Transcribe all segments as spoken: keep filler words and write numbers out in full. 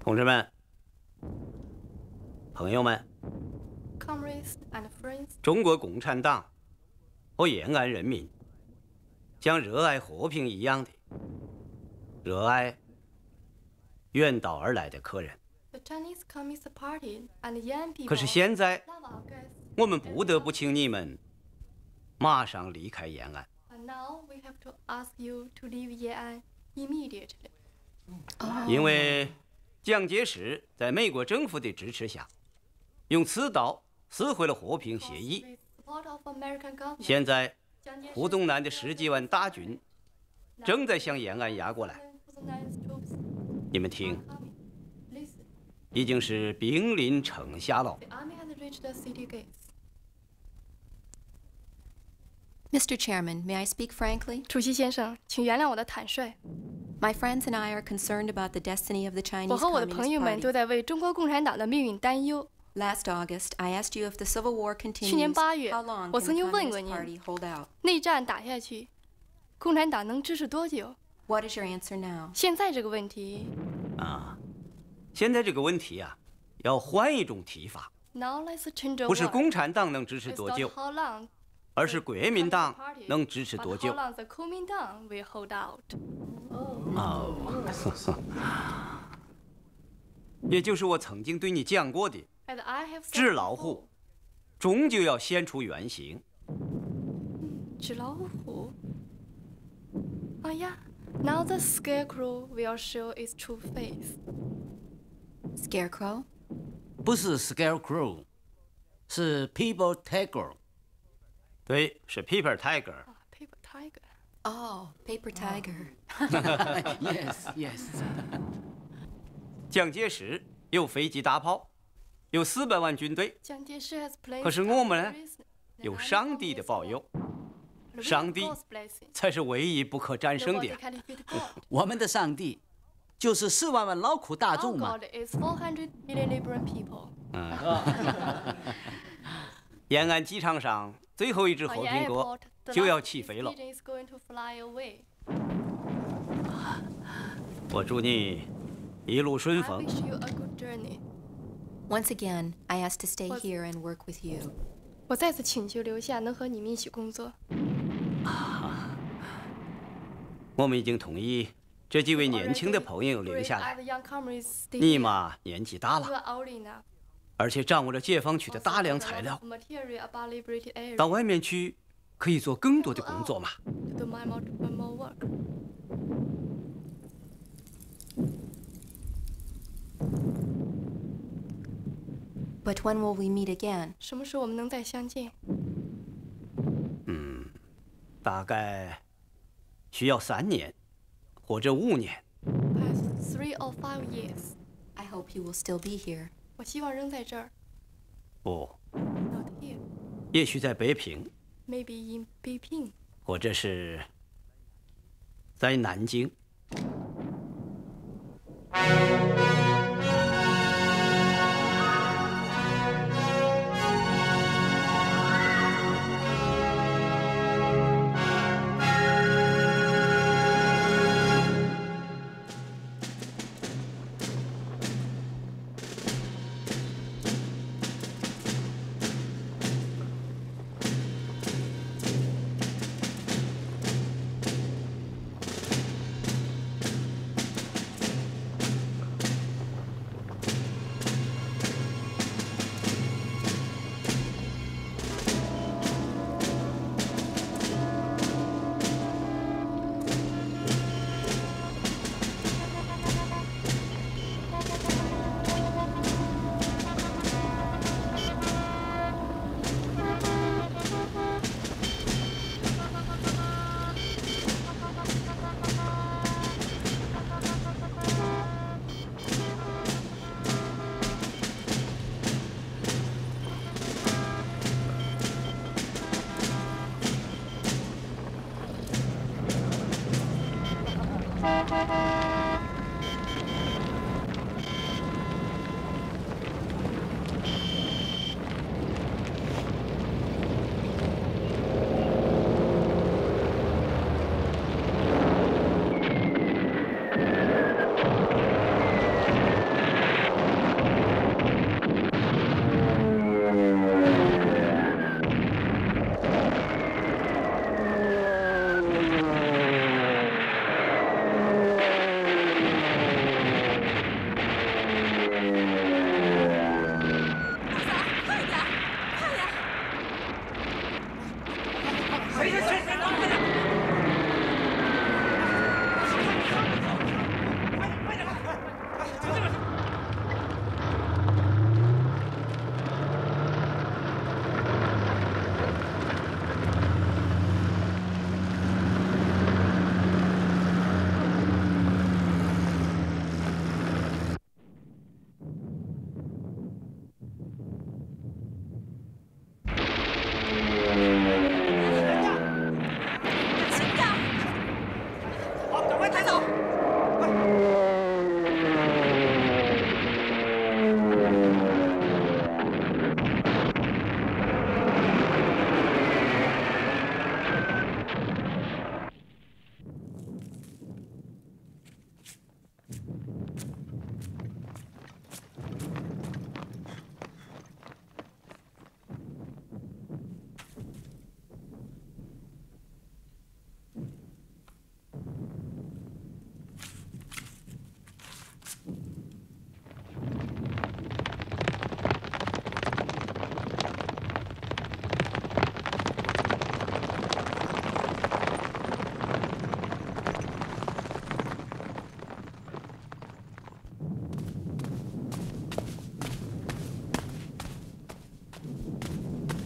同志们、朋友们， Comrades and friends， 中国共产党和延安人民像热爱和平一样的热爱远道而来的客人。 The Chinese Communist Party and young people 可是现在， love our guests. 我们不得不请你们马上离开延安。 And now we have to ask you to leave Yan'an immediately. 因为蒋介石在美国政府的支持下，用刺刀撕毁了和平协议。 With support of American government, 现在， 蒋介石胡宗南的十几万大军正在向延安压过来。 胡宗南 troops 你们听， coming. Listen, 已经是兵临城下了。 the army has reached the city gates. Mister Chairman, may I speak frankly? 主席先生，请原谅我的坦率。 My friends and I are concerned about the destiny of the 我 Chinese 和我的朋 Communist 友们 Party. 都在为中国共产党的命运担忧。 Last August, I asked you if the Civil War 去年 continues, 八月， how long 我 can 曾 the 经问过 Communist 您， Party hold out? 内战打下去，共产党能支持多久？ What is your answer now? 现在这个问题啊，现在这个问题啊，要换一种提法， ，Now let's change the 不是 word. 共产党能支持 It's 多 not 久， how long 而是国民党 Communist Party, 能支持 but 多 how 久。 long the Kuomintang will hold out. 哦，也就是我曾经对你讲过的， As I have said 纸老 before, 虎终究要现出原形。 纸老虎。啊呀 Now the scarecrow will show its true face. Scarecrow? 不是 scarecrow，是 people tiger。 对，是 Paper Tiger。 啊 ，paper tiger. Oh, paper tiger. yes, yes。 蒋介石有飞机大炮，有四百万军队， 蒋介石 has placed 可是我们呢 our reason- 有上帝的保佑， The 上帝 God's blessing. 才是唯一不可战 The 胜 world 的。 caliphate God. 我们的上帝就是四万万劳苦大 Our 众嘛。 God is four hundred million Liberian people. 延安机场上最后一只 On 和 the 平鸽 airport, the 就要 last 起飞了。 pigeon is going to fly away. 我祝你一路顺 I 风。 wish you a good journey. Once again, I asked to stay Was- here and work with you. 我再次请求留下，能和你们一起工作。 我们已经同意这几位年轻的朋友留下 Great 来。 other young comrades stay 你 here. 嘛年纪大 You 了， are old enough. 而且掌握了解放区的 Also 大量 have a 材 lot 料 of，material about liberated area. 到外面去可以做更多的工作嘛。 To do my more, my more work. But when will we meet again? 什么时候我们能再相见？ 大概需要三年或者五年。 Past three or five years. I hope you will still be here. 我希望仍在这儿不， ，not here. 也许在北平， Maybe in Beiping. 或者是在南京。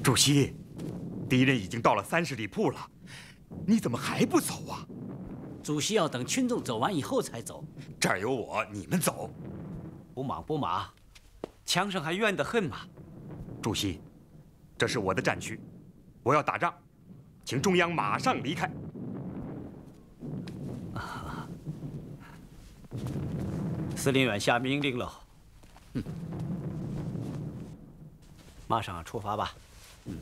主席，敌人已经到了三十里铺了，你怎么还不走啊？ 主席要等群众走完以后才走。 这儿有我，你们走。 不忙不忙，枪声还远得很嘛。 主席，这是我的战区，我要打仗，请中央马上离开。 司令员下命令了。嗯，马上出发吧。嗯。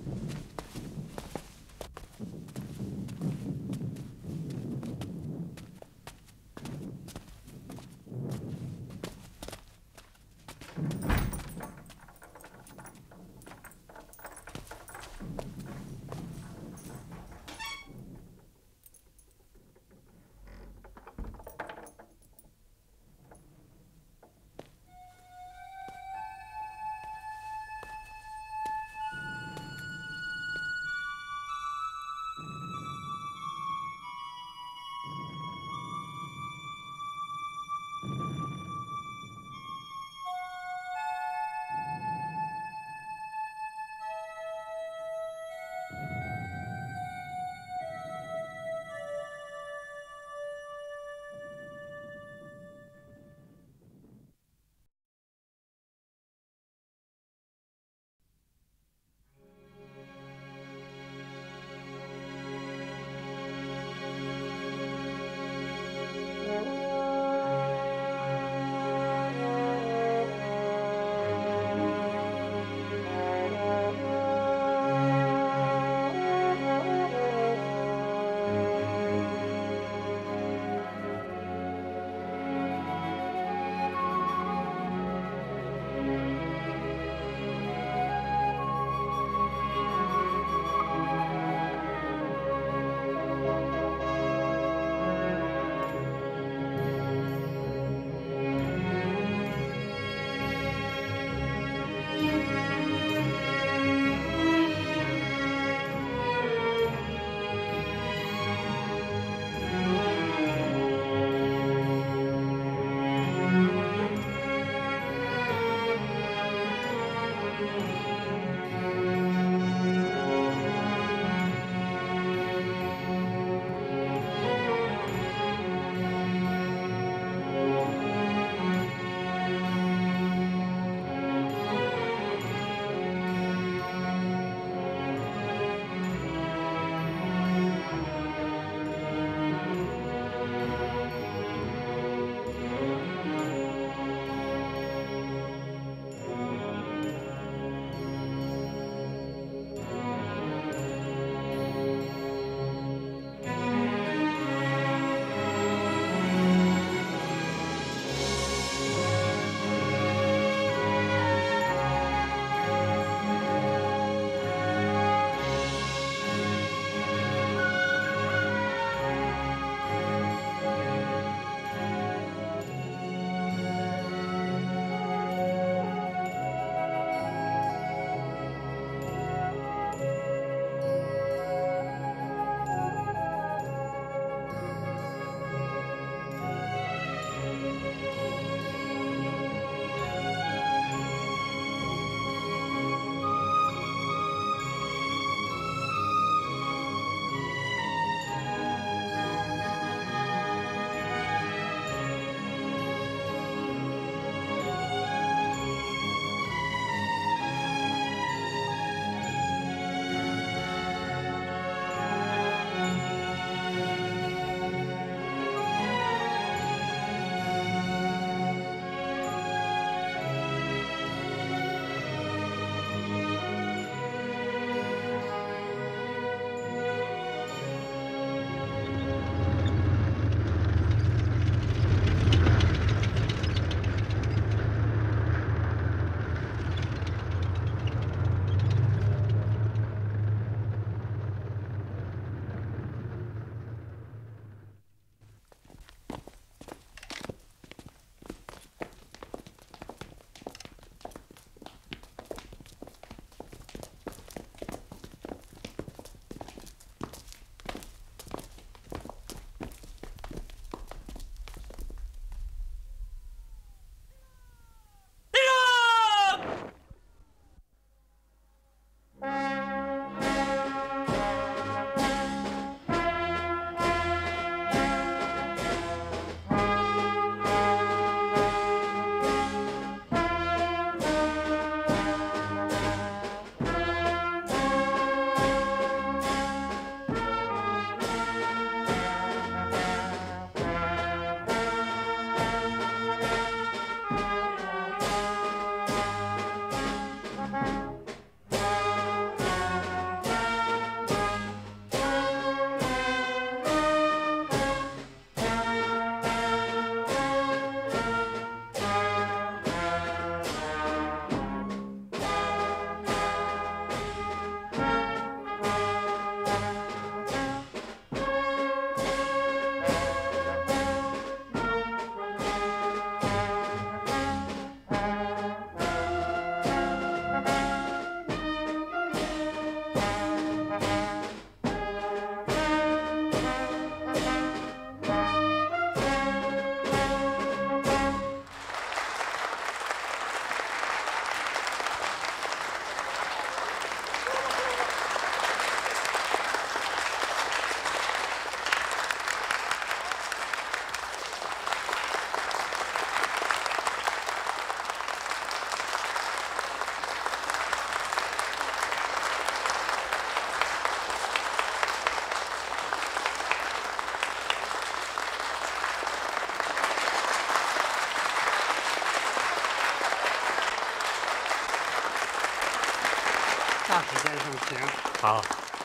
先生，请。 好。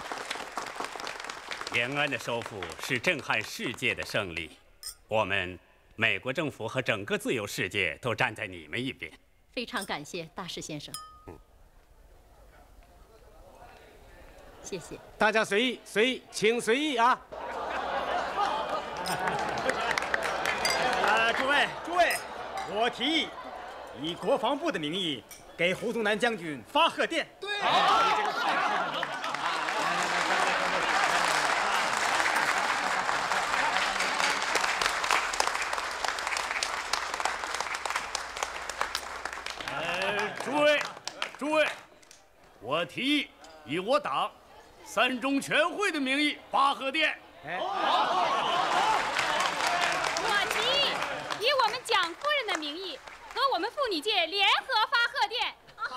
延安的收复是震撼世界的胜利，我们美国政府和整个自由世界都站在你们一边。 非常感谢大使先生。 嗯。 谢谢。 大家随意，随意，请随意啊！ 啊，诸位，诸位，我提议以国防部的名义给胡宗南将军发贺电。对。 呃，诸位，诸位，我提议以我党三中全会的名义发贺电。 我提议以我们蒋夫人的名义和我们妇女界联合发贺电。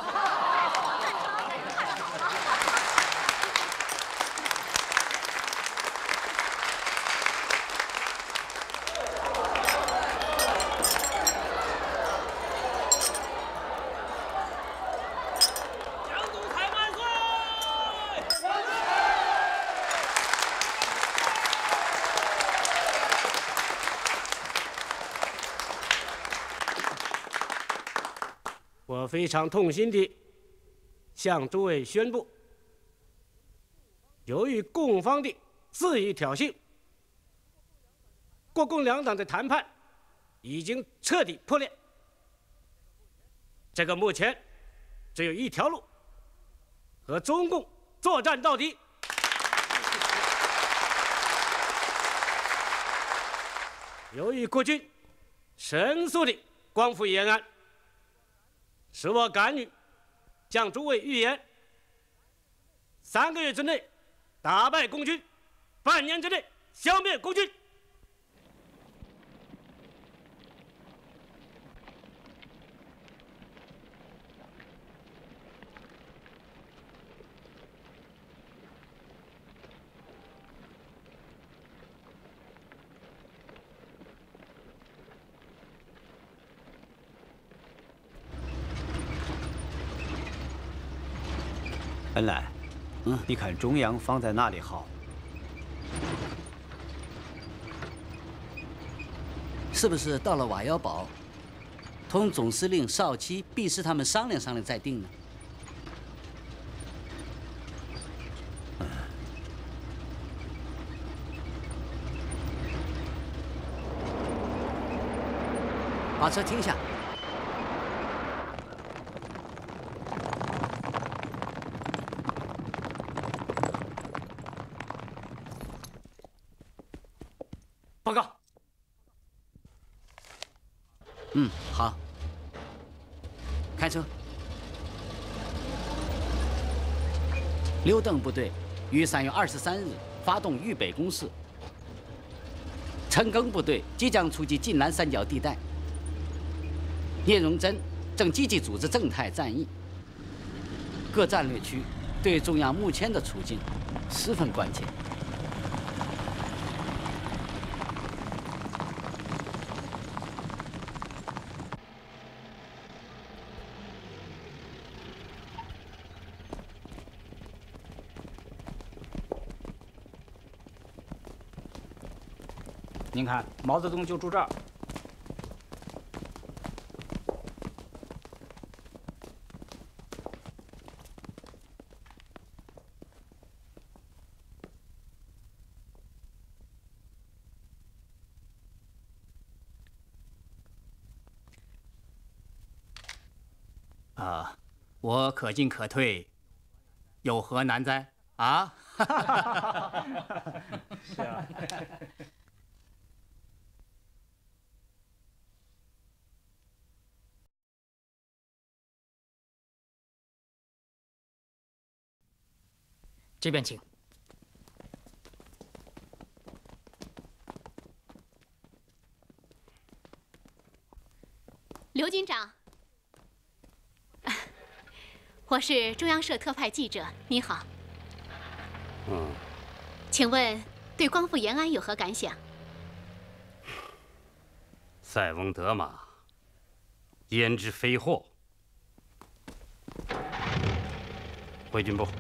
我非常痛心地向诸位宣布，由于共方的肆意挑衅，国共两党的谈判已经彻底破裂。这个目前只有一条路，和中共作战到底。由于国军神速地光复延安，使我敢于向诸位预言：三个月之内打败共军，半年之内消灭共军。 恩来，嗯，你看中央放在那里好？ 是不是到了瓦窑堡，同总司令邵七、毕师他们商量商量再定呢？把车停下。 报告。 嗯，好。开车。刘邓部队于三月二十三日发动豫北攻势，陈赓部队即将出击晋南三角地带。聂荣臻正积极组织正太战役。各战略区对中央目前的处境十分关切。 您看，毛泽东就住这儿。 啊，我可进可退，有何难哉？啊？ 是啊。 这边请。 刘军长，我是中央社特派记者，你好。 嗯， 请问对光复延安有何感想？ 塞翁得马，焉知非祸。 回军部。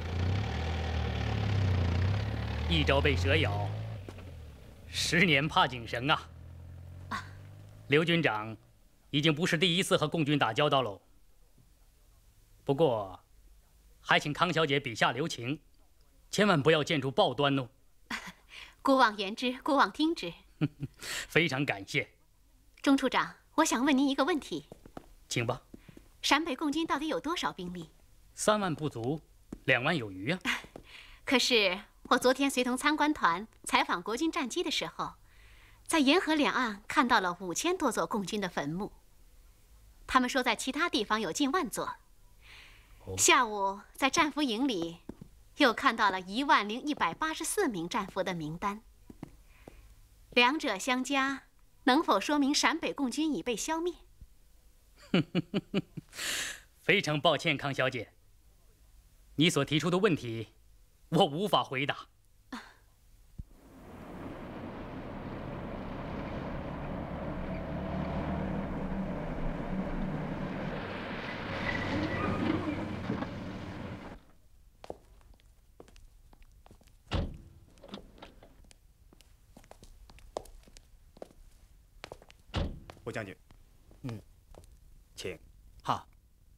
一朝被蛇咬，十年怕井绳啊！啊，刘军长已经不是第一次和共军打交道喽。不过，还请康小姐笔下留情，千万不要见出报端哦。 姑妄言之，姑妄听之。 非常感谢。 钟处长，我想问您一个问题。 请吧。 陕北共军到底有多少兵力？ 三万不足，两万有余啊。 可是我昨天随同参观团采访国军战机的时候，在沿河两岸看到了五千多座共军的坟墓。他们说在其他地方有近万座。哦、下午在战俘营里，又看到了一万零一百八十四名战俘的名单。两者相加，能否说明陕北共军已被消灭？ 非常抱歉，康小姐，你所提出的问题，我无法回答。 胡将军， 嗯， 请。 好。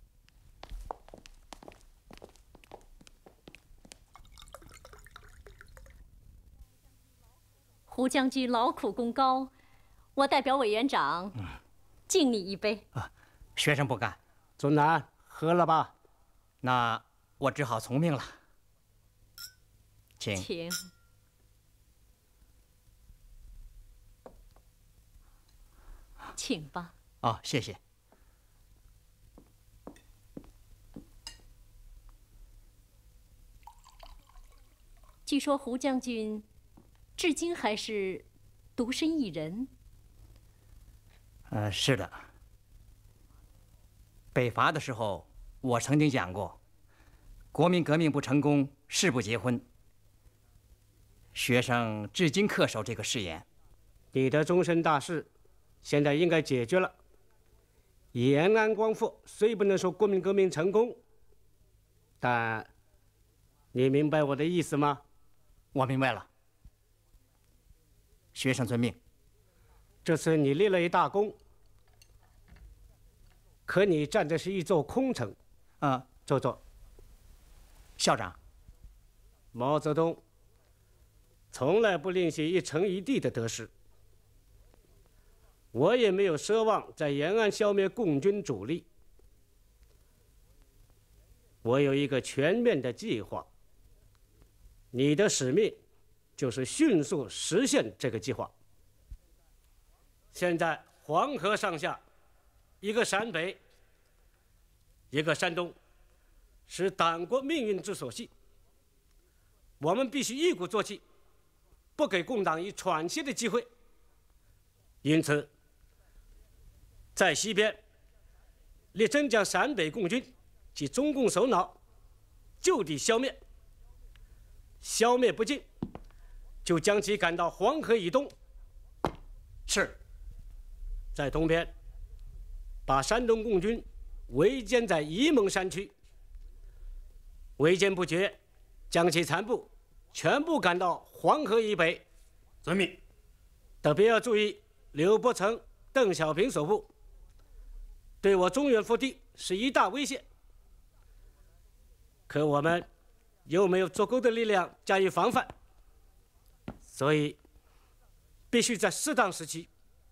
胡将军劳苦功高，我代表委员长敬你一杯。 啊，学生不敢。 总南，喝了吧。 那我只好从命了。请。 请。请吧。 哦，谢谢。 据说胡将军至今还是独身一人。 呃，是的。北伐的时候，我曾经讲过，国民革命不成功，誓不结婚。学生至今恪守这个誓言。 你的终身大事，现在应该解决了。延安光复虽不能说国民革命成功，但你明白我的意思吗？ 我明白了。学生遵命。 这次你立了一大功，可你占的是一座空城。 啊， 坐坐。 校长， 毛泽东从来不吝惜一城一地的得失。我也没有奢望在延安消灭共军主力。我有一个全面的计划。你的使命就是迅速实现这个计划。现在黄河上下，一个陕北，一个山东，是党国命运之所系。我们必须一鼓作气，不给共党以喘息的机会。因此，在西边，力争将陕北共军及中共首脑就地消灭。消灭不尽，就将其赶到黄河以东。 是。 在东边，把山东共军围歼在沂蒙山区。围歼不绝，将其残部全部赶到黄河以北。 遵命。 特别要注意刘伯承、邓小平所部，对我中原腹地是一大威胁。可我们又没有足够的力量加以防范，所以必须在适当时期，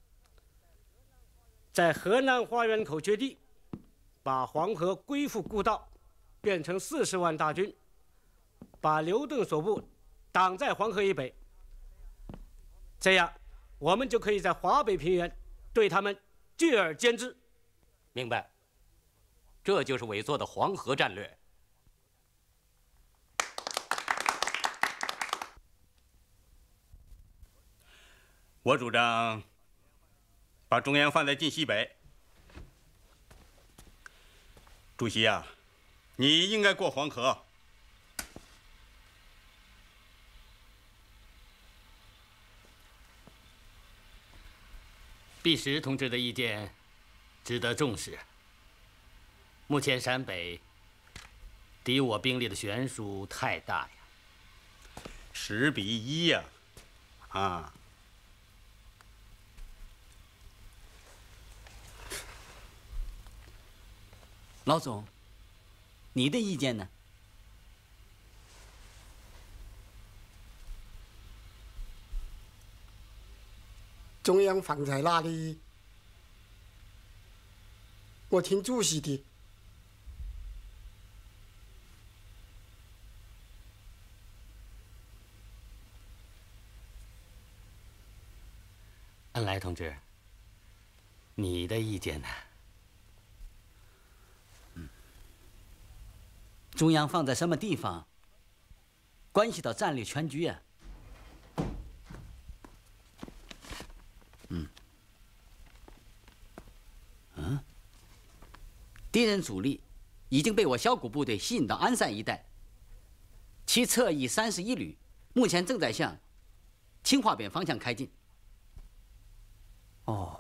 在河南花园口决堤，把黄河归复故道，变成四十万大军，把刘邓所部挡在黄河以北。这样，我们就可以在华北平原对他们聚而歼之。 明白。这就是委座的黄河战略。 我主张把中央放在晋西北。主席啊，你应该过黄河。 毕石同志的意见值得重视。目前陕北敌我兵力的悬殊太大呀。 十比一呀，啊！ 老总，你的意见呢？ 中央放在哪里？我听主席的。 恩来同志，你的意见呢？ 嗯，中央放在什么地方，关系到战略全局啊。嗯，嗯，敌人主力已经被我小股部队吸引到鞍山一带，其侧翼三十一旅目前正在向清化边方向开进。 哦，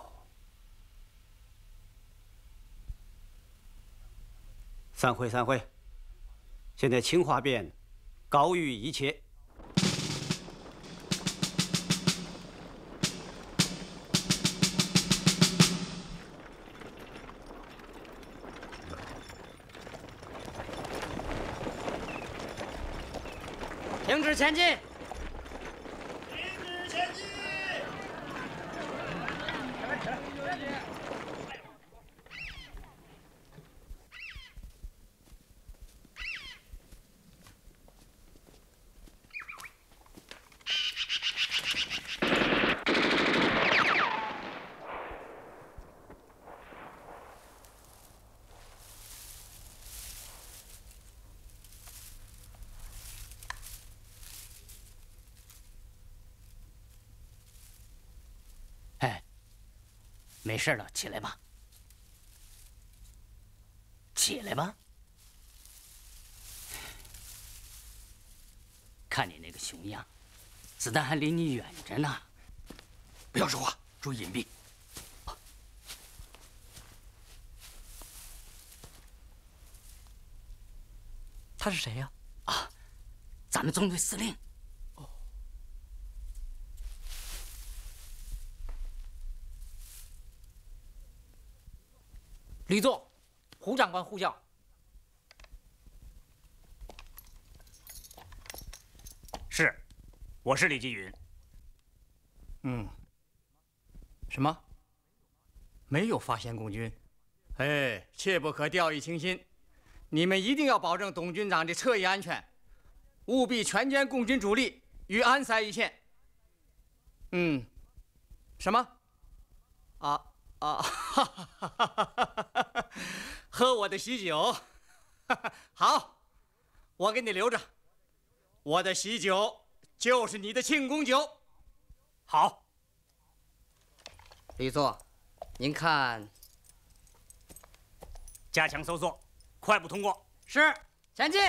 散会散会。现在清华边高于一切。 停止前进！ 停止前进！ 没事了，起来吧，起来吧。看你那个熊样，子弹还离你远着呢。 不要说话，注意隐蔽。 他是谁呀？啊，咱们中队司令。 李座，胡长官呼叫。 是，我是李继云。 嗯。什么？没有发现共军？哎，切不可掉以轻心。你们一定要保证董军长的侧翼安全，务必全歼共军主力于安塞一线。嗯。什么？啊。啊，哈哈哈哈哈！喝我的喜酒，好，我给你留着。我的喜酒就是你的庆功酒。好， 李座，您看，加强搜索，快步通过。 是，前进。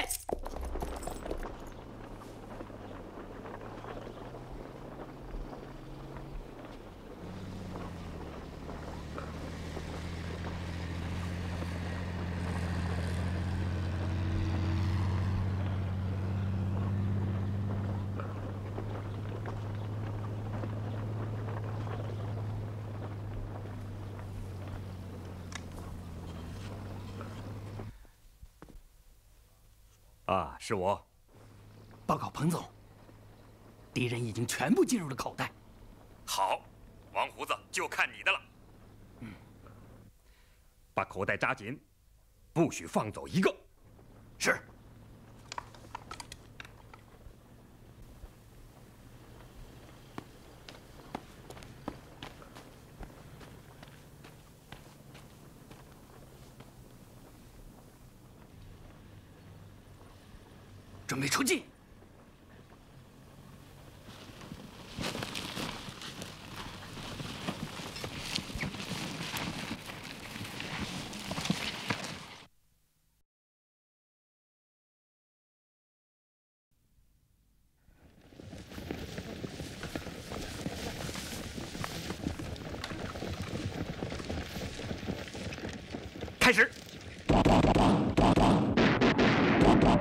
啊，是我。 报告彭总，敌人已经全部进入了口袋。 好，王胡子就看你的了。嗯，把口袋扎紧，不许放走一个。 是。准备出击！ 开始。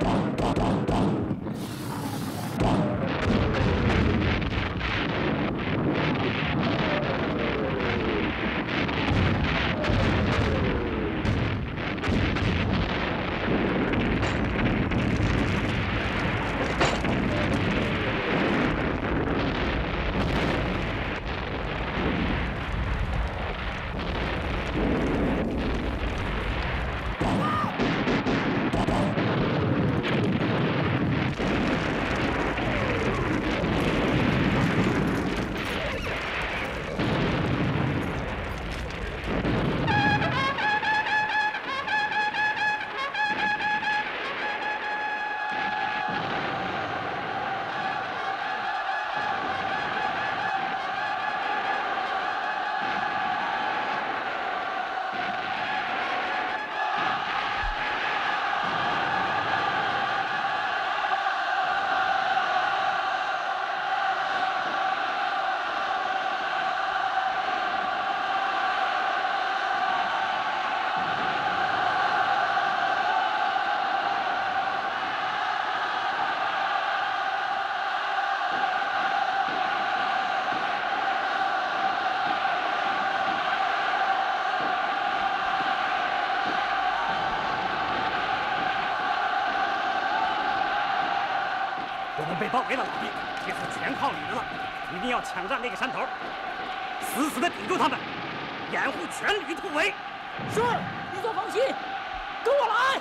我们被包围了，老弟，这次全靠你的了！一定要抢占那个山头，死死地顶住他们，掩护全旅突围。 是，你做放心，跟我来。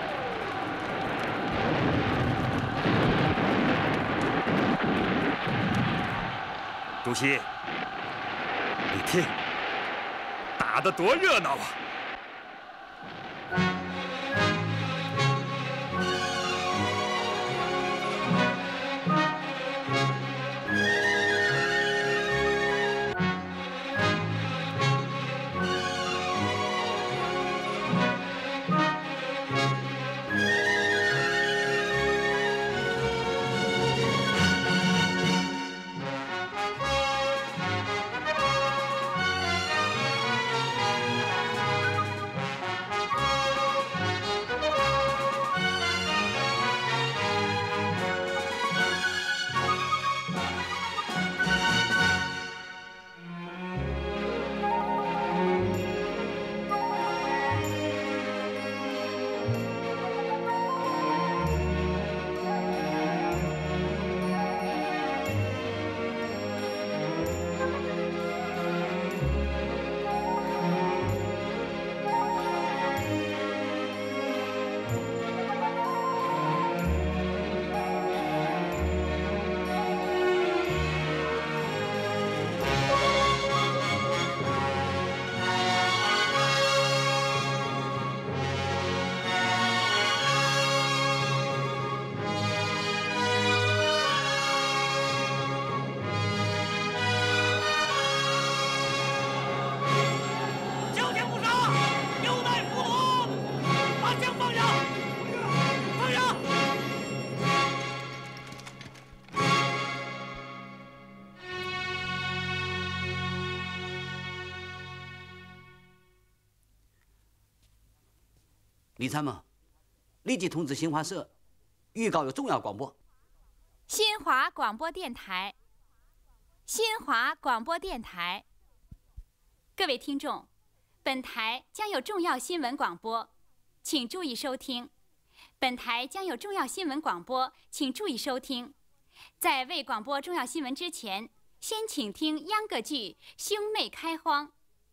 主席，你听，打得多热闹啊！ 李参谋，立即通知新华社，预告有重要广播。 新华广播电台，新华广播电台。各位听众，本台将有重要新闻广播，请注意收听。本台将有重要新闻广播，请注意收听。在未广播重要新闻之前，先请听秧歌剧《兄妹开荒》。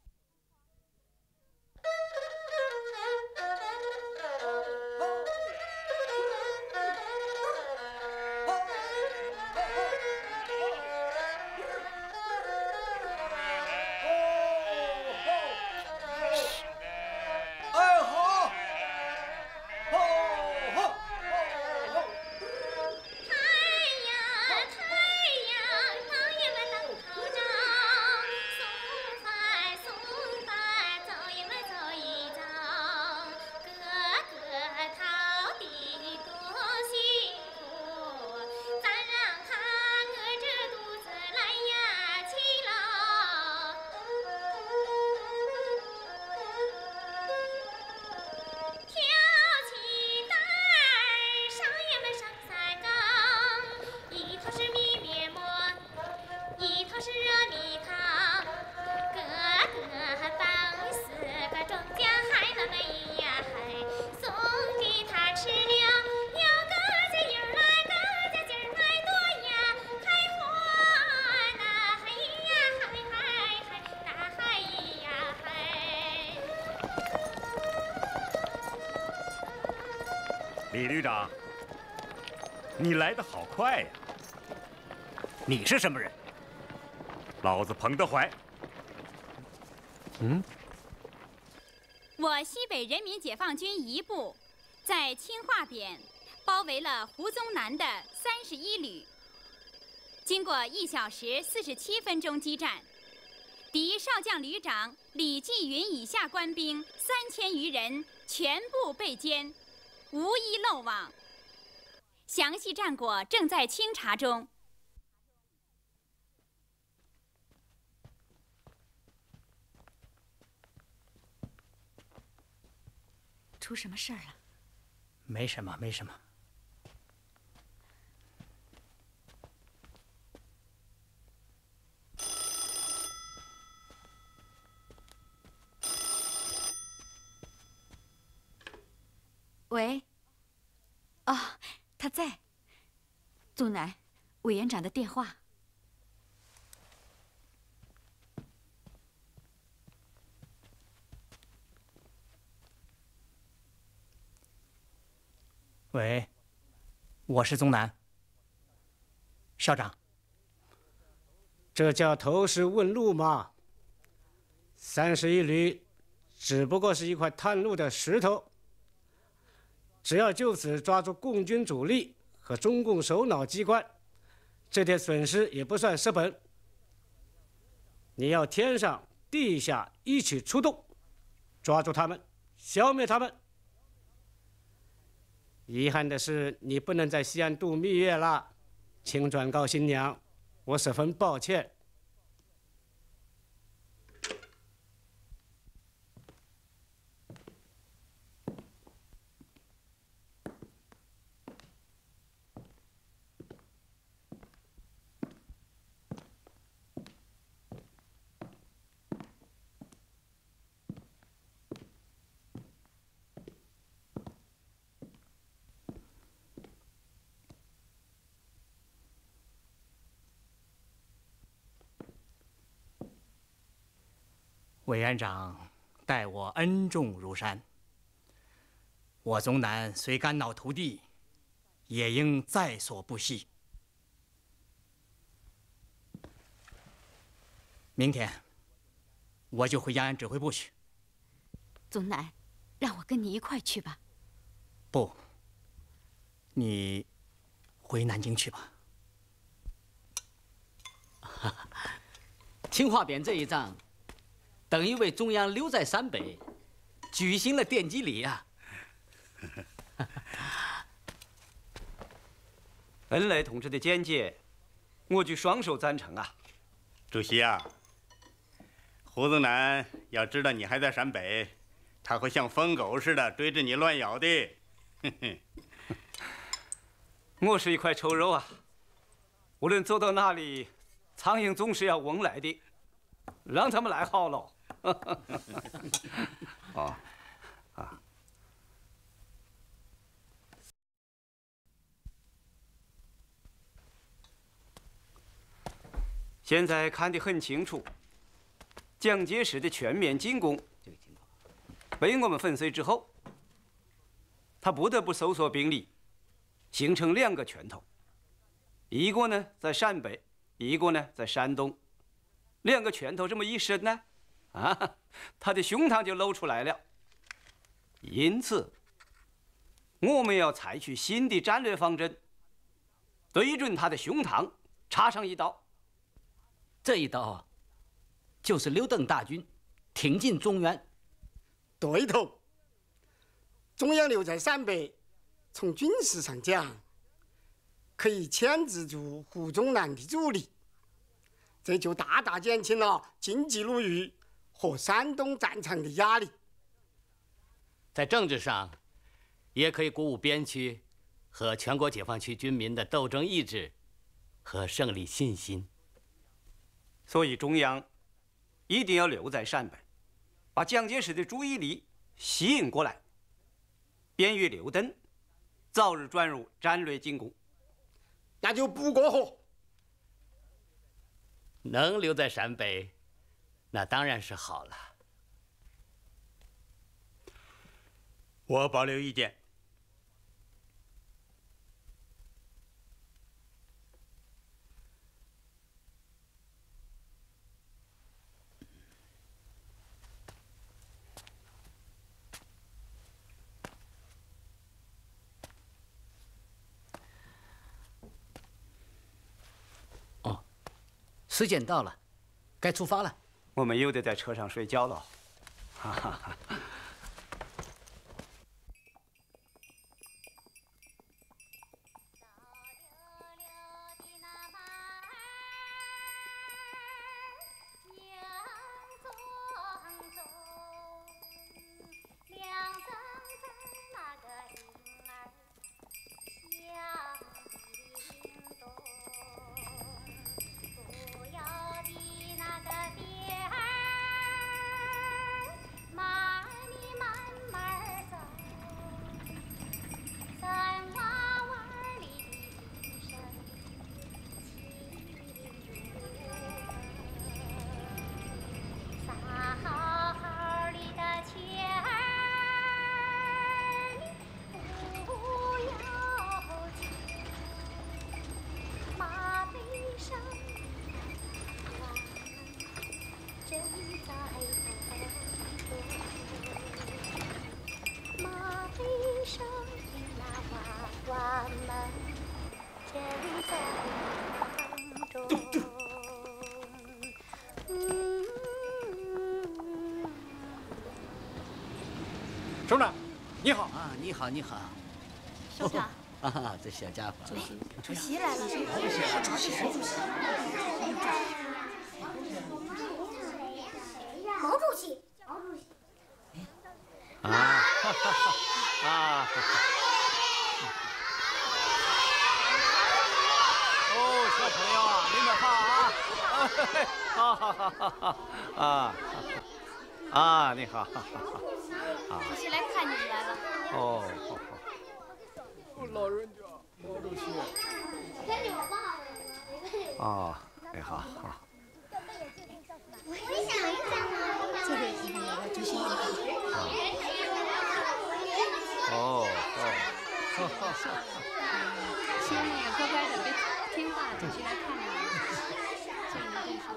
李旅长，你来得好快呀！ 你是什么人？ 老子彭德怀。 嗯， 我西北人民解放军一部在青化扁包围了胡宗南的三十一旅，经过一小时四十七分钟激战，敌少将旅长李继云以下官兵三千余人全部被歼。 无一漏网。详细战果正在清查中。 出什么事儿了？ 没什么，没什么。 喂。哦，他在。 宗南，委员长的电话。 喂，我是宗南。校长， 这叫投石问路吗？三十一旅只不过是一块探路的石头，只要就此抓住共军主力和中共首脑机关，这点损失也不算失本。你要天上地下一起出动，抓住他们，消灭他们。遗憾的是，你不能在西安度蜜月了，请转告新娘，我十分抱歉。 委员长待我恩重如山，我宗南虽肝脑涂地，也应在所不惜。明天我就回延安指挥部去。 宗南，让我跟你一块去吧。 不，你回南京去吧。 清化匾这一仗，等于为中央留在陕北举行了奠基礼呀、 啊。恩来同志的简介，我举双手赞成啊。 主席啊，胡宗南要知道你还在陕北，他会像疯狗似的追着你乱咬的。 我是一块臭肉啊，无论走到哪里，苍蝇总是要嗡来的，让他们来好了。哦，啊。现在看得很清楚，蒋介石的全面进攻被我们粉碎之后，他不得不收缩兵力，形成两个拳头，一个呢在陕北，一个呢在山东。两个拳头这么一伸呢，啊，他的胸膛就露出来了。因此，我们要采取新的战略方针，对准他的胸膛插上一刀。 这一刀啊，就是刘邓大军挺进中原。 对头。中央留在陕北，从军事上讲，可以牵制住胡宗南的主力，这就大大减轻了晋冀鲁豫和山东战场的压力。 在政治上，也可以鼓舞边区和全国解放区军民的斗争意志和胜利信心。 所以中央一定要留在陕北，把蒋介石的注意力吸引过来，便于刘邓早日转入战略进攻。 那就不过河。 能留在陕北，那当然是好了。 我保留意见。 时间到了，该出发了。 我们又得在车上睡觉了。哈哈哈。 马首长，你好啊，你好，你好。 首长。 啊，这小家伙。 主席来了。主席，主席。 毛主席，毛主席。 啊，哈哈哈啊！ 哦，小朋友啊，你们好啊！好好好好好啊啊！你好， 主席来看你们来了。 哦，好好。 老人家，毛主席。 哦，你好，好。 我也想一想啊。 这个是那个主席。 哦哦。行，那个乖乖的，别听话，主席来看你们。这个没说。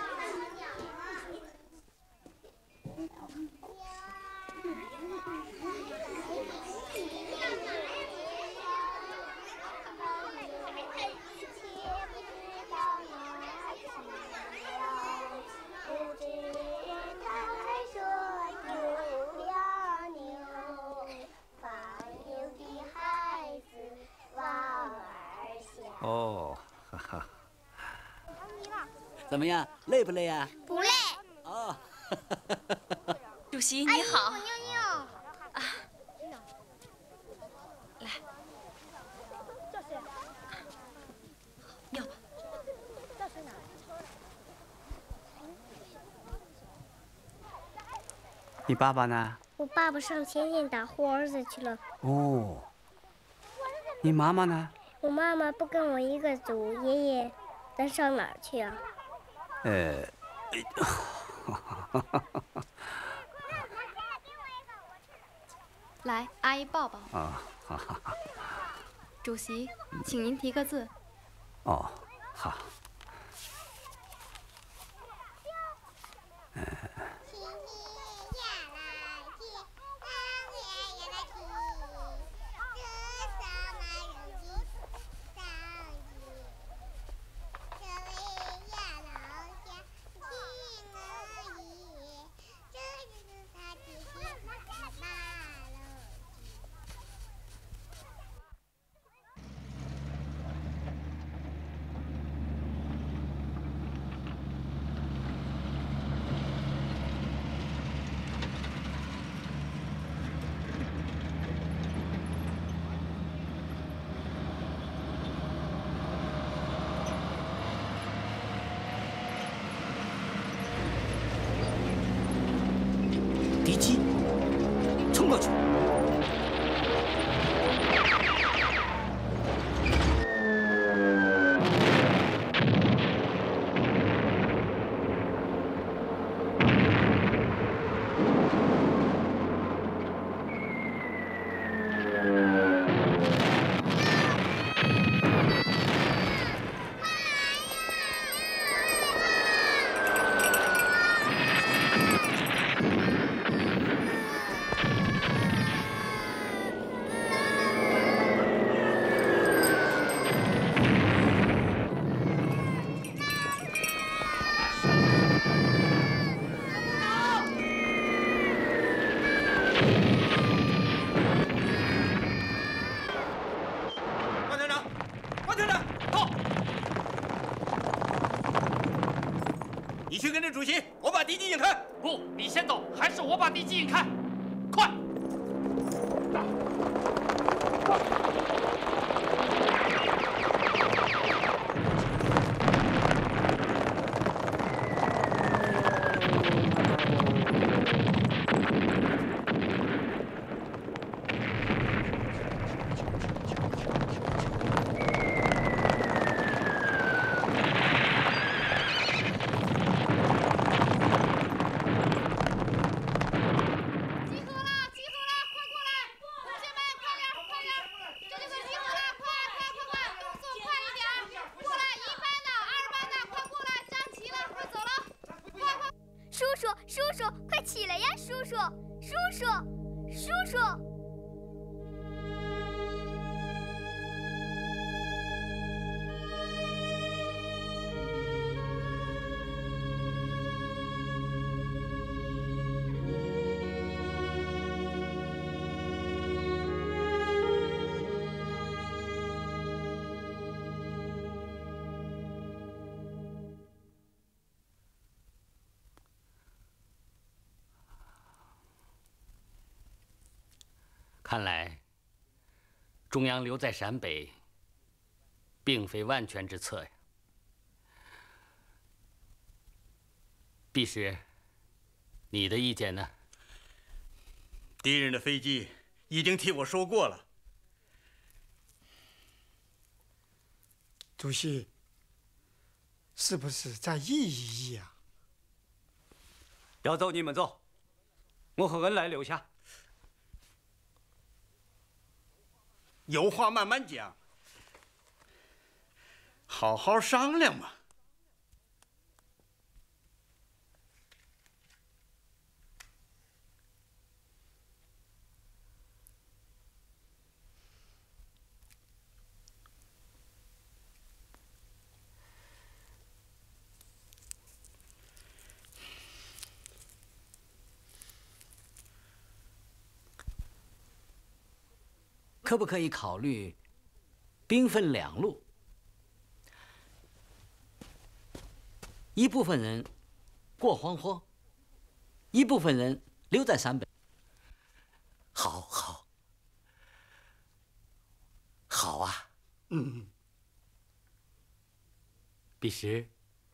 哦，哈哈。 怎么样，累不累啊？ 不累。 哦。 主席你好。 我尿尿。 啊。来。尿吧。 你爸爸呢？ 我爸爸上前线打护儿子去了。 哦。你妈妈呢？ 我妈妈不跟我一个组，爷爷，咱上哪儿去啊？ 呃， 来，阿姨抱抱。 啊，好好好。 主席，请您提个字。 哦，好。嗯。 敌机，冲过去！ 你去跟着主席，我把敌机引开。 不，你先走，还是我把敌机引开？快！ 叔叔，叔叔，快起来呀！叔叔，叔叔，叔叔。 看来中央留在陕北，并非万全之策呀。弼师，你的意见呢？ 敌人的飞机已经替我说过了。 主席，是不是再议一议啊？ 要走你们走，我和恩来留下。 有话慢慢讲，好好商量嘛。 可不可以考虑兵分两路？一部分人过黄河，一部分人留在陕北。好，好，好啊！ 嗯， 弼师，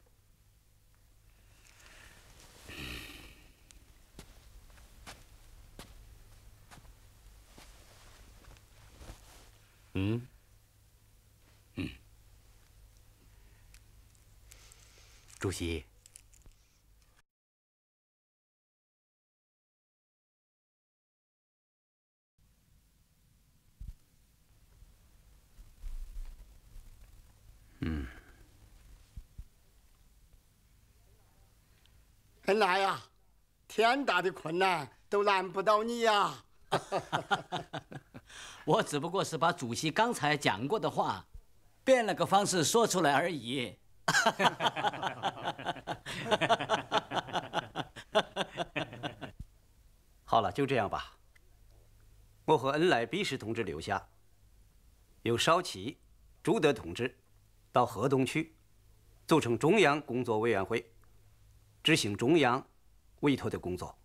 嗯，嗯，主席，嗯， 恩来呀，天大的困难都难不倒你呀！ 我只不过是把主席刚才讲过的话，变了个方式说出来而已。 好了，就这样吧。我和恩来弼士同志留下，由邵琦、朱德同志到河东去，组成中央工作委员会，执行中央委托的工作。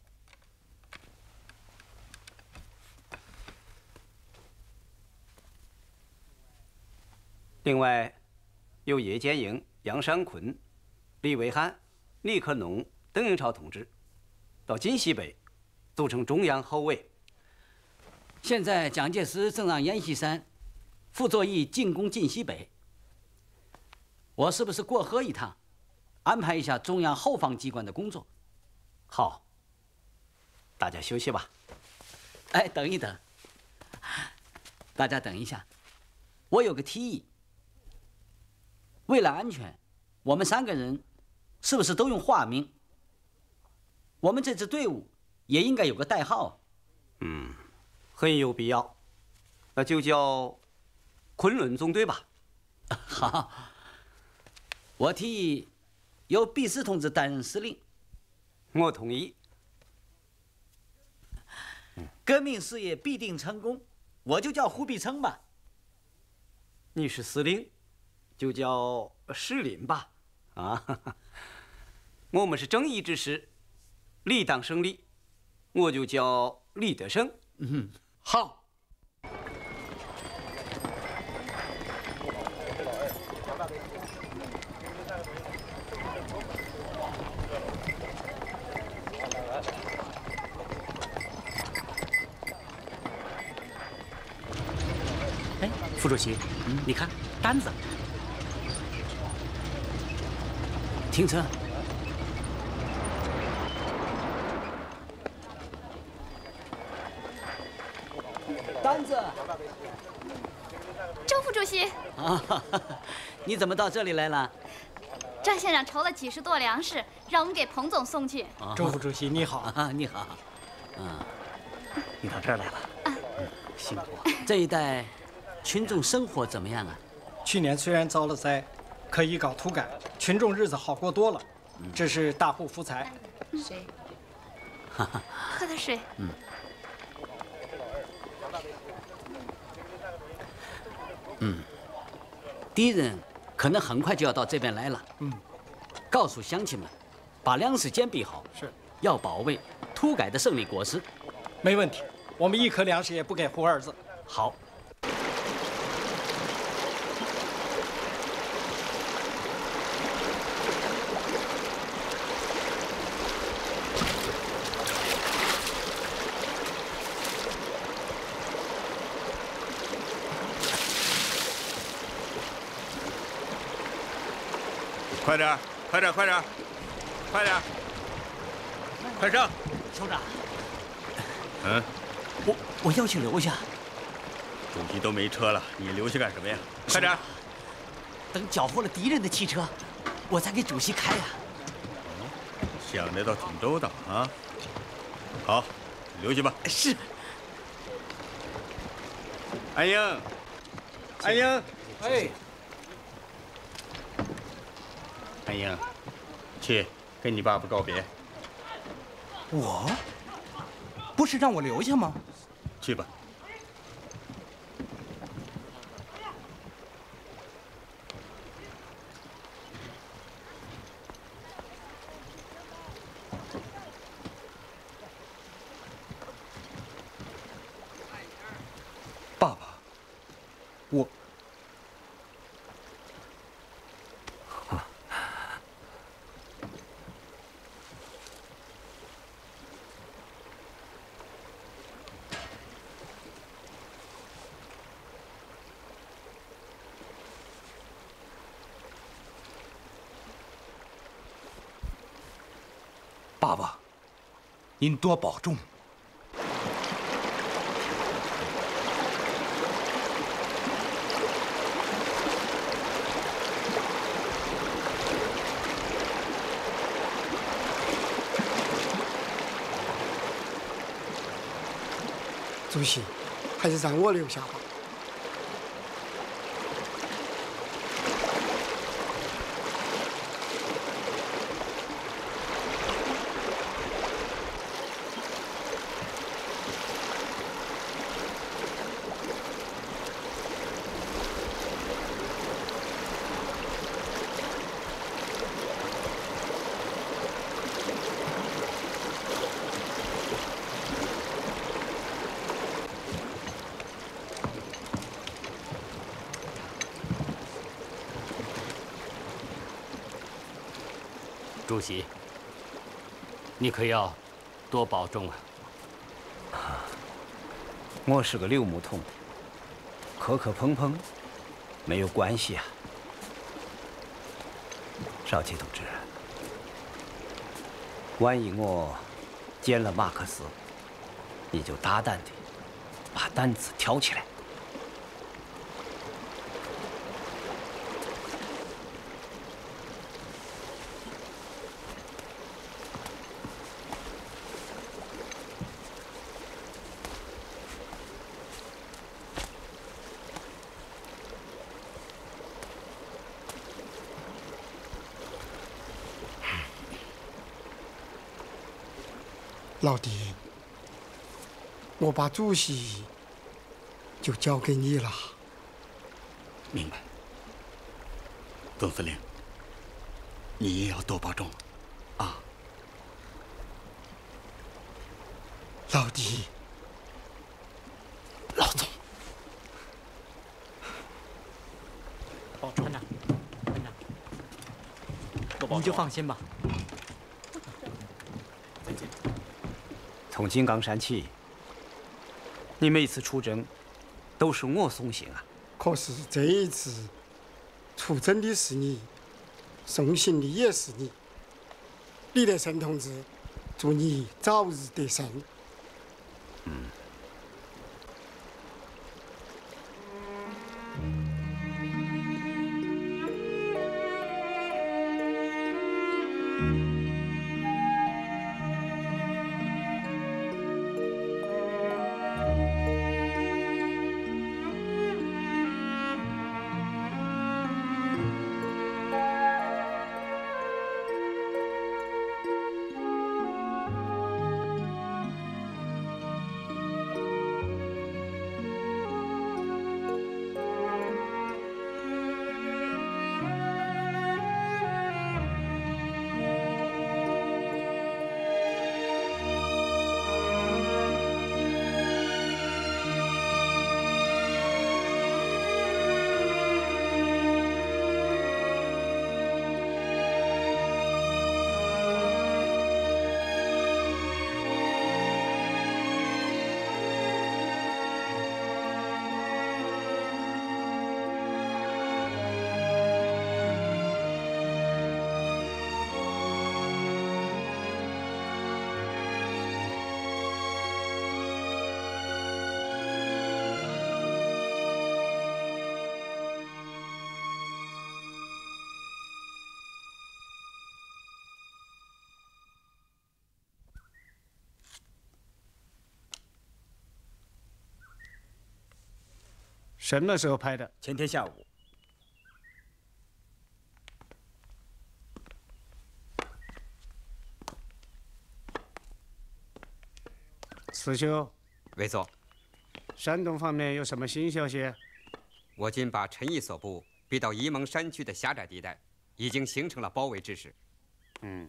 另外，由叶剑英、杨尚昆、李维汉、李克农、邓颖超同志到晋西北，组成中央后委。 现在蒋介石正让阎锡山傅作义进攻晋西北，我是不是过河一趟，安排一下中央后方机关的工作？ 好，大家休息吧。 哎，等一等，大家等一下，我有个提议。为了安全，我们三个人是不是都用化名？我们这支队伍也应该有个代号。 嗯，很有必要，那就叫昆仑纵队吧。 好，我提议由弼士同志担任司令。 我同意。 革命事业必定成功，我就叫胡必成吧。 你是司令，就叫士林吧。啊，我们是正义之师，理当胜利，我就叫李德胜。 嗯， 好。 哎，副主席，嗯，你看单子。 停车。单子。 周副主席。 啊，你怎么到这里来了？ 张县长筹了几十垛粮食，让我们给彭总送去。 周副主席你好。 啊，你好。啊， 你到这儿来了。 嗯，辛苦。这一带群众生活怎么样啊？ 去年虽然遭了灾，可以搞土改，群众日子好过多了。这是大户福财。 水。喝点水。 嗯。嗯。敌人可能很快就要到这边来了。 嗯。 告诉乡亲们，把粮食坚壁好。 是。 要保卫土改的胜利果实。 没问题。 我们一颗粮食也不给胡儿子。 好。 快点，快点，快点，快点，快上！ 首长， 嗯， 我我要求留下。 主席都没车了，你留下干什么呀？快点！ 等缴获了敌人的汽车，我再给主席开呀。 想的倒挺周到啊！好，留下吧。 是。 安英，安英， 哎。 安英，去跟你爸爸告别。 我？不是让我留下吗？ 去吧。 爸爸，我。爸爸，您多保重。 主席，还是让我留下吧。 主席，你可要多保重啊！ 我是个刘木桶，磕磕碰碰没有关系啊。少奇同志，万一我见了马克思，你就大胆的把担子挑起来。 老弟，我把主席就交给你了。 明白。总司令，你也要多保重，啊。 老弟，老总， 保重呐，你就放心吧。 再见。从金刚山起，你每次出征都是我送行啊。 可是这一次出征的是你，送行的也是你。李德胜同志，祝你早日得胜。 嗯。 什么时候拍的？ 前天下午。刺绣， 魏总， 山东方面有什么新消息？ 我军把陈毅所部逼到沂蒙山区的狭窄地带，已经形成了包围之势。 嗯。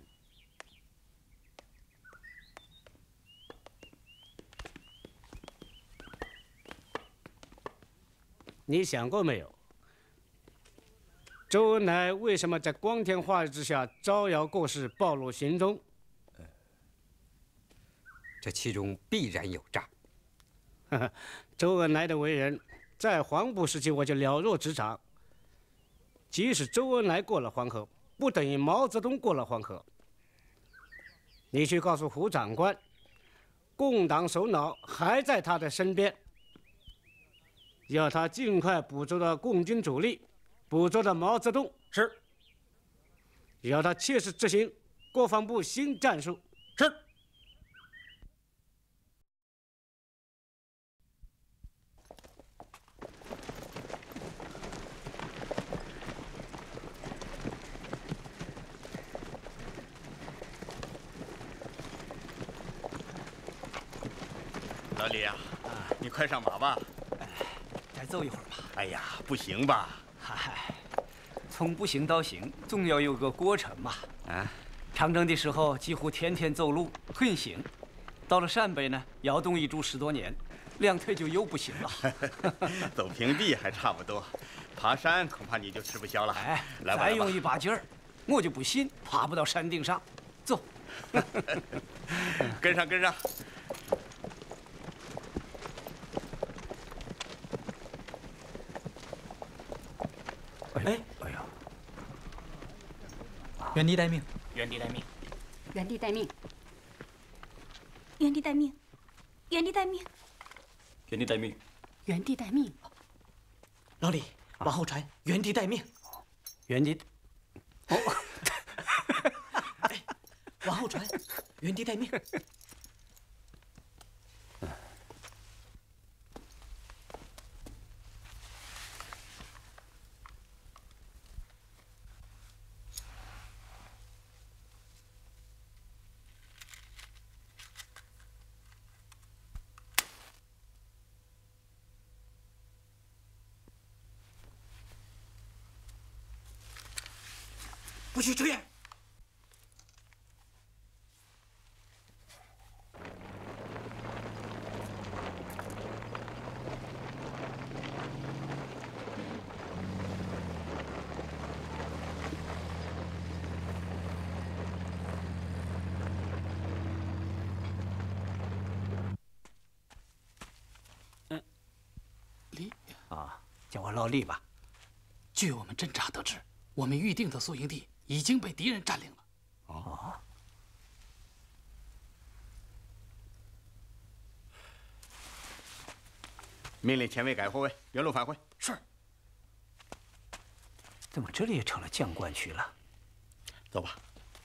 你想过没有？周恩来为什么在光天化日之下招摇过市、暴露行踪？ 这其中必然有诈。 周恩来的为人，在黄埔时期我就了若指掌。即使周恩来过了黄河，不等于毛泽东过了黄河。你去告诉胡长官，共党首脑还在他的身边。要他尽快捕捉到共军主力，捕捉到毛泽东。 是。 要他切实执行国防部新战术。 是。 老李呀、啊，你快上马吧。 再走一会儿吧。 哎呀，不行吧？ 嗨，从不行到行，总要有个过程嘛。 啊， 长征的时候几乎天天走路，很行；到了陕北呢，摇动一住十多年，两腿就又不行了。 走平地还差不多，爬山恐怕你就吃不消了。 哎， 来吧， 再用一把劲儿，我就不信爬不到山顶上。走， 跟上，跟上。 哎， 哎呀！ 原地待命，原地待命， 原地待命， 原地待命，原地待命， 原地待命， 原地待命。 老李，往后传，原地待命。 原地。哦。 哎，往后传，原地待命。不许抽烟！ 嗯，李啊，叫我老李吧。 据我们侦查得知，我们预定的宿营地已经被敌人占领了。 哦， 命令前卫改货位，原路返回。 是。 怎么这里也成了将官区了？ 走吧。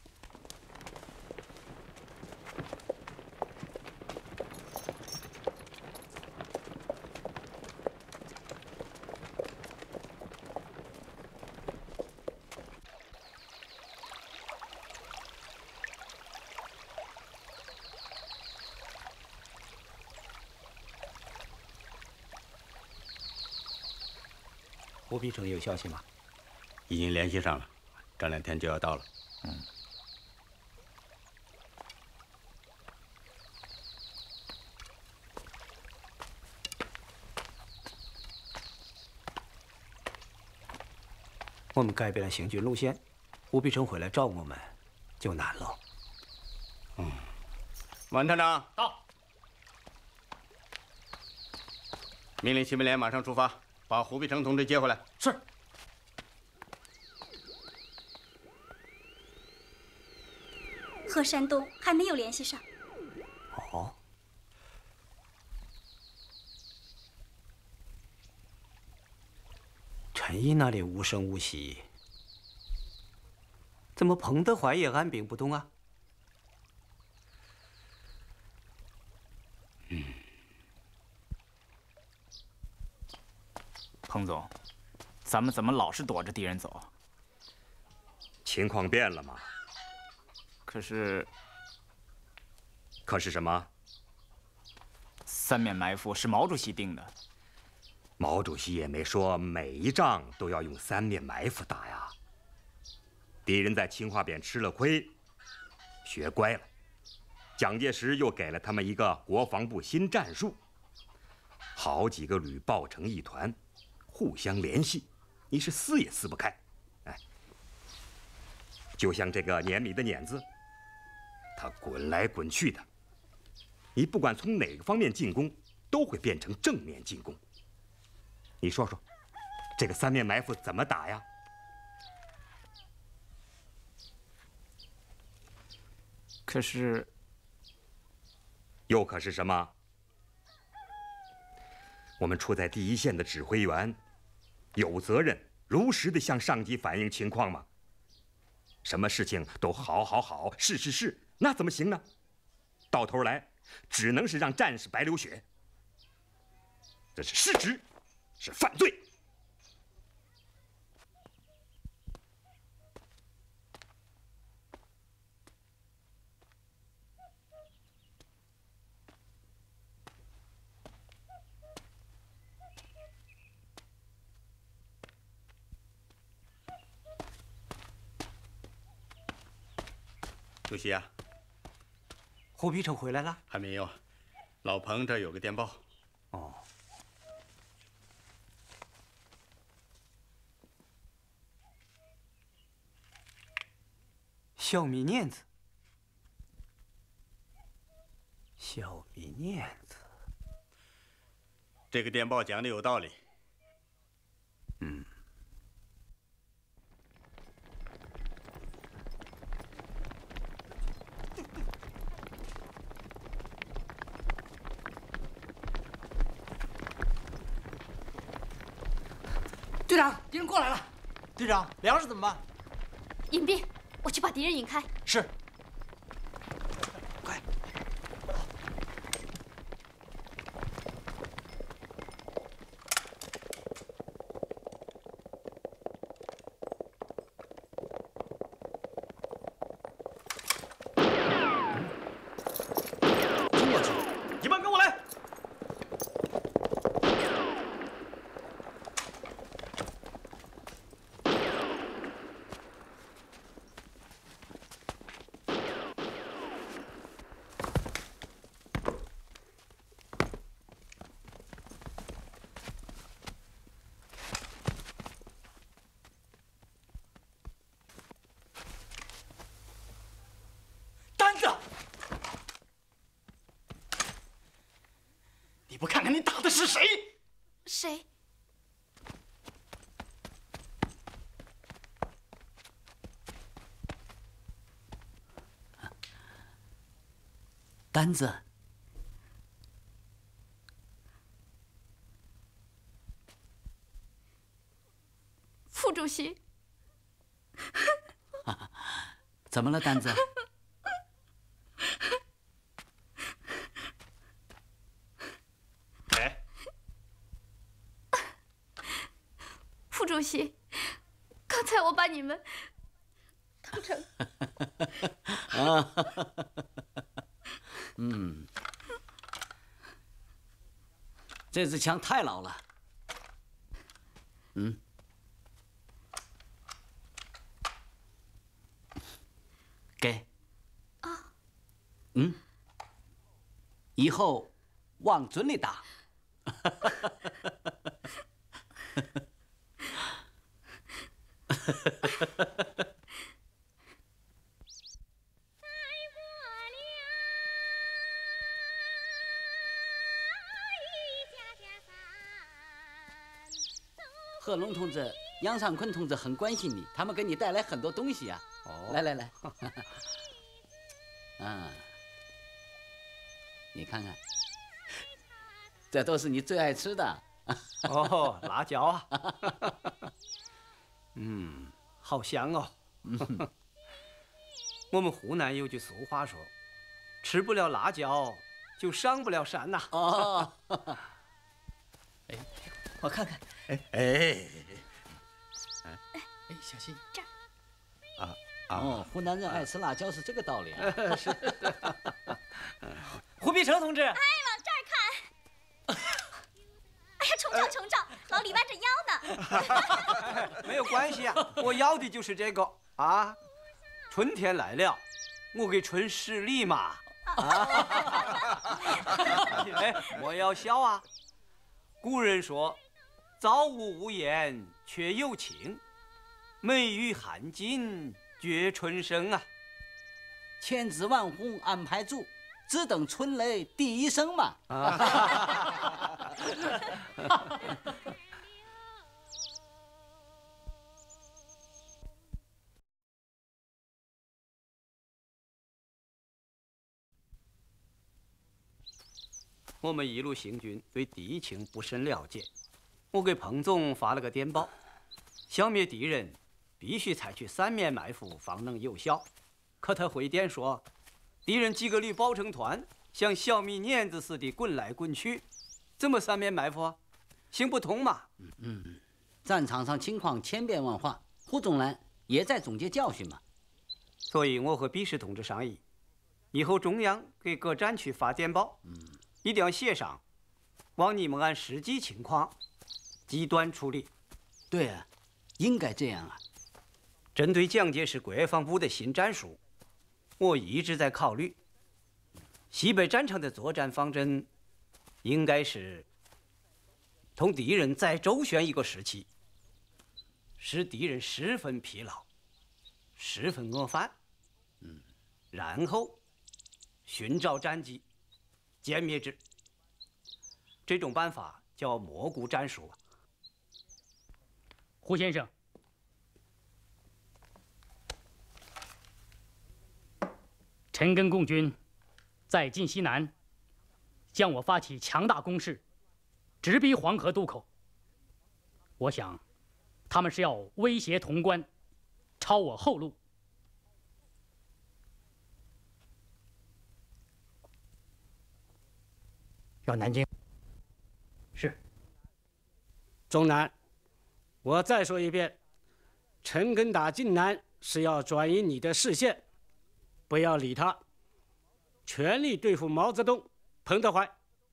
胡必成有消息吗？ 已经联系上了，这两天就要到了。 嗯。我们改变了行军路线，胡必成回来找我们，就难了。 嗯。王团长到。 命令新闻连马上出发。把胡必成同志接回来。 是。 和山东还没有联系上。 哦。陈毅那里无声无息，怎么彭德怀也按兵不动啊？ 嗯。 彭总，咱们怎么老是躲着敌人走啊？ 情况变了吗？ 可是， 可是什么？ 三面埋伏是毛主席定的。 毛主席也没说每一仗都要用三面埋伏打呀。敌人在清化匾吃了亏，学乖了。蒋介石又给了他们一个国防部新战术，好几个旅抱成一团，互相联系，你是撕也撕不开。哎，就像这个碾米的碾子，它滚来滚去的，你不管从哪个方面进攻，都会变成正面进攻。你说说，这个三面埋伏怎么打呀？ 可是， 又可是什么？我们处在第一线的指挥员，有责任如实的向上级反映情况吗？什么事情都好好好，是是是，那怎么行呢？到头来，只能是让战士白流血，这是失职，是犯罪。 主席啊， 胡皮丑回来了？ 还没有，老彭这有个电报。 哦。小米碾子，小米碾子。 这个电报讲的有道理。 嗯。 队长，敌人过来了。队长，粮食怎么办？ 引兵，我去把敌人引开。 是。 快！ 冲过去！ 一班跟我来。 不看看你打的是谁？ 谁？ 单子。 副主席。 怎么了，单子？ 副主席，刚才我把你们当成…… 啊，嗯，这支枪太老了。嗯，给。 啊。 嗯，以后往准里打。贺龙同志、杨尚昆同志很关心你，他们给你带来很多东西啊。哦，来来来，啊，你看看，这都是你最爱吃的。 哦，辣椒啊。嗯，好香哦。我们湖南有句俗话说：“吃不了辣椒，就上不了山呐。” 哦。哎，我看看。 哎哎哎，小心！ 这儿。 啊啊！ 哦，湖南人爱吃辣椒是这个道理啊。 是。 胡必成同志。 哎，往这儿看。哎呀，重照重照，老李弯着腰呢。没有关系啊，我要的就是这个啊！春天来了，我给春施礼嘛。啊！哎，莫要笑啊！古人说：“造物无言，却有情；美玉含金，觉春生啊！” 千字万户安排足，只等春雷第一声嘛。 我们一路行军，对敌情不甚了解。我给彭总发了个电报，消灭敌人必须采取三面埋伏，方能有效。可他回电说，敌人几个旅抱成团，像小米碾子似的滚来滚去，怎么三面埋伏啊？行不通嘛。 嗯嗯，战场上情况千变万化，胡宗南也在总结教训嘛。 所以我和毕士同志商议，以后中央给各战区发电报，嗯，一定要写上，望你们按实际情况极端处理。 对啊，应该这样啊。 针对蒋介石国防部的新战术，我一直在考虑，西北战场的作战方针应该是同敌人再周旋一个时期，使敌人十分疲劳，十分饿饭，嗯，然后寻找战机，歼灭之。这种办法叫蘑菇战术。 胡先生，陈赓共军在晋西南向我发起强大攻势，直逼黄河渡口。我想，他们是要威胁潼关，抄我后路。 要南京。 是。 钟南，我再说一遍，陈赓打晋南是要转移你的视线，不要理他，全力对付毛泽东、彭德怀。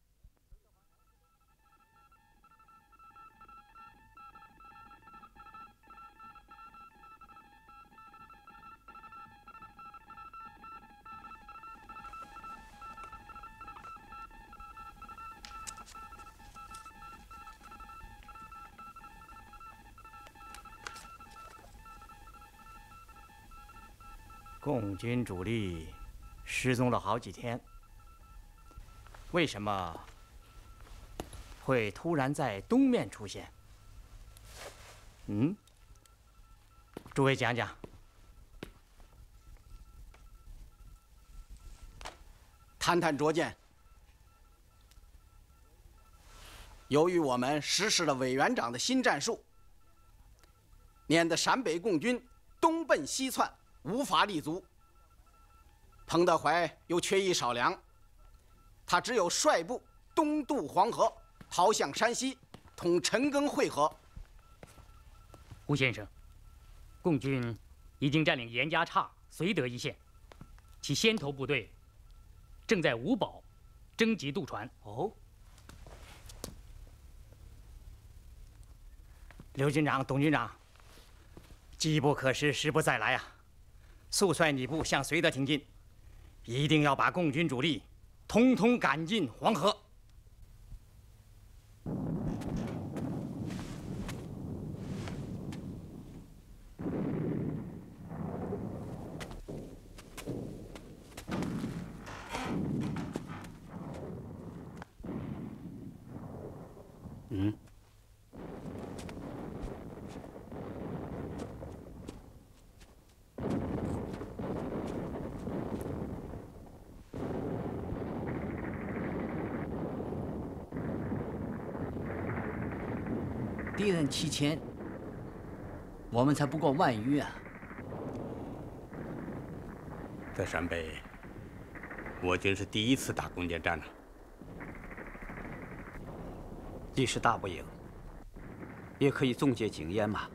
共军主力失踪了好几天，为什么会突然在东面出现？嗯，诸位讲讲。 谈谈拙见。由于我们实施了委员长的新战术，撵得陕北共军东奔西窜，无法立足。彭德怀又缺衣少粮，他只有率部东渡黄河，逃向山西，同陈赓会合。 胡先生，共军已经占领严家岔、绥德一线，其先头部队正在五堡征集渡船。 哦， 刘军长、董军长，机不可失，时不再来啊！速率你部向绥德挺进，一定要把共军主力通通赶进黄河。 嗯。 敌人七千，我们才不过万余啊！ 在陕北，我军是第一次打攻坚战呢。 即使打不赢， 也可以总结经验嘛。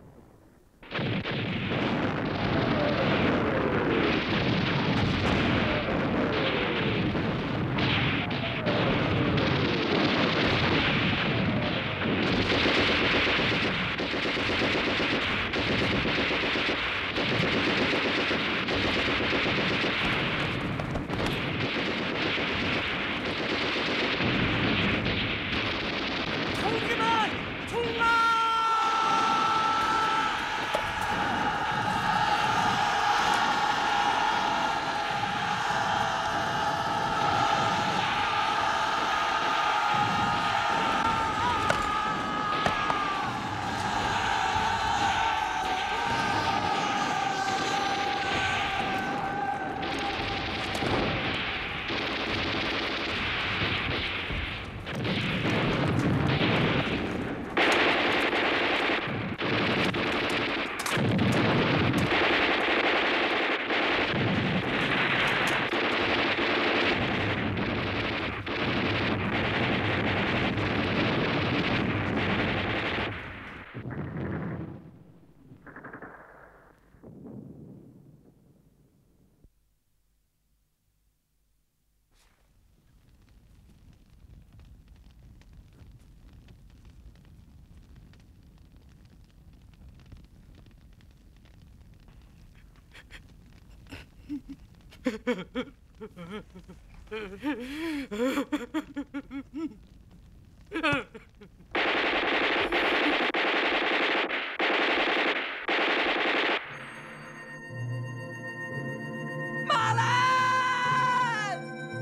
马兰！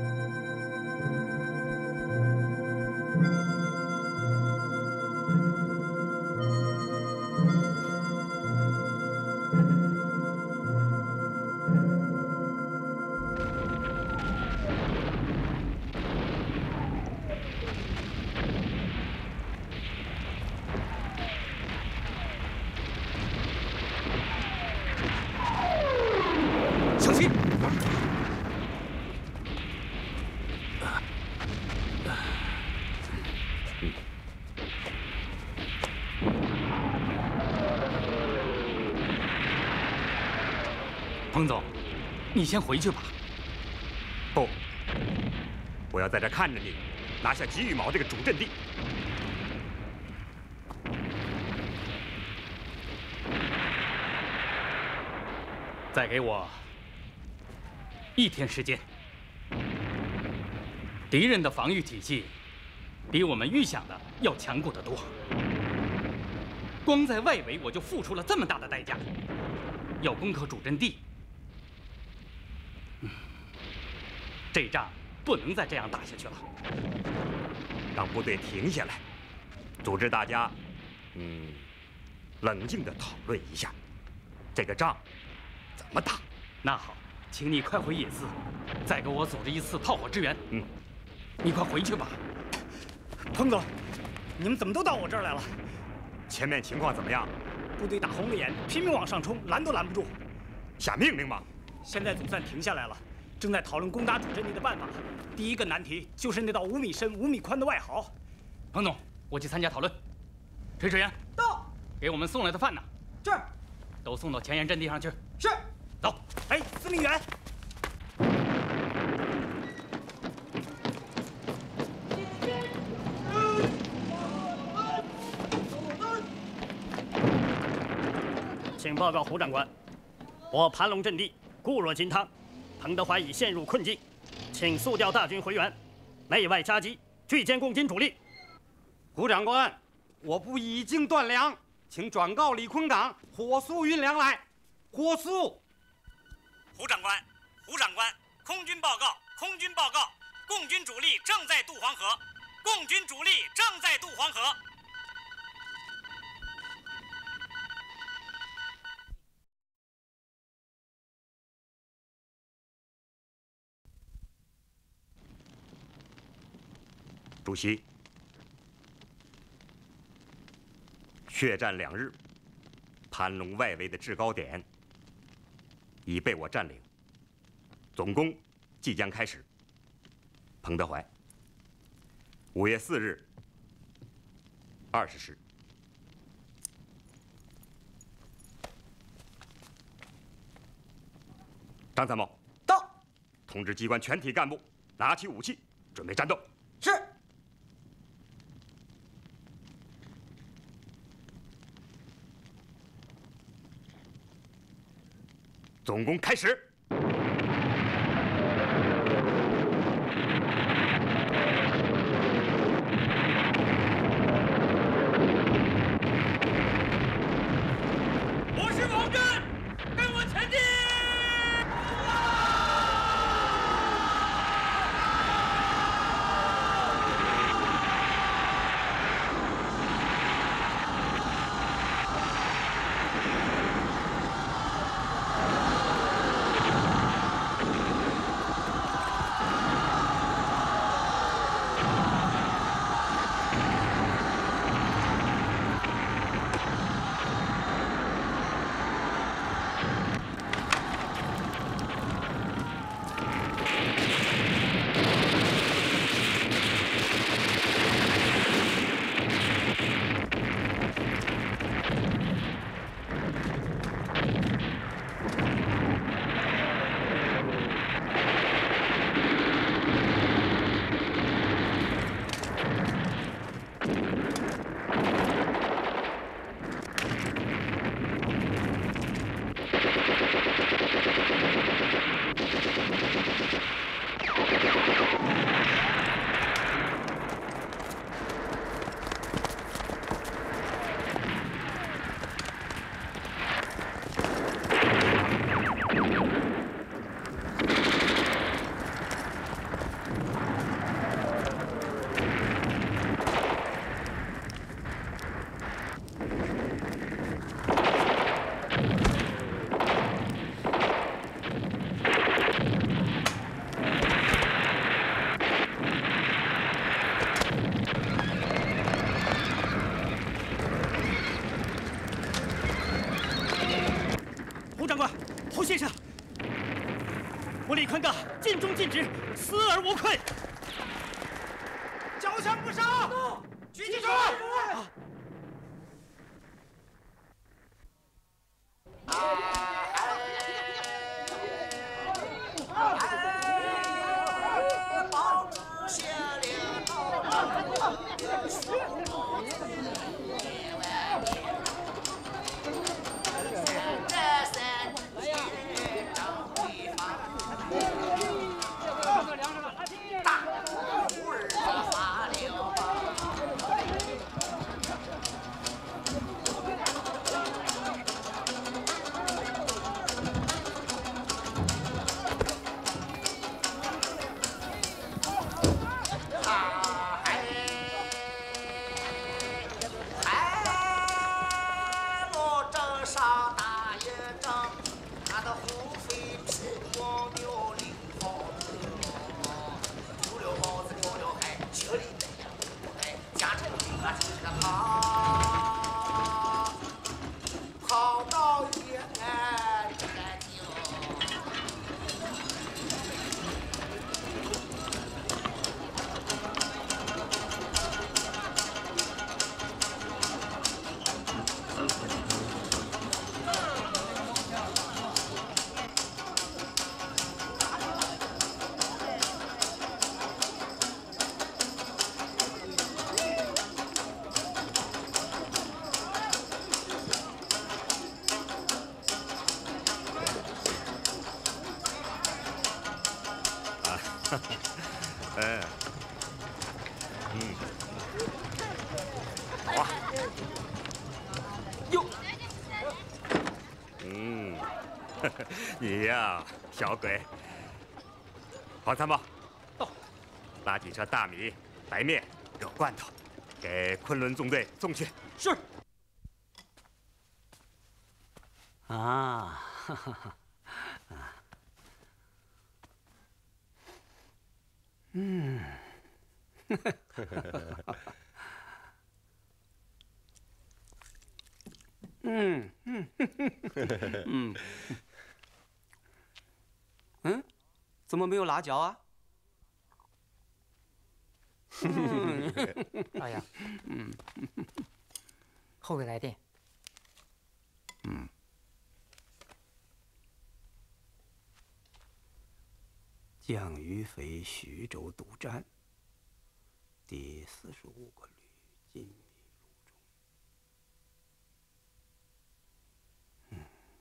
小心！彭总，你先回去吧。 不，我要在这看着你拿下吉羽毛这个主阵地。 再给我一天时间。敌人的防御体系比我们预想的要强固得多。光在外围我就付出了这么大的代价，要攻克主阵地，嗯，这仗不能再这样打下去了。 让部队停下来，组织大家，嗯，冷静地讨论一下，这个仗怎么打？ 那好，请你快回野寺，再给我组织一次炮火支援。 嗯， 你快回去吧。 彭总，你们怎么都到我这儿来了？ 前面情况怎么样？ 部队打红了眼，拼命往上冲，拦都拦不住。 下命令吗？ 现在总算停下来了，正在讨论攻打主阵地的办法。第一个难题就是那道五米深、五米宽的外壕。 彭总，我去参加讨论。炊事员到， 给我们送来的饭呢？ 这儿， 都送到前沿阵地上去。 是， 走。 哎，司令员。请报告胡长官，我盘龙阵地固若金汤，彭德怀已陷入困境，请速调大军回援，内外夹击，拒歼共军主力。 胡长官，我部已经断粮，请转告李坤港，火速运粮来，火速。 胡长官，胡长官，空军报告，空军报告，共军主力正在渡黄河，共军主力正在渡黄河。 主席，血战两日，盘龙外围的制高点已被我占领，总攻即将开始。彭德怀，五月四日二十时， 张参谋到， 通知机关全体干部拿起武器，准备战斗。 是。 总攻开始。 先生，我李坤刚尽忠尽职，死而无愧。 交枪不杀，举起手！ 哎，嗯，好啊，哟，嗯，你呀，小鬼，黄参谋，到，拉几车大米、白面、肉罐头，给昆仑纵队送去。 是。啊，哈哈哈。 嗯，嗯嗯嗯嗯，怎么没有辣椒啊？ 老杨， 嗯， 后备来电。 嗯。 将于飞徐州督战，第四十五个旅进密入中。嗯，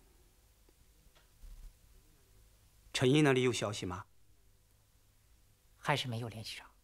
陈毅那里有消息吗？ 还是没有联系上。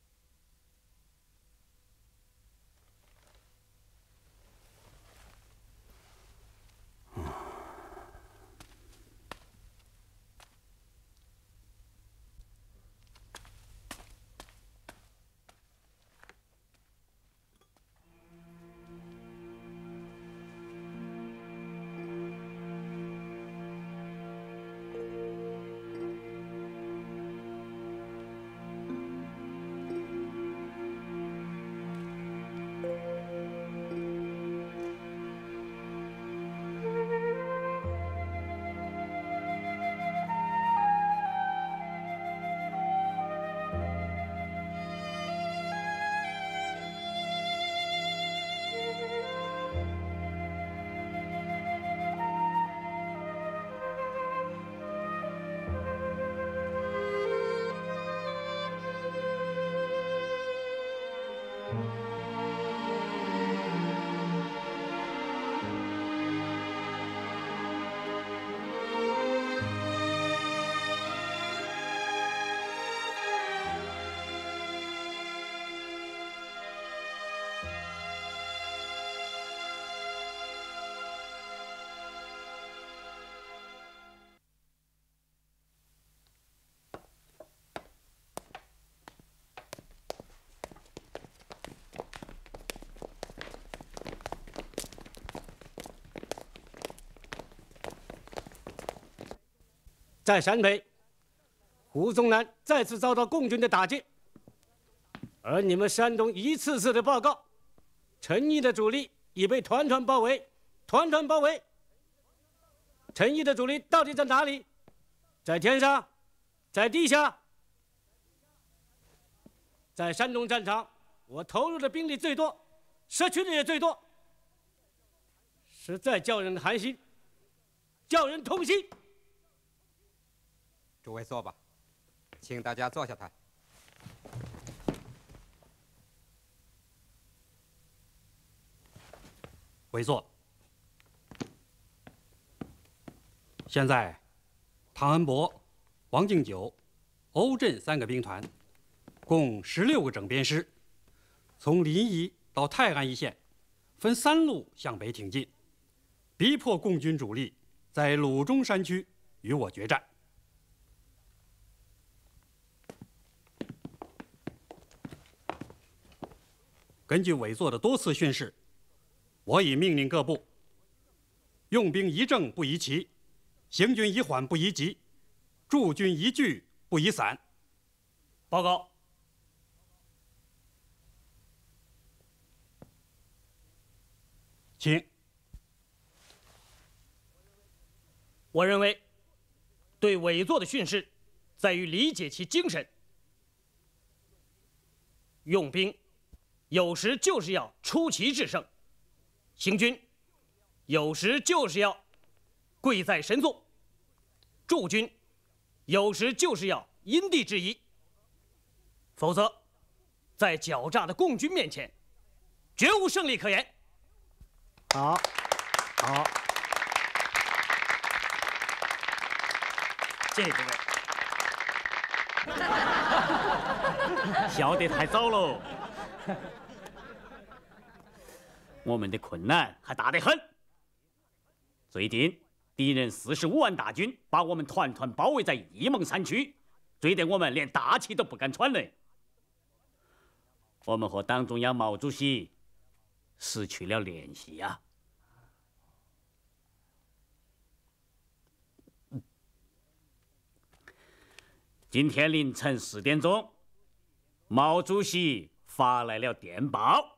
在陕北，胡宗南再次遭到共军的打击，而你们山东一次次的报告，陈毅的主力已被团团包围，团团包围。陈毅的主力到底在哪里？在天上，在地下，在山东战场，我投入的兵力最多，失去的也最多，实在叫人寒心，叫人痛心。 诸位坐吧，请大家坐下谈。 回座。现在，汤恩伯、王敬久、欧震三个兵团，共十六个整编师，从临沂到泰安一线，分三路向北挺进，逼迫共军主力在鲁中山区与我决战。根据委座的多次训示，我已命令各部用兵宜正不宜奇，行军宜缓不宜急，驻军宜聚不宜散。 报告。 请。 我认为，对委座的训示，在于理解其精神。用兵有时就是要出奇制胜，行军有时就是要贵在神速，驻军有时就是要因地制宜，否则在狡诈的共军面前，绝无胜利可言。 好，好， 谢谢诸位。笑得太早喽。我们的困难还大得很。最近敌人四十五万大军把我们团团包围在沂蒙山区，追得我们连大气都不敢喘嘞。我们和党中央毛主席失去了联系呀、啊。今天凌晨四点钟，毛主席发来了电报。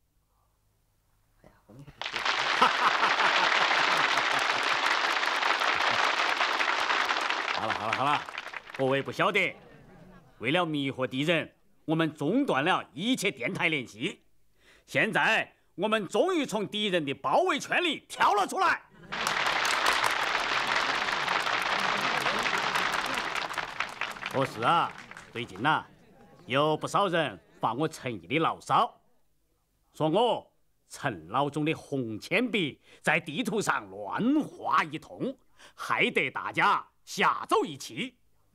好了好了好了，各位不晓得，为了迷惑敌人，我们中断了一切电台联系。现在我们终于从敌人的包围圈里跳了出来。 可是啊，最近呐、啊，有不少人发我陈毅的牢骚，说我陈老总的红铅笔在地图上乱画一通，害得大家吓走一气。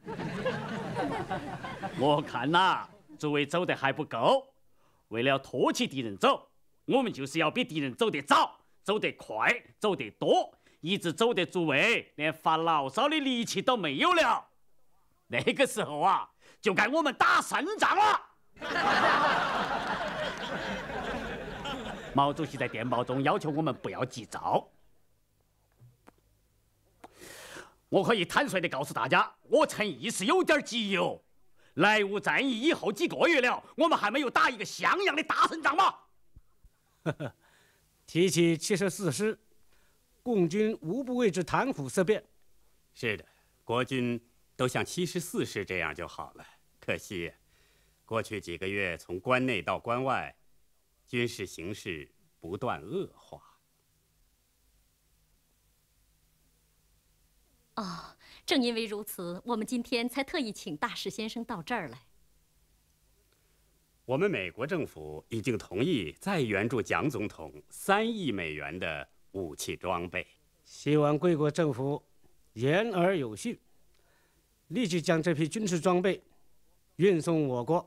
我看呐，诸位走得还不够，为了拖起敌人走，我们就是要比敌人走得早、走得快、走得多，一直走得诸位连发牢骚的力气都没有了。那个时候啊，就该我们打胜仗了。毛主席在电报中要求我们不要急躁。我可以坦率地告诉大家，我陈毅是有点急哟。莱芜战役以后几个月了，我们还没有打一个像样的大胜仗吗？ 提起七十四师，共军无不为之谈虎色变。 是的，国军都像七十四师这样就好了。可惜，过去几个月从关内到关外，军事形势不断恶化。 哦，正因为如此，我们今天才特意请大使先生到这儿来。 我们美国政府已经同意再援助蒋总统三亿美元的武器装备， 希望贵国政府言而有信，立即将这批军事装备运送我国。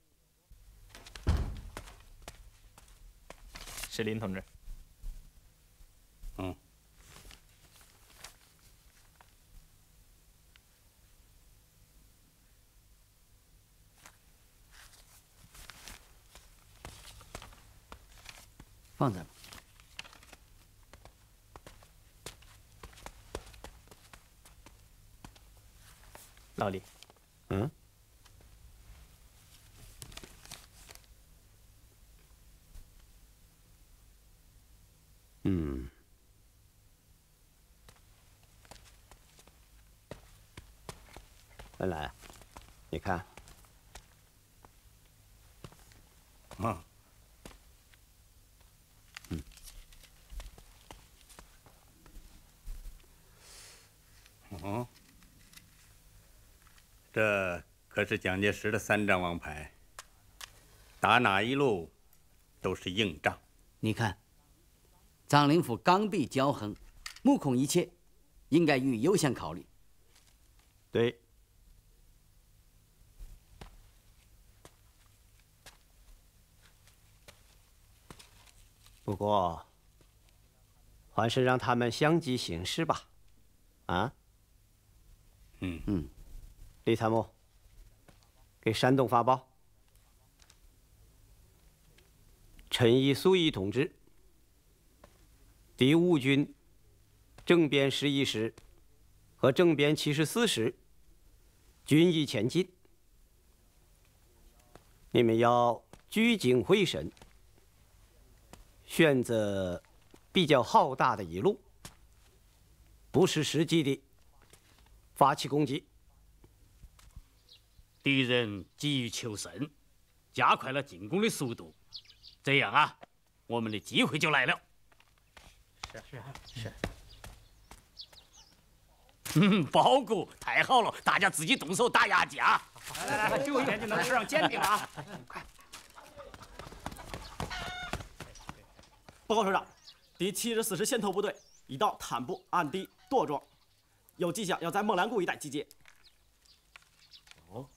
是林同志。 嗯。 放这儿。 老李。 嗯。嗯。文莱，你看。 啊。 嗯。 哦。这可是蒋介石的三张王牌，打哪一路都是硬仗。 你看，张灵甫刚愎骄横，目空一切，应该予以优先考虑。 对。不过，还是让他们相机行事吧。啊？ 嗯嗯。 李参谋，给山东发报。陈毅、苏毅同志，第五军政编十一师和政编七十四师军已前进，你们要聚精会神，选择比较浩大的一路，不失时机的发起攻击。 敌人急于求胜，加快了进攻的速度，这样啊，我们的机会就来了。 是是是。 嗯，包谷太好了，大家自己动手打牙祭啊！ 来来来，就一点就能吃上煎饼了啊！ 快！ 报告首长，第七十四师先头部队已到坦布岸地垛庄，有迹象要在莫兰固一带集结。 哦。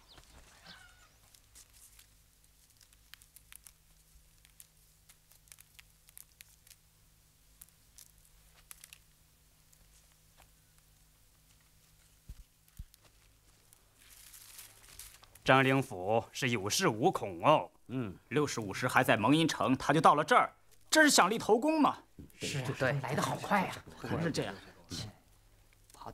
张灵甫是有恃无恐哦。 嗯，六十五师还在蒙阴城，他就到了这儿，这是想立头功嘛？ 是啊，对，来得好快呀， 可是这样。 不好打。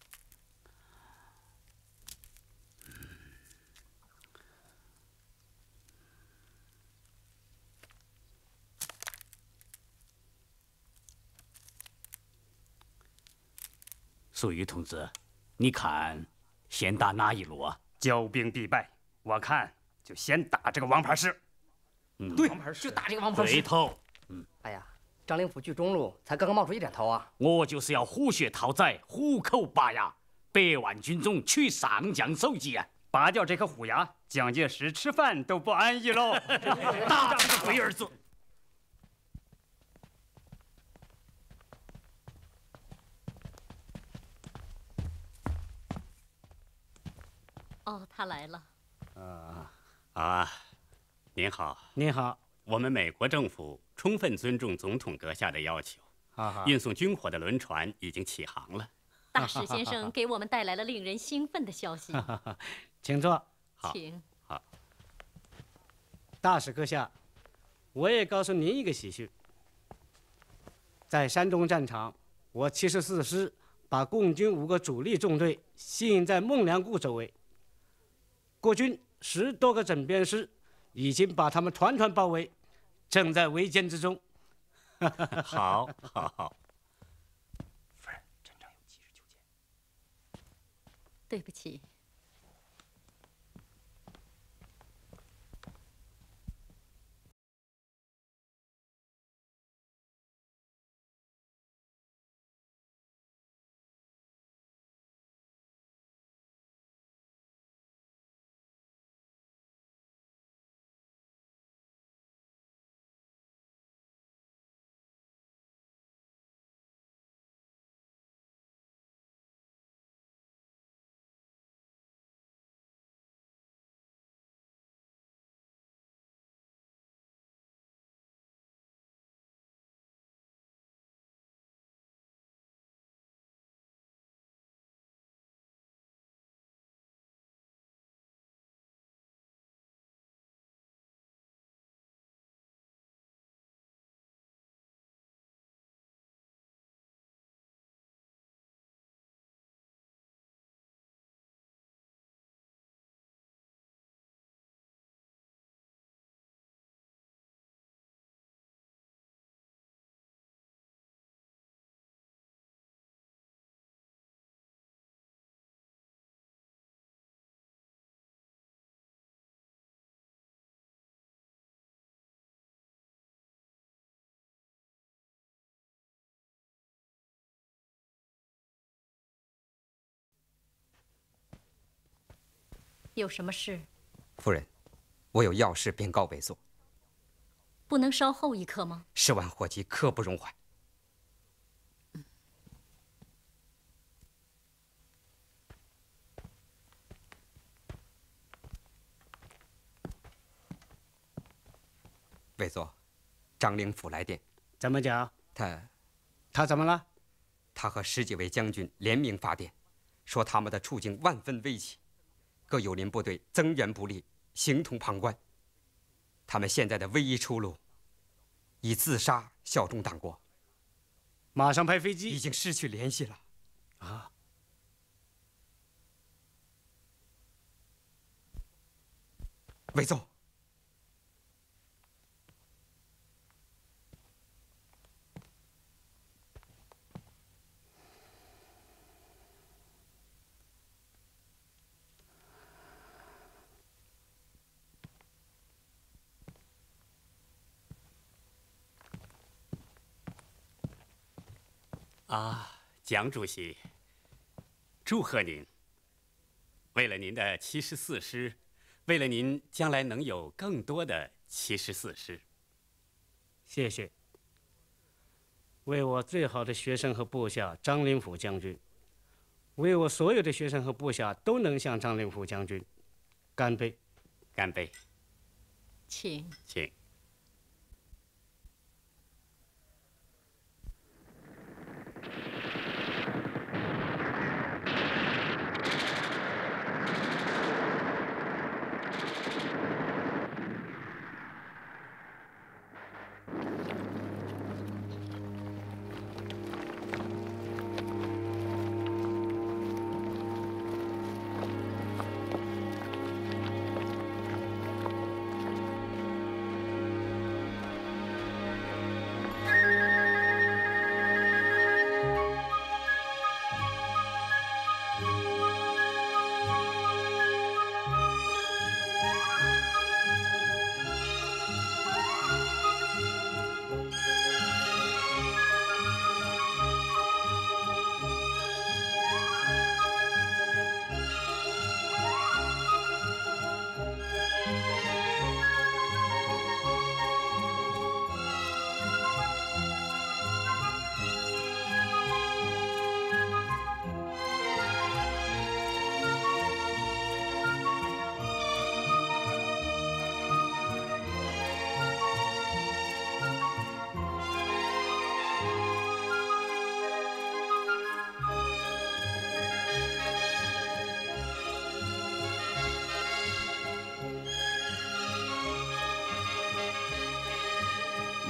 苏玉同志，你看先打哪一路啊？ 骄兵必败，我看就先打这个王牌师。 嗯， 对，就打这个王牌师。 对头。 嗯，哎呀，张灵甫距中路才刚刚冒出一点头啊！ 我就是要虎穴讨崽，虎口拔牙， 百万军中取上将首级啊！ 拔掉这颗虎牙，蒋介石吃饭都不安逸喽！ 打这个龟儿子！ 哦，他来了。 啊啊，您好。 您好。 我们美国政府充分尊重总统阁下的要求， 啊、 运送军火的轮船已经起航了。 大使先生给我们带来了令人兴奋的消息。 请坐。 好， 请。 好。 大使阁下，我也告诉您一个喜讯。在山东战场，我七十四师把共军五个主力纵队吸引在孟良崮周围，国军十多个整编师已经把他们团团包围，正在围歼之中。 好，好，好。 夫人，陈长有急事求见。 对不起。有什么事？ 夫人，我有要事禀告北座。 不能稍后一刻吗？ 十万火急，刻不容缓。北座，张灵甫来电。 怎么讲？ 他， 他怎么了？ 他和十几位将军联名发电，说他们的处境万分危急。各友邻部队增援不力，形同旁观。他们现在的唯一出路，以自杀效忠党国。 马上派飞机。 已经失去联系了。 啊！ 韦座， 啊，蒋主席，祝贺您！为了您的七十四师，为了您将来能有更多的七十四师， 谢谢。为我最好的学生和部下张灵甫将军，为我所有的学生和部下都能像张灵甫将军，干杯！ 干杯！ 请， 请。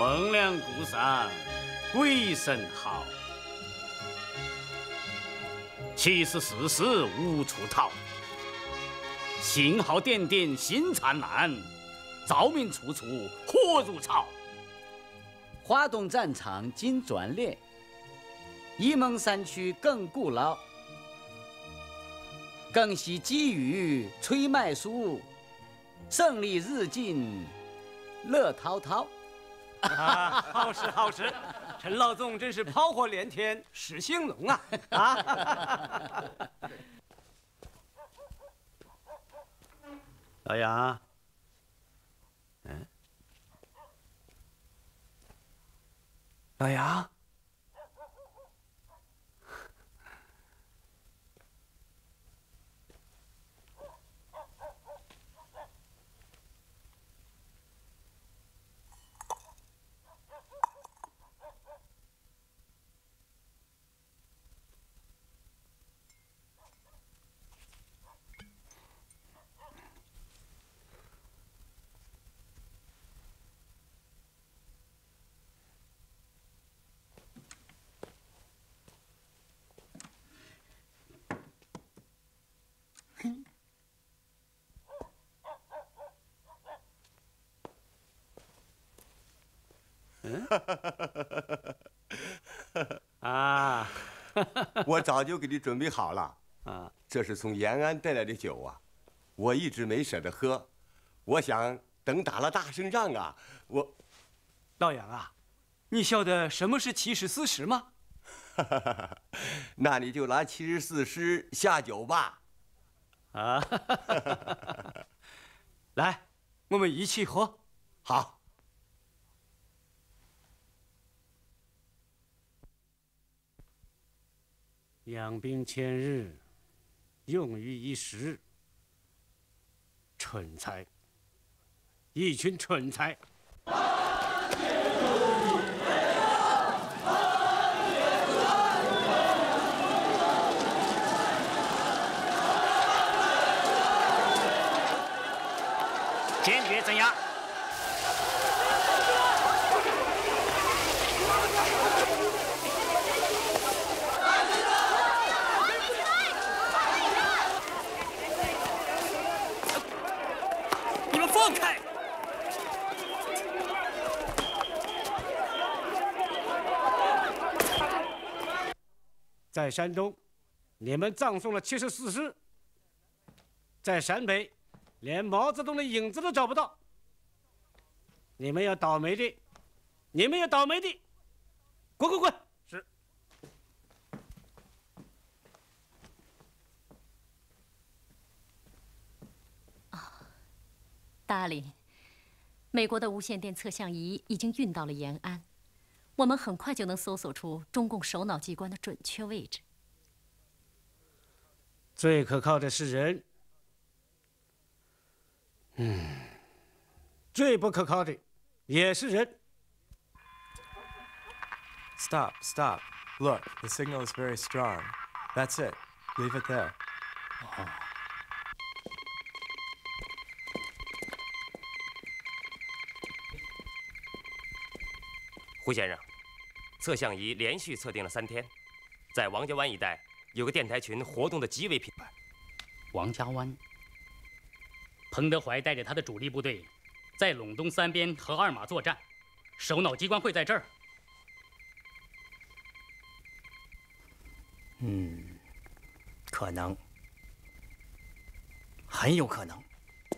孟良崮上鬼神好，七十四师无处逃，信号点点心灿烂，照明处处火如潮。 华东战场今专列，沂蒙山区更古老。更喜机遇吹麦菽，胜利日近乐滔滔。 啊，好事好事，陈老总真是炮火连天，势兴隆啊！啊， 老杨，嗯，老杨。 啊，我早就给你准备好了啊！这是从延安带来的酒啊，我一直没舍得喝。我想等打了大胜仗啊，我老杨啊，你晓得什么是七十四师吗？ 那你就拿七十四师下酒吧。 啊，来，我们一起喝。 好。 养兵千日，用于一时。蠢材，一群蠢材！ 坚决镇压！你们放开！ 在山东，你们葬送了七十四师；在陕北，连毛泽东的影子都找不到。你们要倒霉的，你们要倒霉的，滚滚滚！是。 达林，美国的无线电测向仪已经运到了延安，我们很快就能搜索出中共首脑机关的准确位置。 最可靠的是人，嗯，最不可靠的也是人。 Stop, stop. Look, the signal is very strong. That's it. Leave it there. 胡先生，测向仪连续测定了三天，在王家湾一带有个电台群活动的极为频繁。 王家湾，彭德怀带着他的主力部队，在陇东三边和二马作战，首脑机关会在这儿。 嗯，可能，很有可能。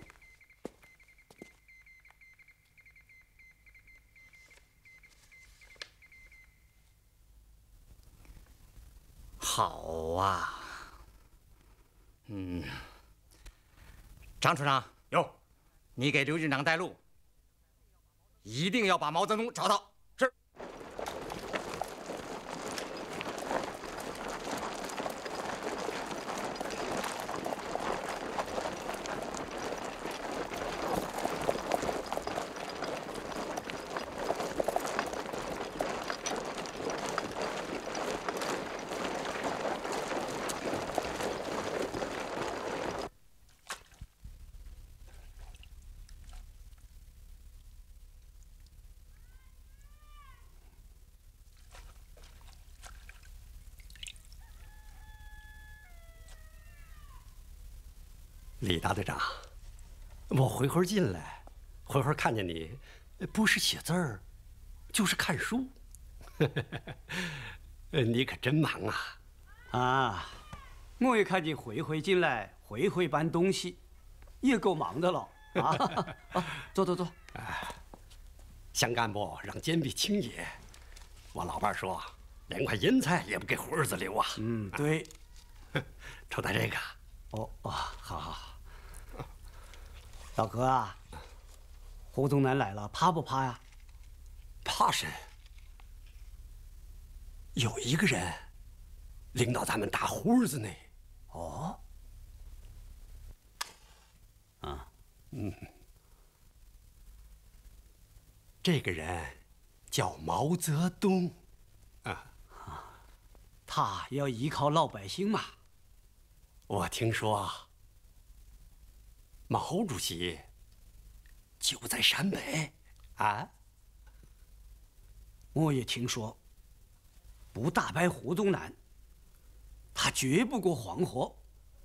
好啊，嗯，张处长， 有， 你给刘军长带路，一定要把毛泽东找到。是。 李大队长，我回会儿进来，回会儿看见你，不是写字儿，就是看书。你可真忙啊！ 啊，我也看见慧慧进来，慧慧搬东西，也够忙的了啊！啊，坐坐坐。 乡干部让坚壁清野，我老伴儿说，连块银菜也不给胡儿子留啊。 嗯，对。 抽他这个。 哦哦，好好好。老哥啊，胡宗南来了，怕不怕呀？ 怕是。有一个人领导咱们打胡儿子呢。 哦。啊， 嗯。这个人叫毛泽东，啊， 他要依靠老百姓嘛。 我听说毛主席就在陕北，啊， 我也听说，不打败胡宗南，他绝不过黄河。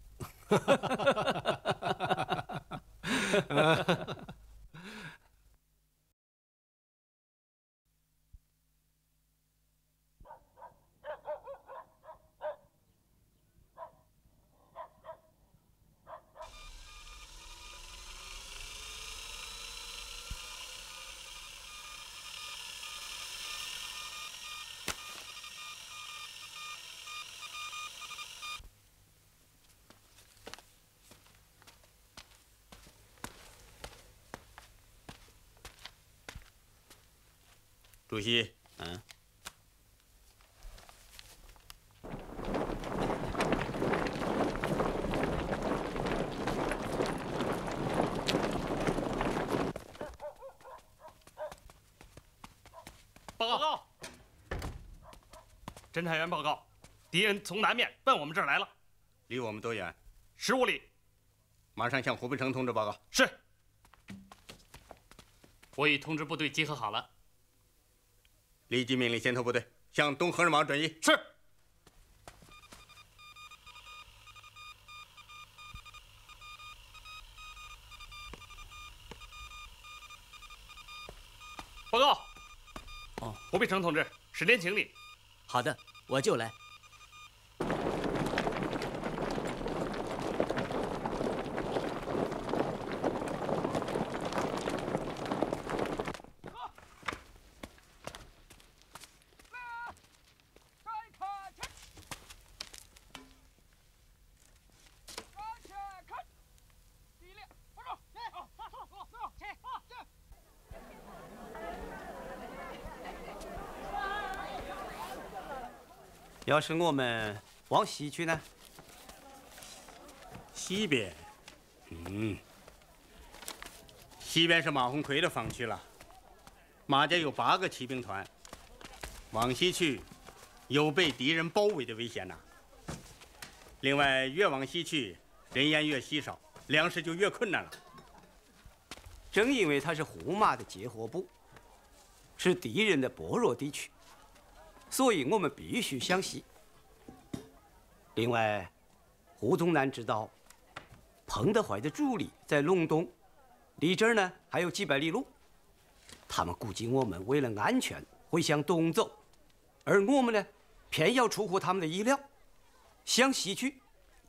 主席，嗯， 报告，侦查员报告，敌人从南面奔我们这儿来了， 离我们多远？ 十五里。 马上向胡奔成同志报告。 是。 我与通知部队集合好了。 立即命令先头部队向东河人马转移。 是。报告。 哦， 胡必成同志，史连请你。 好的，我就来。 要是我们往西去呢？ 西边，嗯，西边是马鸿逵的防区了。马家有八个骑兵团，往西去，有被敌人包围的危险呐。另外，越往西去，人烟越稀少，粮食就越困难了。 正因为它是胡马的结合部，是敌人的薄弱地区。所以我们必须向西。另外，胡宗南知道彭德怀的主力在隆东，离这儿呢还有几百里路。他们估计我们为了安全会向东走，而我们呢，偏要出乎他们的意料，向西去。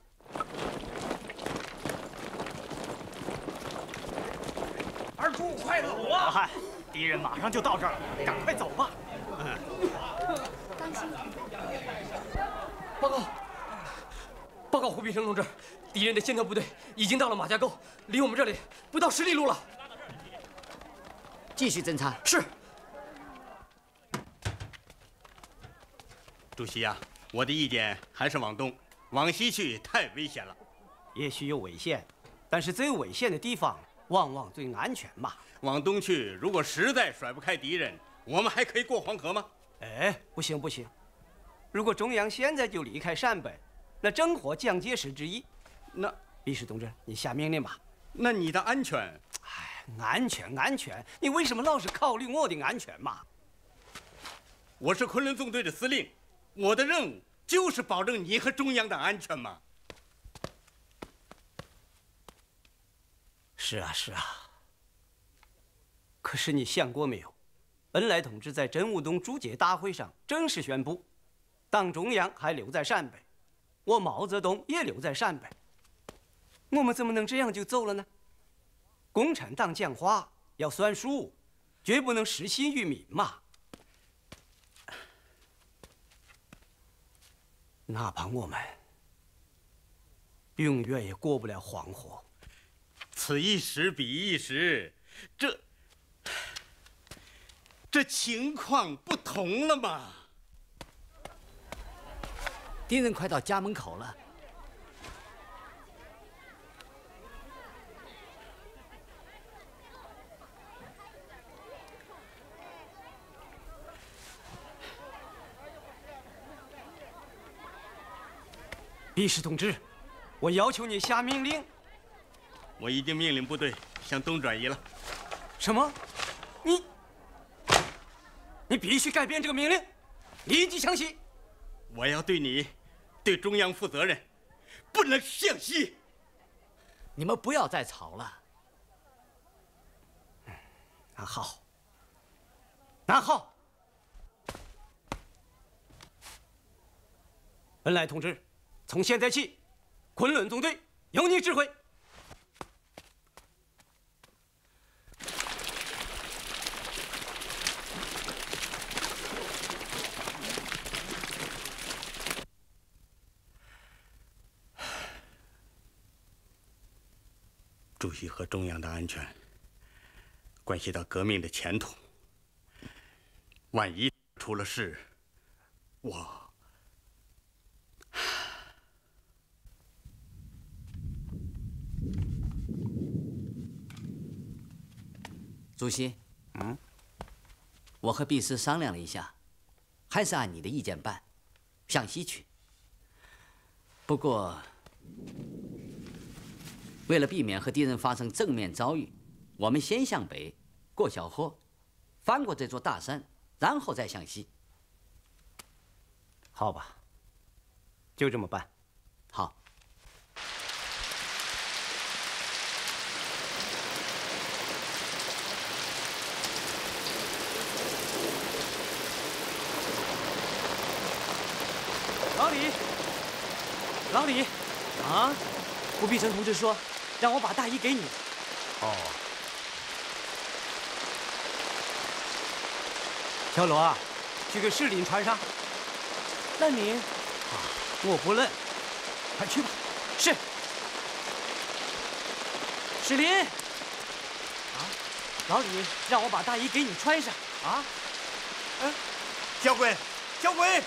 二叔，快走啊！老汉，敌人马上就到这儿了，赶快走吧。 当心！ 报告，报告胡必成同志，敌人的先头部队已经到了马家沟，离我们这里不到十里路了。 继续侦查。 是。 主席呀、啊，我的意见还是往东，往西去太危险了。 也许有危险，但是最危险的地方往往最安全嘛。 往东去，如果实在甩不开敌人，我们还可以过黄河吗？ 哎，不行不行！如果中央现在就离开陕北，那正合蒋介石之意。 那李石同志，你下命令吧。 那你的安全？ 哎，安全安全，你为什么老是考虑我的安全嘛？ 我是昆仑纵队的司令，我的任务就是保证你和中央的安全嘛。 是啊，是啊。可是你想过没有？恩来同志在真武洞铸剑大会上正式宣布，党中央还留在陕北，我毛泽东也留在陕北。我们怎么能这样就走了呢？共产党讲话要算数，绝不能失信于民嘛。哪怕我们永远也过不了黄河。 此一时彼一时，这这情况不同了嘛？ 敌人快到家门口了。 李氏同志，我要求你下命令。 我已经命令部队向东转移了。 什么？你你必须改变这个命令，立即向西。 我要对你，对中央负责任，不能向西。 你们不要再吵了。 那好，那好。恩来同志，从现在起，昆仑纵队由你指挥。 主席和中央的安全，关系到革命的前途。万一出了事，我…… 主席，嗯，我和毕师商量了一下，还是按你的意见办，向西去。不过，为了避免和敌人发生正面遭遇，我们先向北过小河，翻过这座大山，然后再向西。 好吧，就这么办。 好。 老李，老李，啊，胡必成同志说让我把大衣给你。 哦。小罗啊，去给士林穿上。 那你， 啊，我不冷，快去吧。 是。士林，啊，老李让我把大衣给你穿上。啊， 嗯，小鬼，小鬼。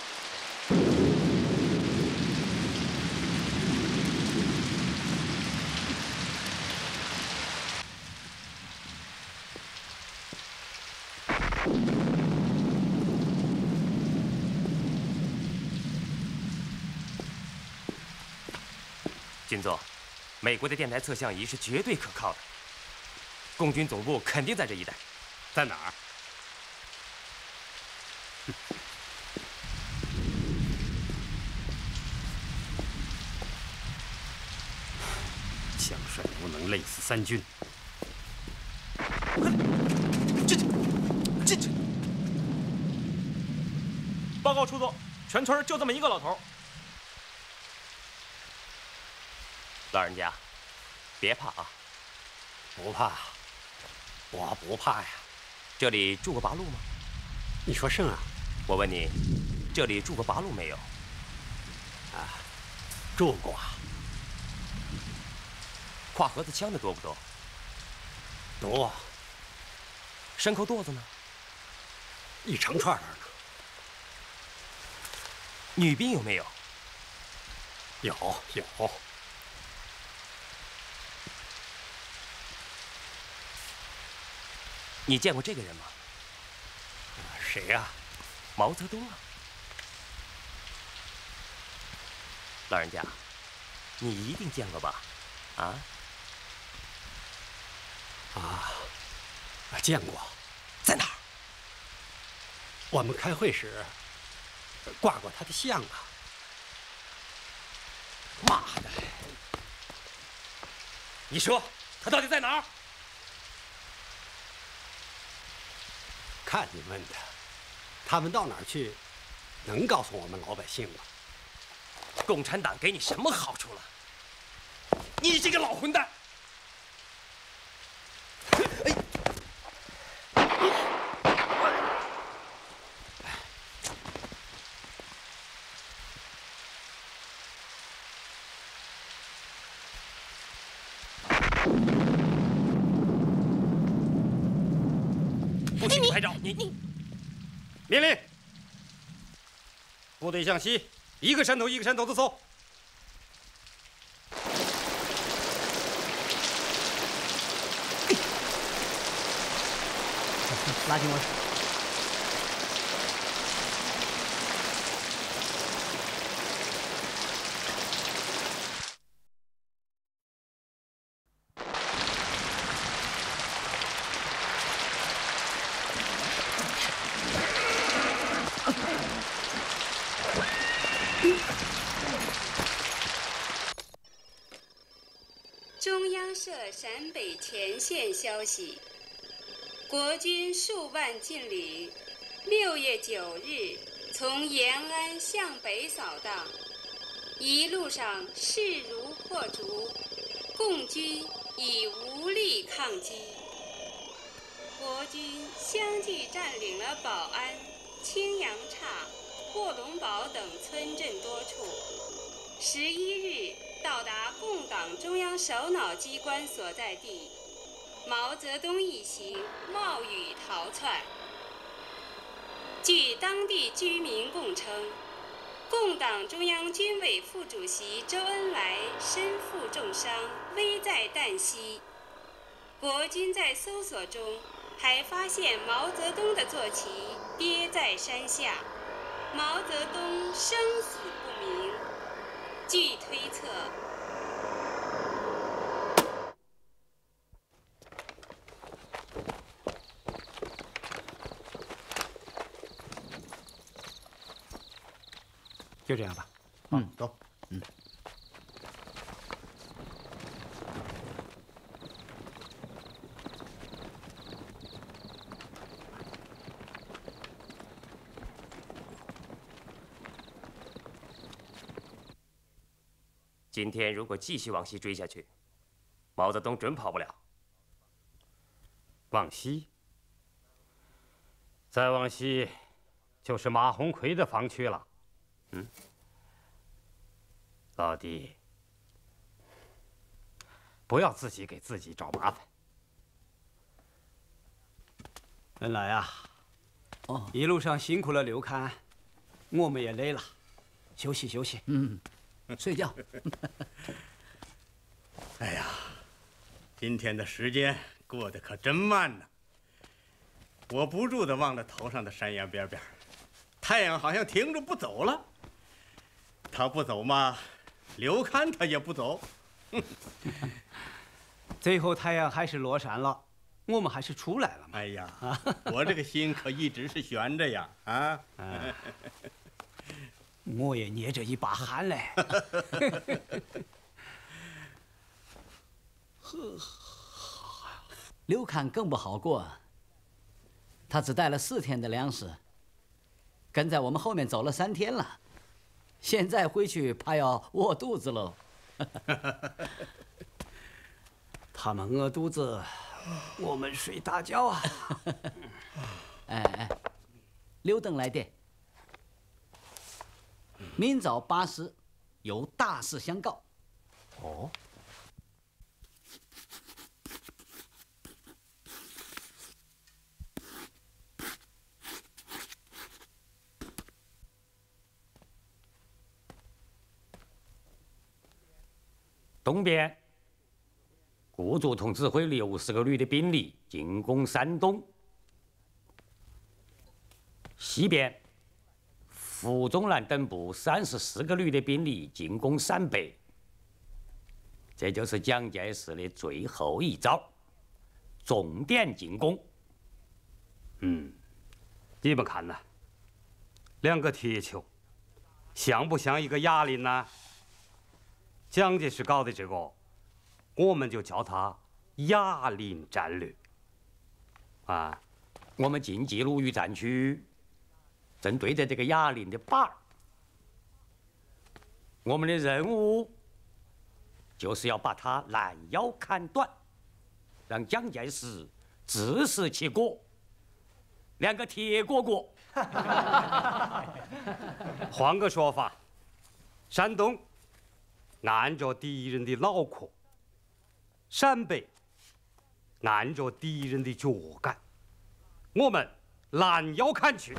金座，美国的电台测向仪是绝对可靠的，共军总部肯定在这一带。 在哪儿？将帅无能，累死三军。 这这这！报告处座，全村就这么一个老头。 老人家，别怕啊！ 不怕，我不怕呀。 这里住过八路吗？ 你说甚啊？ 我问你，这里住过八路没有？ 啊，住过。 挎盒子枪的多不多？ 多。 牲口垛子呢？ 一长串呢。 女兵有没有？ 有有。 你见过这个人吗？ 谁呀？ 毛泽东啊！老人家，你一定见过吧？啊？ 啊，见过。 在哪儿？ 我们开会时挂过他的像啊。 妈的！你说他到底在哪儿？ 看你问的，他们到哪儿去，能告诉我们老百姓吗？ 共产党给你什么好处了？你这个老混蛋！不许你拍照！你你命令，部队向西，一个山头一个山头的搜。 拉紧我手。 中央社陕北前线消息。国军数万劲旅，六月九日从延安向北扫荡，一路上势如破竹，共军已无力抗击。国军相继占领了保安、青阳岔、卧龙堡等村镇多处。十一日到达共党中央首脑机关所在地。毛泽东一行冒雨逃窜。据当地居民供称，共党中央军委副主席周恩来身负重伤，危在旦夕。国军在搜索中还发现毛泽东的坐骑跌在山下，毛泽东生死不明。据推测， 就这样吧。 嗯，走。嗯。 今天如果继续往西追下去，毛泽东准跑不了。 往西，再往西，就是马鸿逵的防区了。嗯，老弟，不要自己给自己找麻烦。 恩来啊，哦，一路上辛苦了刘戡，我们也累了，休息休息。 嗯，睡觉。 哎呀，今天的时间过得可真慢呢。我不住地望着头上的山崖边边，太阳好像停着不走了。他不走嘛，刘戡他也不走。 最后太阳还是落山了，我们还是出来了嘛。 哎呀，我这个心可一直是悬着呀！啊， 我也捏着一把汗嘞。 刘戡更不好过，他只带了四天的粮食，跟在我们后面走了三天了。现在回去怕要饿肚子喽。 他们饿肚子，我们睡大觉啊。 哎哎，刘邓来电，明早八时有大事相告。 哦。 东边，顾祝同指挥六十个旅的兵力进攻山东；西边，傅宗南等部三十四个旅的兵力进攻陕北。这就是蒋介石的最后一招，重点进攻。 嗯，你们看呐，两个铁球，像不像一个哑铃呢？蒋介石搞的这个，我们就叫它哑铃战略。啊， 我们晋冀鲁豫战区正对着这个哑铃的把儿，我们的任务就是要把它拦腰砍断，让蒋介石自食其果，两个铁蝈蝈。 换个说法，山东按着敌人的脑壳，陕北按着敌人的脚杆，我们拦腰砍去。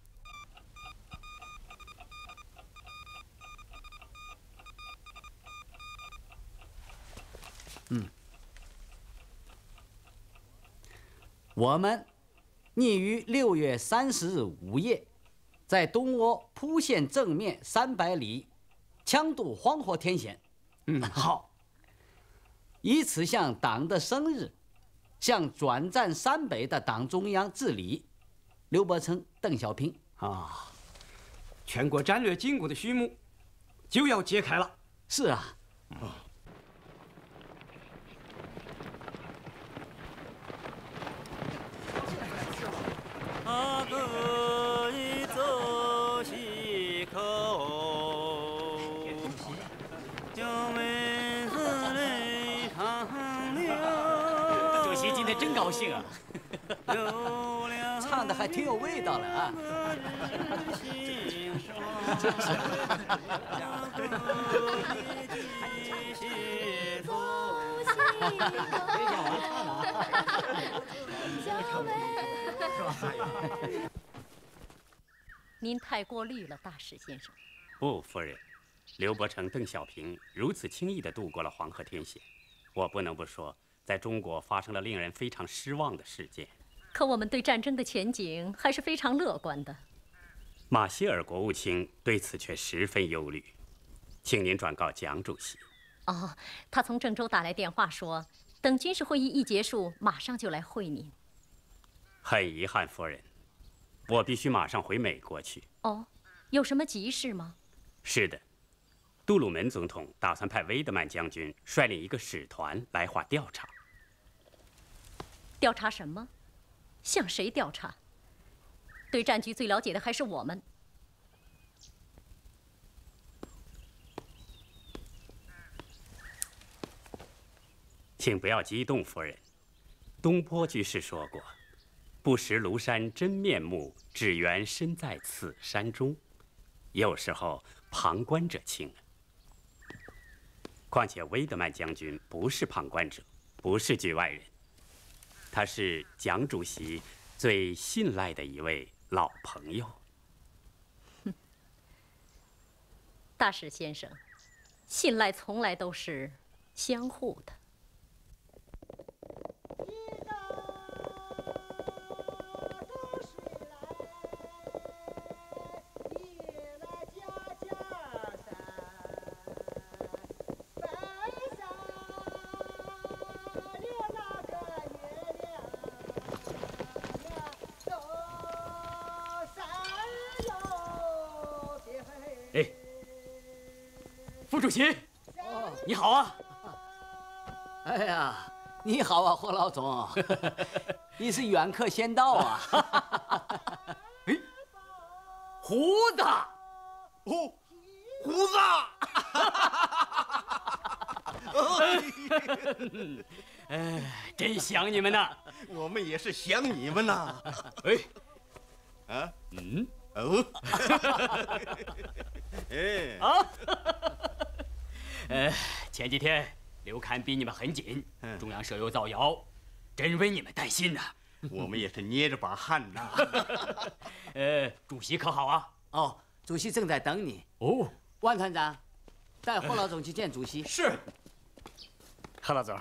嗯，我们拟于六月三十日午夜，在东阿蒲县正面三百里强渡黄河天险。嗯，好。以此向党的生日，向转战陕北的党中央致礼。刘伯承、邓小平啊，全国战略进攻的序幕就要揭开了。 是啊。嗯啊，可以走西口，就为此泪长流。 主席今天真高兴啊，唱的还挺有味道了啊。 您太过虑了，大使先生。 不，夫人，刘伯承、邓小平如此轻易地渡过了黄河天险，我不能不说，在中国发生了令人非常失望的事件。 可我们对战争的前景还是非常乐观的。 马歇尔国务卿对此却十分忧虑，请您转告蒋主席。 哦，他从郑州打来电话说，等军事会议一结束，马上就来会您。 很遗憾，夫人，我必须马上回美国去。 哦，有什么急事吗？ 是的，杜鲁门总统打算派威德曼将军率领一个使团来华调查。 调查什么？向谁调查？对战局最了解的还是我们。 请不要激动，夫人。东坡居士说过：“不识庐山真面目，只缘身在此山中。”有时候旁观者清。况且威德曼将军不是旁观者，不是局外人，他是蒋主席最信赖的一位老朋友。 大使先生，信赖从来都是相互的。 哎，副主席，你好啊！ 哎呀，你好啊，霍老总，你是远客先到啊！ 哎，胡子， 哦，胡子！ 哎，真想你们呐！ 我们也是想你们呐！ 哎， 啊， 嗯， 哦，哎， 啊，呃，前几天刘戡逼你们很紧，中央设有造谣，真为你们担心呐。 我们也是捏着把汗呐。 呃，主席可好啊？ 哦，主席正在等你。 哦， 万团长，带霍老总去见主席。 是。贺老总。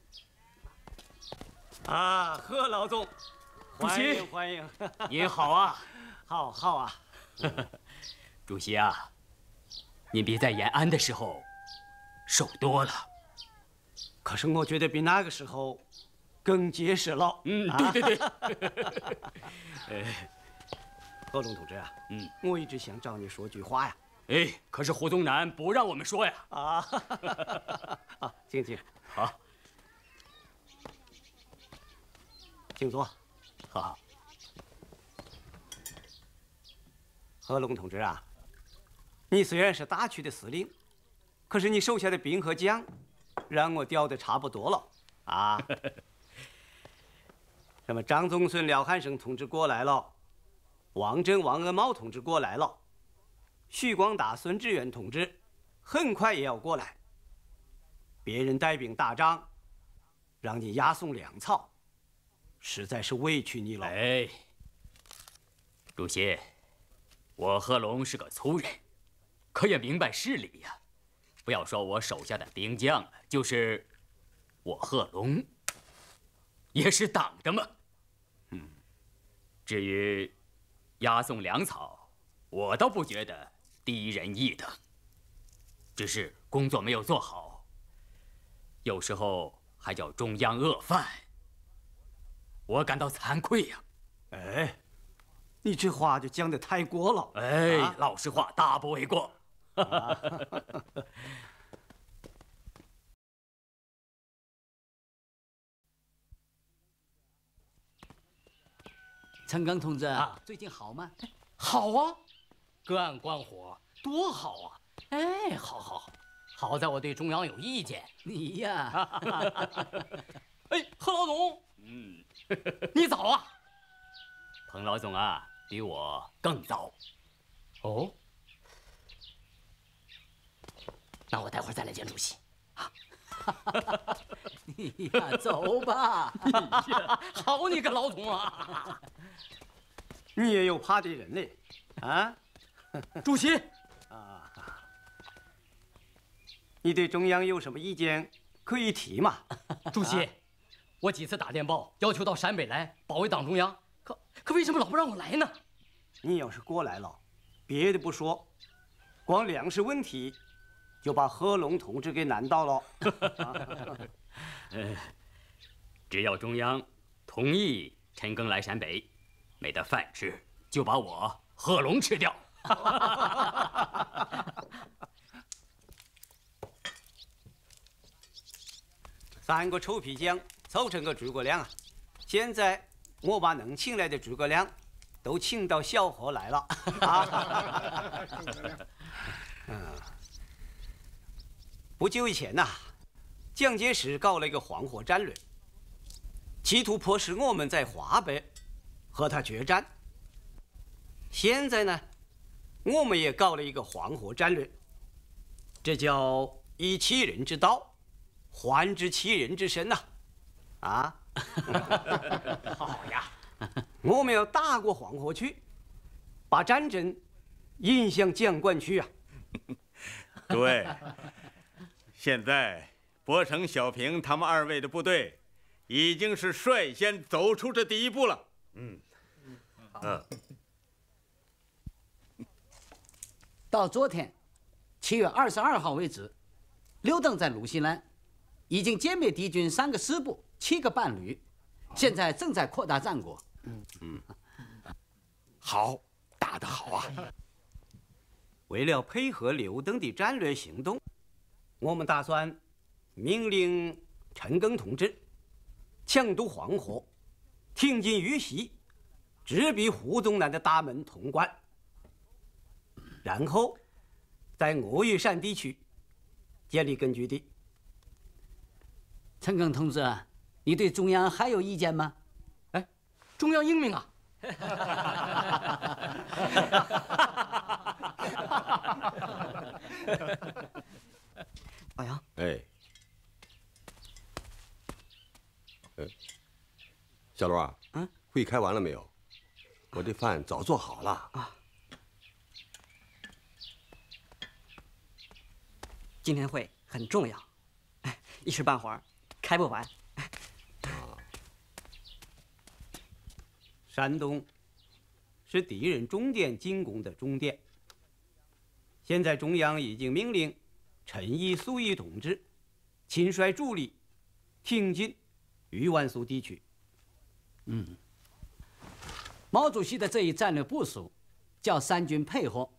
啊，贺老总， 主席欢迎欢迎。 您好啊。 好好啊。 主席啊，您比在延安的时候瘦多了。 可是我觉得比那个时候更结实了。 嗯，对对对。 呃，贺总同志啊，嗯，我一直想找你说句话呀。 哎，可是胡宗南不让我们说呀。 啊，啊，请请。 好。 请坐。 好。 贺龙同志啊，你虽然是大区的司令，可是你手下的兵和将，让我调的差不多了啊。什么张宗顺、廖汉生同志过来了，王震、王恩茂同志过来了，许光达、孙志远同志很快也要过来。别人带兵打仗，让你押送粮草，实在是委屈你了。 哎，主席，我贺龙是个粗人，可也明白事理呀。不要说我手下的兵将了，就是我贺龙，也是党着嘛。嗯，至于押送粮草，我倒不觉得低人一等，只是工作没有做好，有时候还叫中央饿饭，我感到惭愧呀。 哎，你这话就讲得太过了。 哎， 啊、 老实话，大不为过。 陈庚同志啊，最近好吗？ 好啊，隔岸观火，多好啊！哎，好好好，好在我对中央有意见。 你呀， 哎，贺老总， 嗯， 你早啊。 彭老总啊，比我更早。 哦，那我待会儿再来见主席。啊， 你呀，走吧。 好你个老总啊！ 你也有怕的人呢，啊？ 主席， 啊，你对中央有什么意见可以提嘛？ 主席，啊、我几次打电报要求到陕北来保卫党中央，可可为什么老不让我来呢？ 你要是过来了，别的不说，光粮食问题就把贺龙同志给难到了。 呃，只要中央同意陈庚来陕北，没得饭吃，就把我贺龙吃掉。 三个臭皮匠凑成个诸葛亮啊！现在我把能请来的诸葛亮都请到小河来了啊！嗯，不久以前呐、啊，蒋介石搞了一个黄河战略，企图迫使我们在华北和他决战。现在呢，我们也搞了一个黄河战略，这叫以其人之道还治其人之身呐！啊，好呀，我们要打过黄河去，把战争引向蒋管区啊！ 对，现在博成、小平他们二位的部队已经是率先走出这第一步了。嗯， 嗯。到昨天，七月二十二号为止，刘登在鲁西南已经歼灭敌军三个师部、七个半旅，现在正在扩大战果。嗯嗯， 好，打得好啊！为了配合刘登的战略行动，我们打算命令陈庚同志强渡黄河，挺进豫西，直逼胡宗南的大门潼关。然后，在鄂豫陕地区建立根据地。 陈庚同志，你对中央还有意见吗？ 哎，中央英明啊！ 老杨，哎，呃，小罗啊，嗯，会开完了没有？我这饭早做好了啊。 今天会很重要，一时半会儿开不完。 山东是敌人重点进攻的终点。现在中央已经命令陈毅、粟裕同志亲率主力挺进豫皖苏地区。 嗯，毛主席的这一战略部署叫三军配合。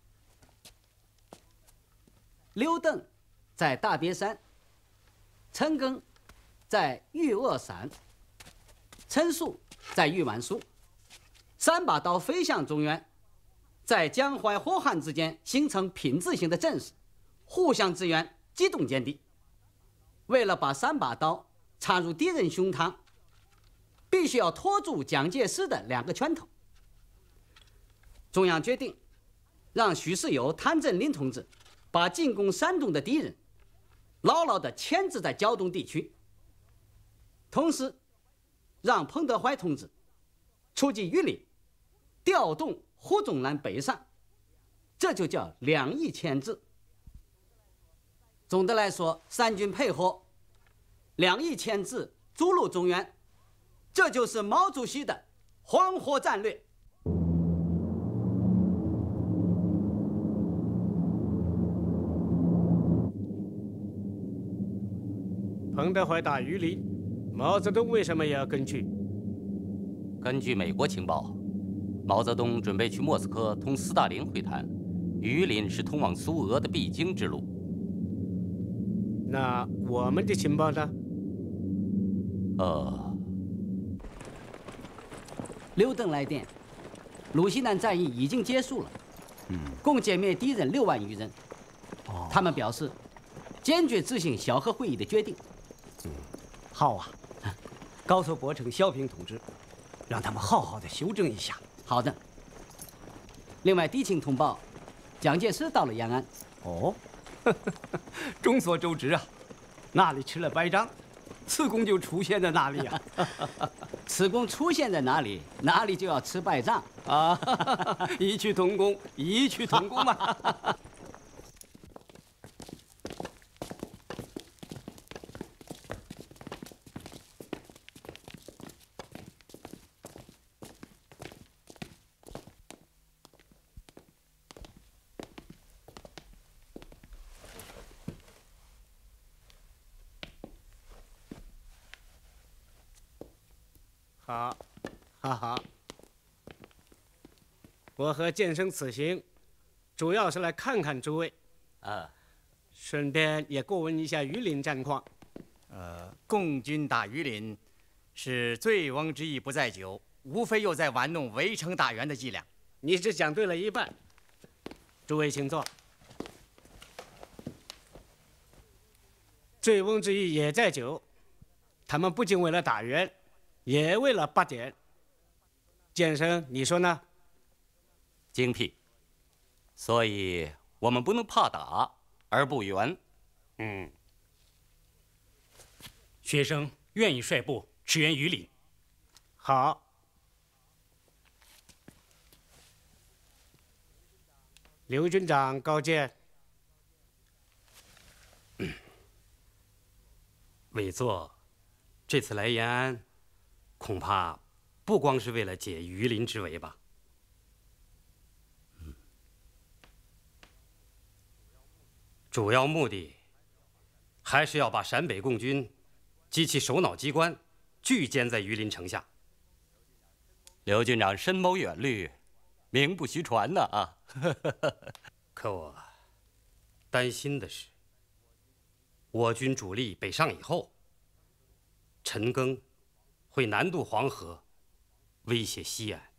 刘登在大别山，陈庚在豫鄂陕， 陈粟在玉满苏，三把刀飞向中原，在江淮河汉之间形成品质性的阵势，互相支援，机动见地。为了把三把刀插入敌人胸膛，必须要拖住蒋介石的两个拳头。中央决定让许世友、谭震林同志把进攻山东的敌人牢牢地牵制在胶东地区，同时让彭德怀同志出击榆林，调动胡宗南北上，这就叫两翼牵制。总的来说，三军配合，两翼牵制，逐鹿中原，这就是毛主席的黄河战略。 彭德怀打榆林，毛泽东为什么也要跟去？ 根据美国情报，毛泽东准备去莫斯科同斯大林会谈，榆林是通往苏俄的必经之路。 那我们的情报呢？ 呃， 刘邓来电，鲁西南战役已经结束了，嗯，共歼灭敌人六万余人。哦，他们表示坚决执行小河会议的决定。 嗯，好啊，告诉伯承、萧平同志，让他们好好的修正一下。 好的。另外，敌情通报，蒋介石到了延安。 哦，众所周知啊，那里吃了败仗，此公就出现在那里啊。 此公出现在哪里，哪里就要吃败仗啊！异曲同工，异曲同工嘛。 好，哈哈。我和建生此行，主要是来看看诸位， 啊， 顺便也过问一下榆林战况。 呃，共军打榆林，是醉翁之意不在酒，无非又在玩弄围城打援的伎俩。 你只讲对了一半。诸位请坐。醉翁之意也在酒，他们不仅为了打援，也为了拔点。建生，你说呢？ 精辟。所以我们不能怕打而不援。 嗯。学生愿意率部驰援榆林。 好。刘军长高见。 委座，这次来延安，恐怕不光是为了解榆林之围吧？嗯，主要目的还是要把陕北共军及其首脑机关聚歼在榆林城下。 刘军长深谋远虑，名不虚传呐啊！ 可我担心的是，我军主力北上以后，陈赓会南渡黄河，威胁西安。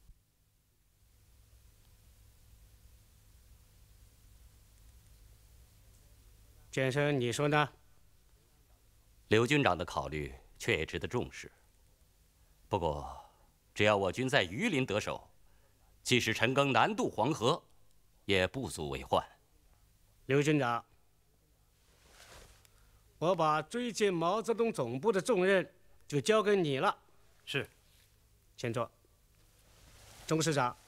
建生，你说呢？ 刘军长的考虑却也值得重视。不过，只要我军在榆林得手，即使陈赓南渡黄河，也不足为患。 刘军长，我把追歼毛泽东总部的重任就交给你了。 是。 请坐。钟师长，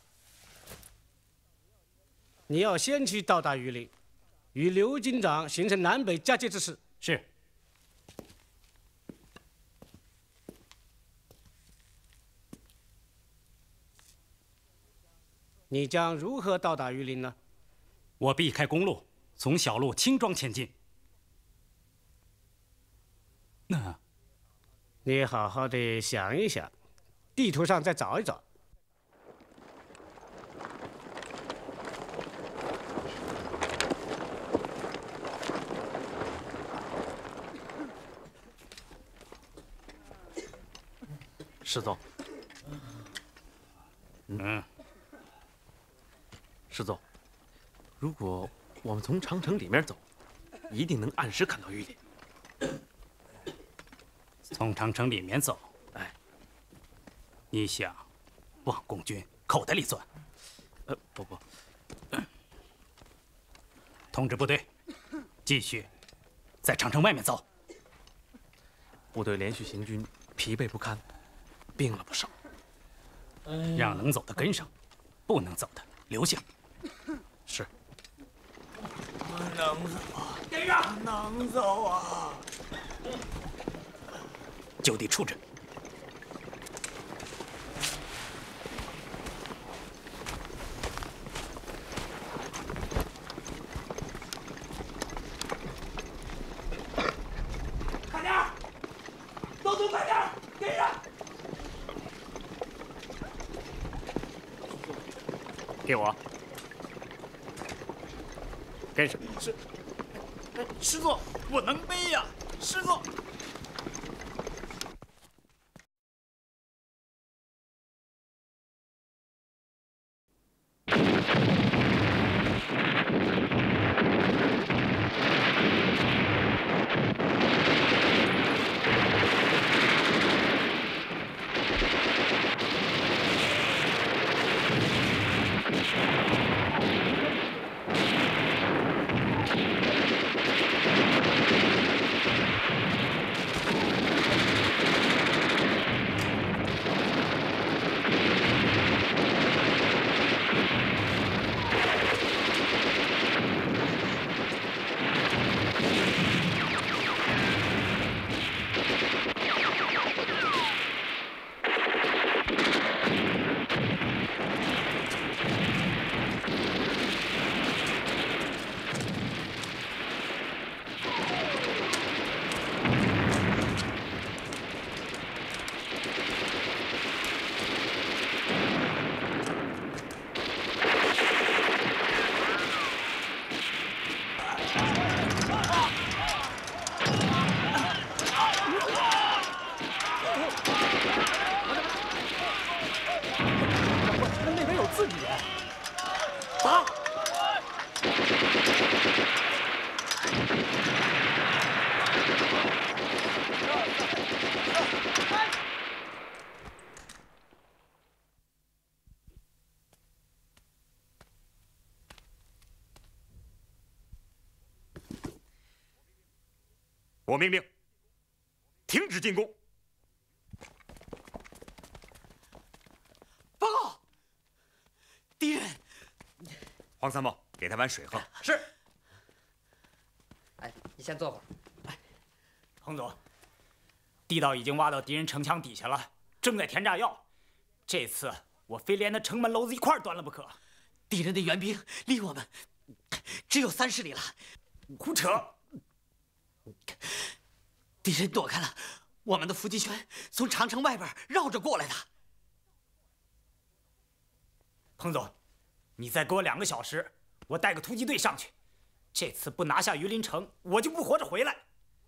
你要先去到达榆林，与刘军长形成南北夹击之势。 是。 你将如何到达榆林呢？ 我避开公路，从小路轻装前进。那， 你好好的想一想，地图上再找一找。 师总。嗯，师总，如果我们从长城里面走，一定能按时看到榆林。 从长城里面走，哎，你想往共军口袋里钻？呃，不不，通知部队，继续在长城外面走。部队连续行军，疲惫不堪，病了不少。让能走的跟上，不能走的留下。是。 能走，跟上，能走啊！ 就地处置。 快点儿，动作快点儿，跟上！ 给我，跟上。 师，师座，我能背呀，师座。 我命令停止进攻。 报告，敌人。 黄参谋，给他碗水喝。 是。 哎，你先坐会儿。 哎，彭总，地道已经挖到敌人城墙底下了，正在填炸药。这次我非连他城门楼子一块端了不可。敌人的援兵离我们只有三十里了。胡扯！敌人躲开了我们的伏击圈，从长城外边绕着过来的。彭总，你再给我两个小时，我带个突击队上去。这次不拿下榆林城，我就不活着回来。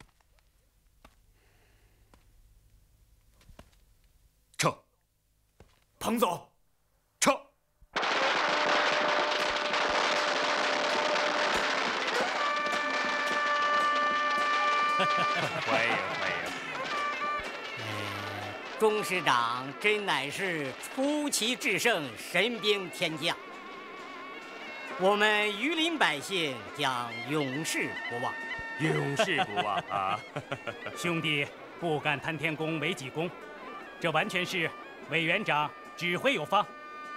撤！ 彭总， 撤！ 欢迎欢迎。钟师长真乃是出奇制胜，神兵天将。我们榆林百姓将永世不忘， 永世不忘啊！兄弟不敢谈天公为己功，这完全是委员长指挥有方。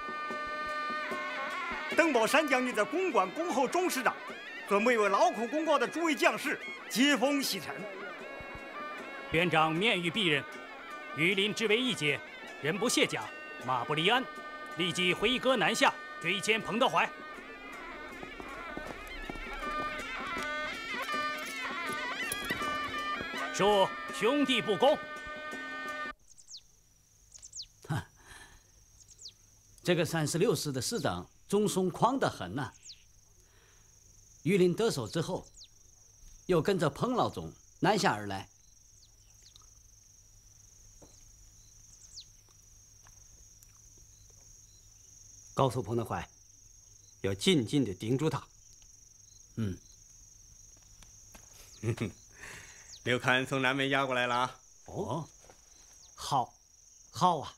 邓宝山将军在公馆恭候钟师长，准备为劳苦功高的诸位将士接风洗尘。 委员长面谕鄙人，榆林之为一姐，人不卸甲，马不离鞍，立即回戈南下，追歼彭德怀。恕兄弟不恭。 哈，这个三十六师的师长钟松狂得很呐、啊。榆林得手之后，又跟着彭老总南下而来。 告诉彭德怀，要紧紧的盯住他。 嗯。 哼哼，刘戡从南门押过来了啊。 哦，好，好啊。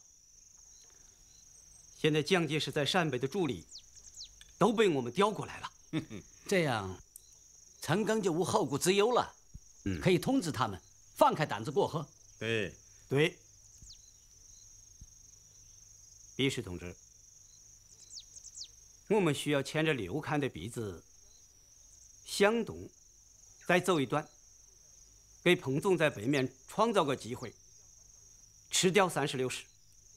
现在蒋介石在陕北的主力都被我们调过来了。 这样，陈赓就无后顾之忧了。嗯，可以通知他们放开胆子过河。 对对。李石同志，我们需要牵着刘戡的鼻子向东，再走一段，给彭总在北面创造个机会，吃掉三十六师。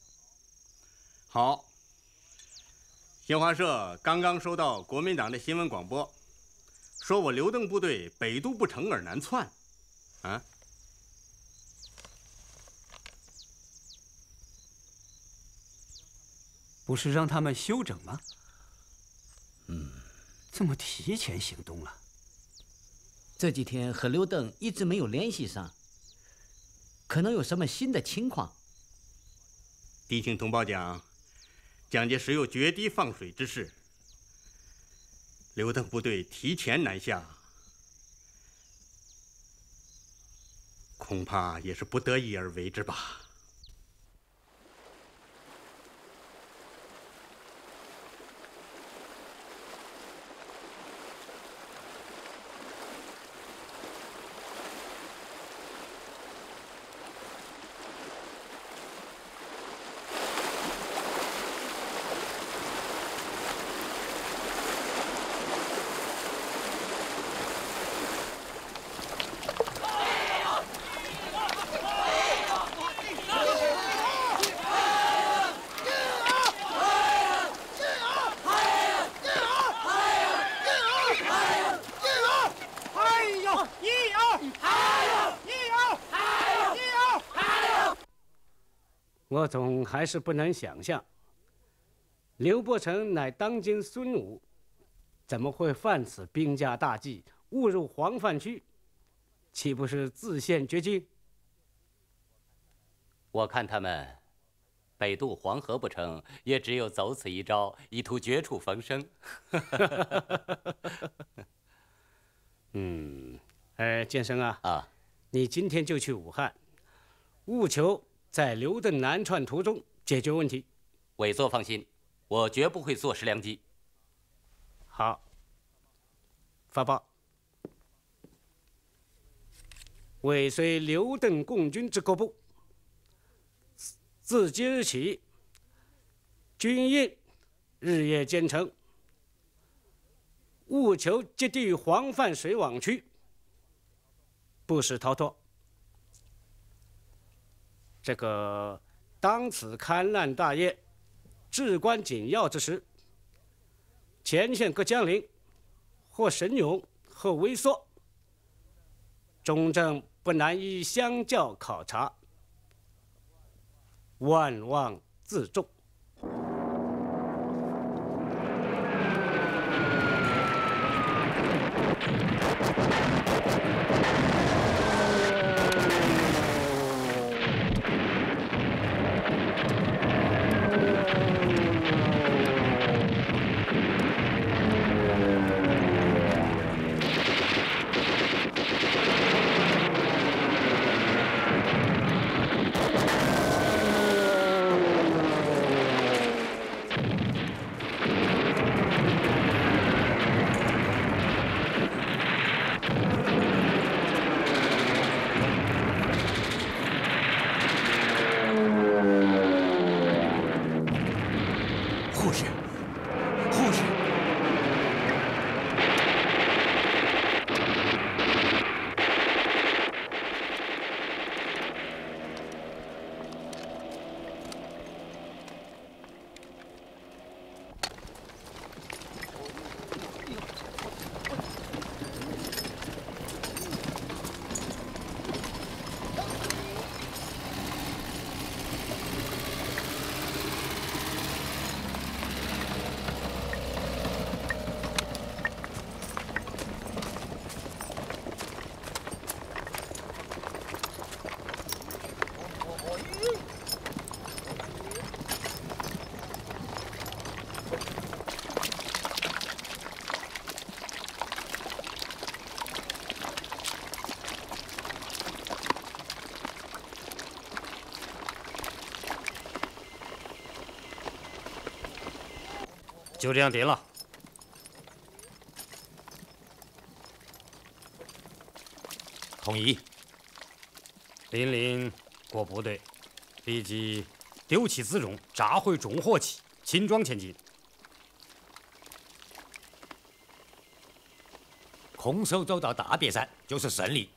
好。新华社刚刚收到国民党的新闻广播，说我刘邓部队北渡不成而南窜，啊？ 不是让他们休整吗？嗯，怎么提前行动了？ 这几天和刘邓一直没有联系上，可能有什么新的情况。 敌情同胞讲，蒋介石有决堤放水之势，刘邓部队提前南下，恐怕也是不得已而为之吧。 我总还是不能想象，刘伯承乃当今孙武，怎么会犯此兵家大忌，误入黄泛区？岂不是自陷绝境？ 我看他们北渡黄河不成，也只有走此一招，以图绝处逢生。 嗯，哎，建生啊， 啊， 你今天就去武汉，务求在刘邓南窜途中解决问题。 委座放心，我绝不会坐失良机。 好，发报。尾随刘邓共军之各部，自即日起，军应日夜兼程，务求接地于黄泛水网区，不使逃脱。这个当此勘难大业至关紧要之时，前线各将领或神勇，或微缩，中正不难以相较考察，万望自重。 就这样定了。 同意。 命令各部队立即丢弃辎重，炸毁重火器，轻装前进。 空手走到大别山就是胜利。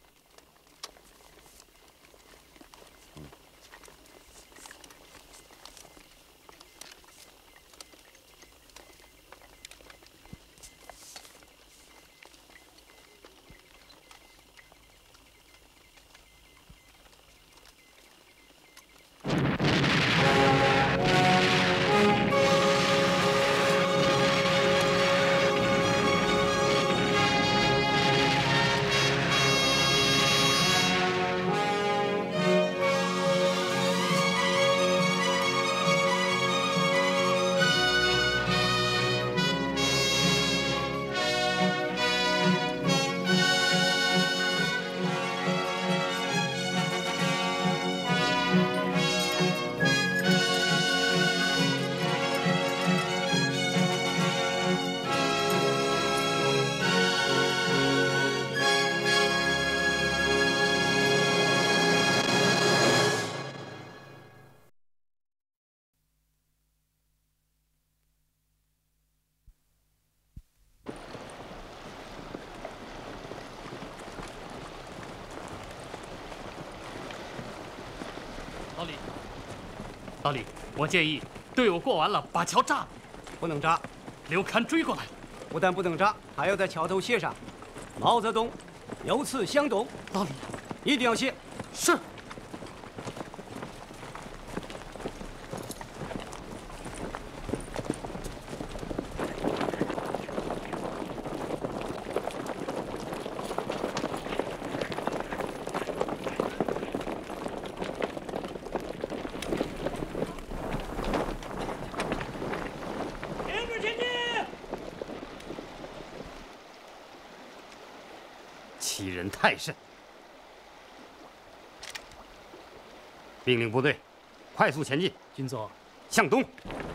老李，老李，我建议队伍过完了，把桥炸了。 不能炸， 刘戡追过来。 不但不能炸，还要在桥头写上“毛泽东由此向东”。 老李， 一定要写。 是。 欺人太甚！命令部队快速前进。 军座， 向东。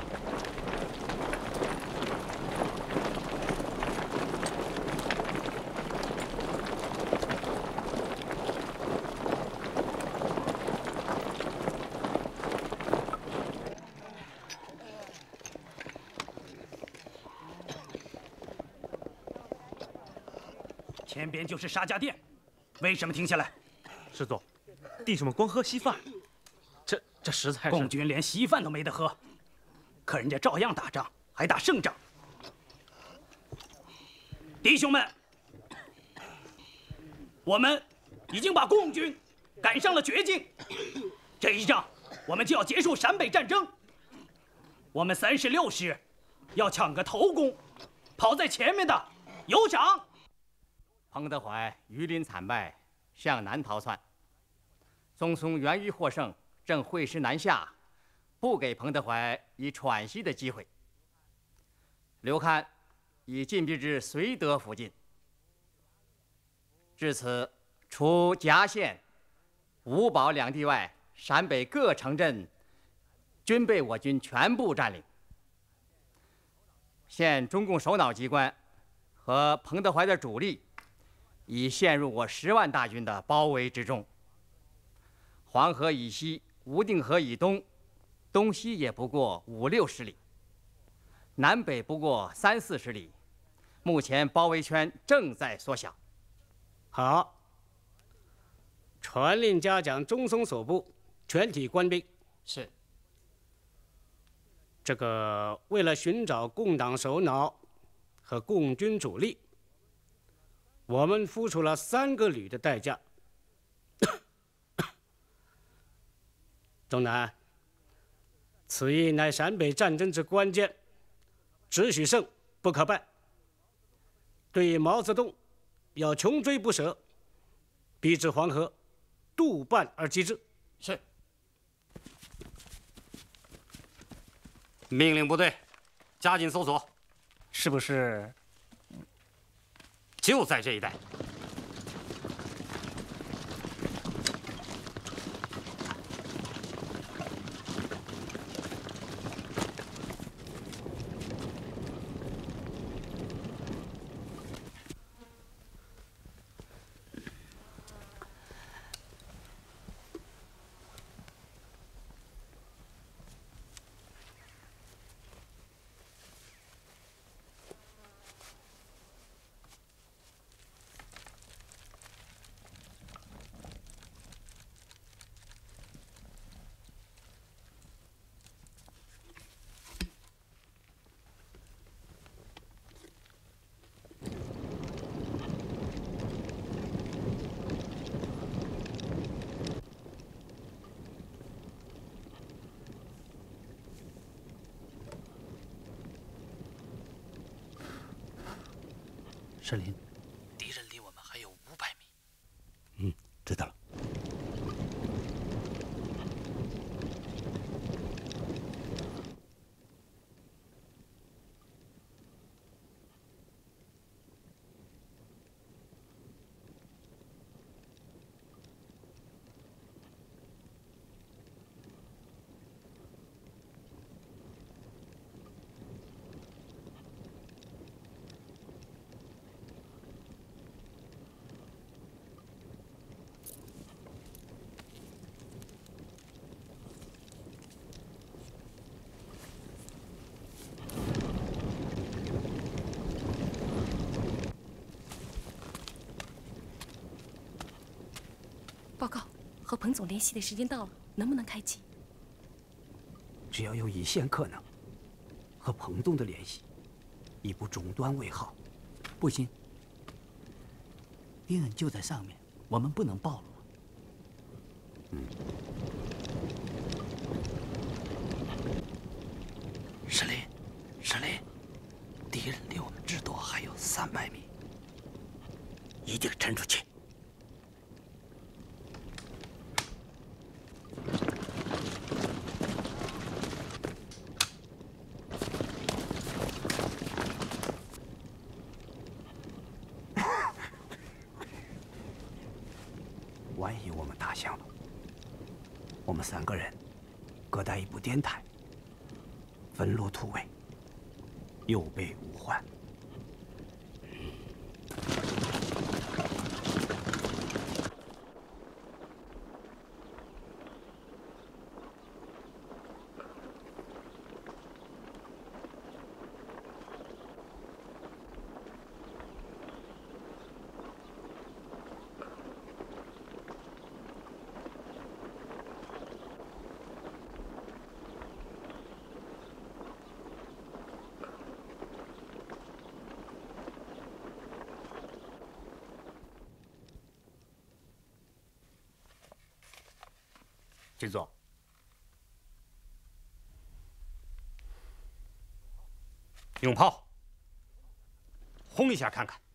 前边就是沙家店，为什么停下来？ 师座，弟兄们光喝稀饭，这这实在是…… 共军连稀饭都没得喝，可人家照样打仗，还打胜仗。弟兄们，我们已经把共军赶上了绝境，这一仗我们就要结束陕北战争。我们三十六师要抢个头功，跑在前面的有长。 彭德怀榆林惨败，向南逃窜。宋松源于获胜，正会师南下，不给彭德怀以喘息的机会。刘戡已进逼至绥德附近，至此，除夹县、五堡两地外，陕北各城镇均被我军全部占领。现中共首脑机关和彭德怀的主力已陷入我十万大军的包围之中。黄河以西、无定河以东，东西也不过五六十里，南北不过三四十里。目前包围圈正在缩小。 好，传令嘉奖中松所部全体官兵。 是。 这个为了寻找共党首脑和共军主力，我们付出了三个旅的代价。东南，此役乃陕北战争之关键，只许胜不可败。对于毛泽东，要穷追不舍，逼至黄河，督办而击之。 是。 命令部队加紧搜索。 是不是？ 就在这一带。 石林，敌人离我们还有五百米。 嗯，知道了。 报告，和彭总联系的时间到了，能不能开机？ 只要有一线可能，和彭总的联系，以不中断为好。 不行，敌人就在上面，我们不能暴露。 嗯。 石林，石林，敌人离我们至多还有三百米，一定沉出去。 万一我们打响了，我们三个人各带一部电台，分路突围，有备无患。 军座，用炮轰一下看看。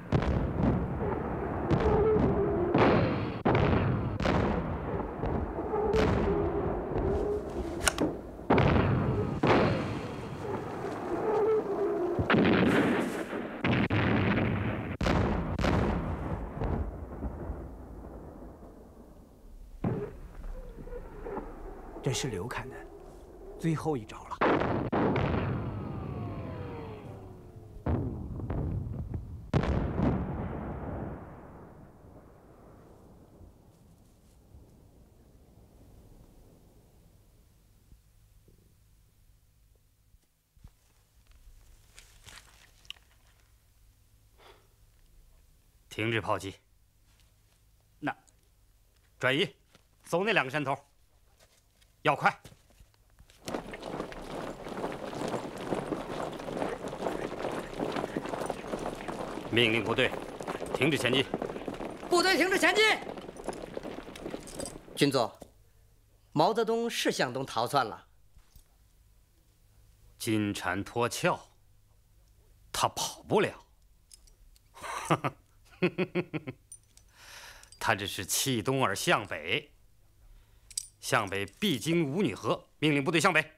这是刘侃的最后一招了。 停止炮击。那，转移，走那两个山头。 要快！命令部队停止前进。 部队停止前进。军座，毛泽东是向东逃窜了。 金蝉脱壳，他跑不了。他只是弃东而向北。 向北必经五女河，命令部队向北。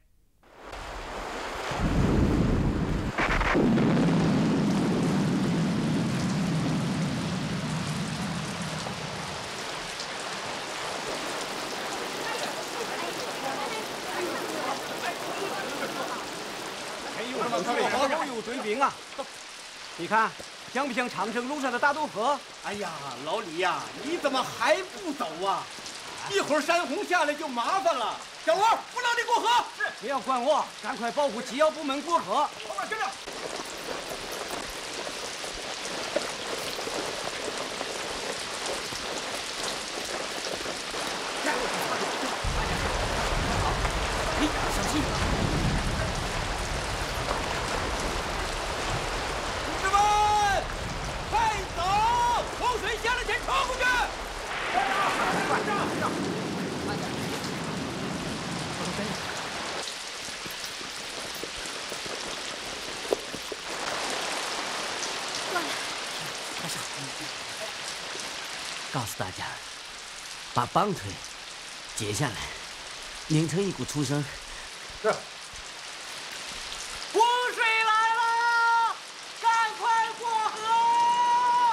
哎呦，好有追兵啊！你看，像不像长城路上的大渡河？ 哎呀，老李呀，你怎么还不走啊？ 一会儿山洪下来就麻烦了，小王不让你过河。 是，不要管我，赶快保护机要部门过河。 后面跟着。 你小心！ 同志们，快走！洪水下来前冲过去！ 慢着，慢着，慢点。我都跟着。 告诉大家，把绑腿解下来，拧成一股粗绳。 是。湖水来了，赶快过河！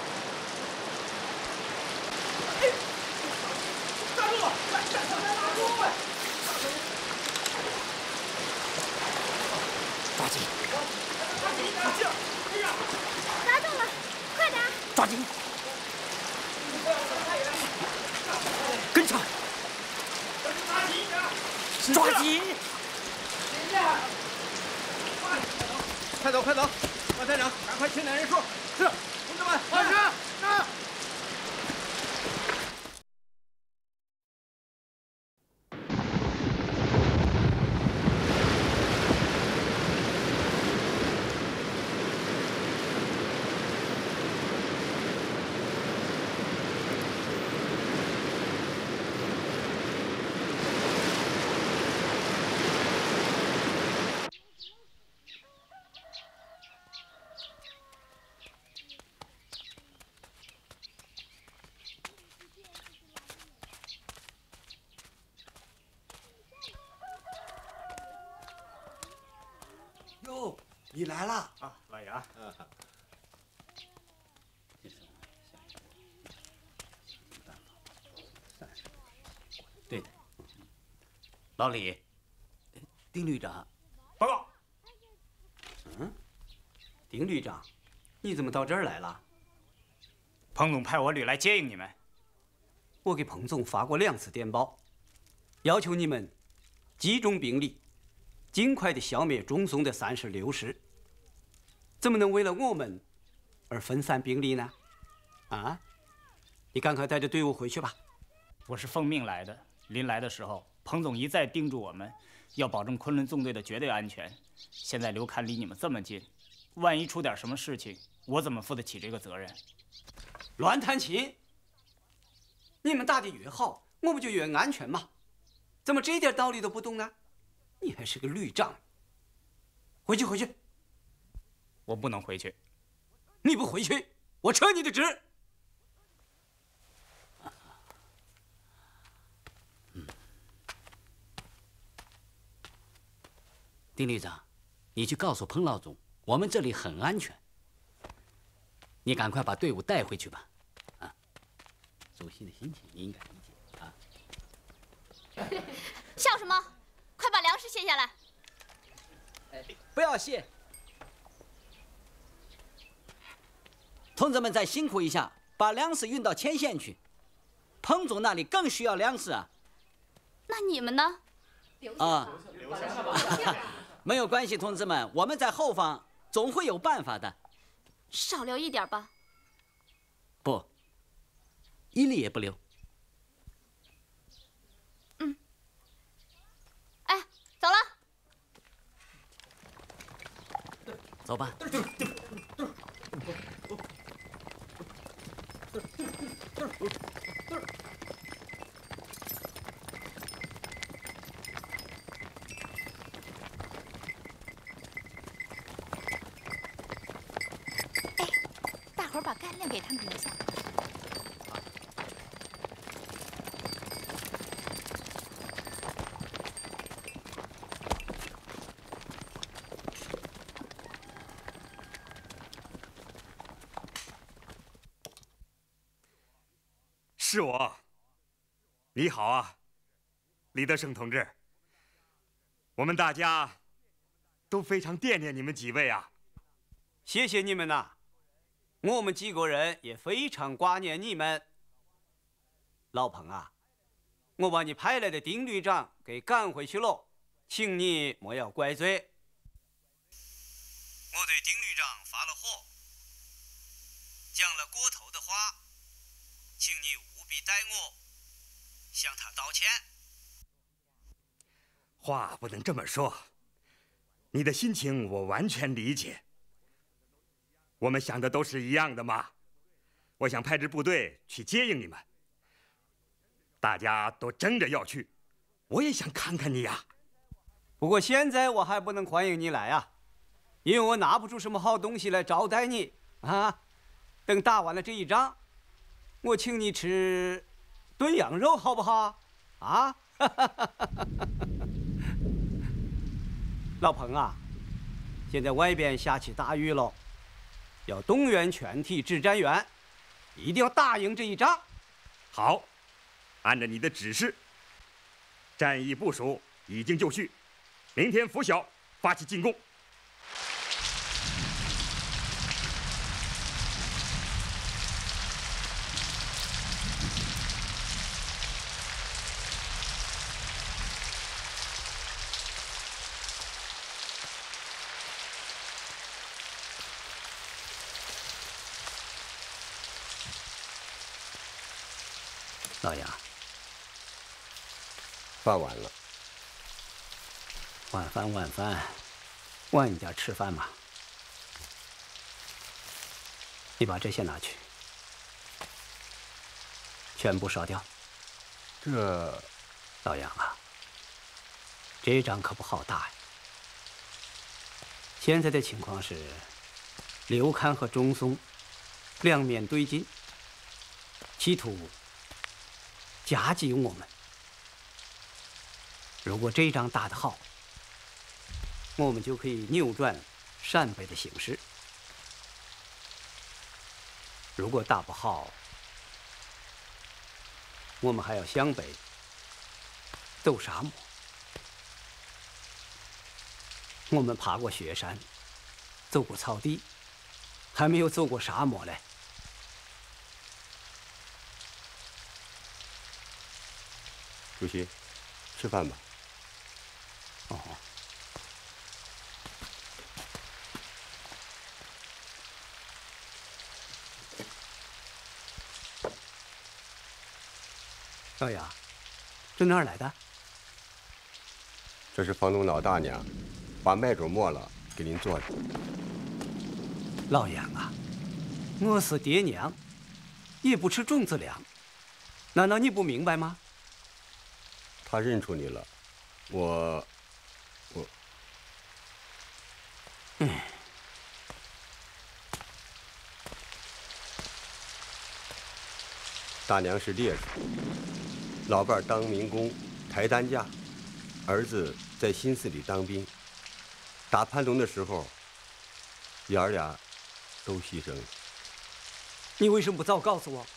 哎，站住！站站站站住！ 抓紧！ 抓紧！抓紧！哎呀！ 抓住了，快点！ 抓紧！跟上！抓紧！ 快走快走！万站长，赶快清点人数。是，同志们，开始！是。 哟，你来了啊，老杨。 对的，老李，丁旅长， 报告。 嗯，丁旅长，你怎么到这儿来了？ 彭总派我旅来接应你们。 我给彭总发过两次电报，要求你们集中兵力，尽快的消灭中松的三十六师。怎么能为了我们而分散兵力呢？啊！你赶快带着队伍回去吧。 我是奉命来的。临来的时候，彭总一再叮嘱我们，要保证昆仑纵队的绝对安全。现在刘戡离你们这么近，万一出点什么事情，我怎么负得起这个责任？ 乱弹琴！你们打得越好，我们就越安全嘛。怎么这点道理都不懂呢？你还是个旅长。回去，回去。 我不能回去。 你不回去，我撤你的职。 丁旅长，你去告诉彭老总，我们这里很安全。你赶快把队伍带回去吧。啊，主席的心情你应该理解啊。 笑什么？快把粮食卸下来！ 不要谢。同志们再辛苦一下，把粮食运到前线去。彭总那里更需要粮食啊。 那你们呢？ 啊，没有关系，同志们，我们在后方总会有办法的。 少留一点吧。 不，一粒也不留。 嗯。哎，走了。 走吧。 大伙儿把干粮给他们留下。 是我。你好啊，李德胜同志。我们大家都非常惦念你们几位啊。 谢谢你们呐。我们几个人也非常挂念你们。老彭啊，我把你派来的丁旅长给赶回去了，请你莫要怪罪。我对丁旅长发了火，讲了过头的话，请你务必代我向他道歉。 话不能这么说，你的心情我完全理解。我们想的都是一样的嘛。我想派支部队去接应你们，大家都争着要去，我也想看看你呀。 不过现在我还不能欢迎你来啊，因为我拿不出什么好东西来招待你啊。 等打完了这一仗，我请你吃炖羊肉，好不好？啊？老彭啊，现在外边下起大雨了，要动员全体指战员，一定要打赢这一仗。 好，按照你的指示，战役部署已经就绪，明天拂晓发起进攻。 老杨， 饭晚了。 晚饭晚饭，晚一点吃饭嘛。你把这些拿去，全部烧掉。 这， 老杨啊，这仗可不好打呀。现在的情况是，刘戡和钟松两面对进，企图夹击我们。如果这一仗打得好，我们就可以扭转陕北的形势；如果打不好，我们还要向北走沙漠。我们爬过雪山，走过草地，还没有走过沙漠嘞。 主席，吃饭吧。 哦。老杨，这哪儿来的？ 这是房东老大娘把麦种磨了给您做的。 老杨啊，我是爹娘，也不吃种子粮，难道你不明白吗？ 他认出你了，我，我， 嗯， 大娘是烈士，老伴儿当民工，抬担架，儿子在新四里当兵，打潘龙的时候，爷儿俩都牺牲了。 你为什么不早告诉我？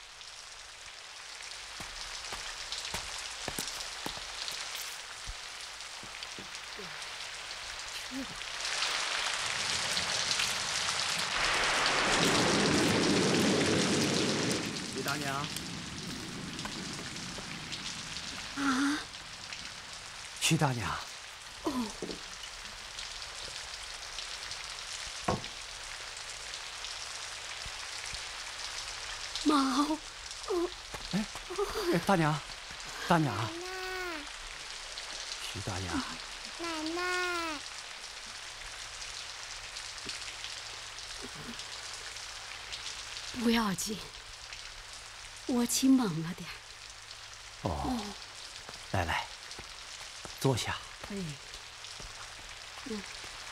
李大娘。 啊！ 徐大娘。 哦。毛。哦。 哎，哎，大娘，大娘。奶奶。徐大娘。 奶奶。不要紧，我起猛了点。 哦。来来，坐下。 哎。嗯。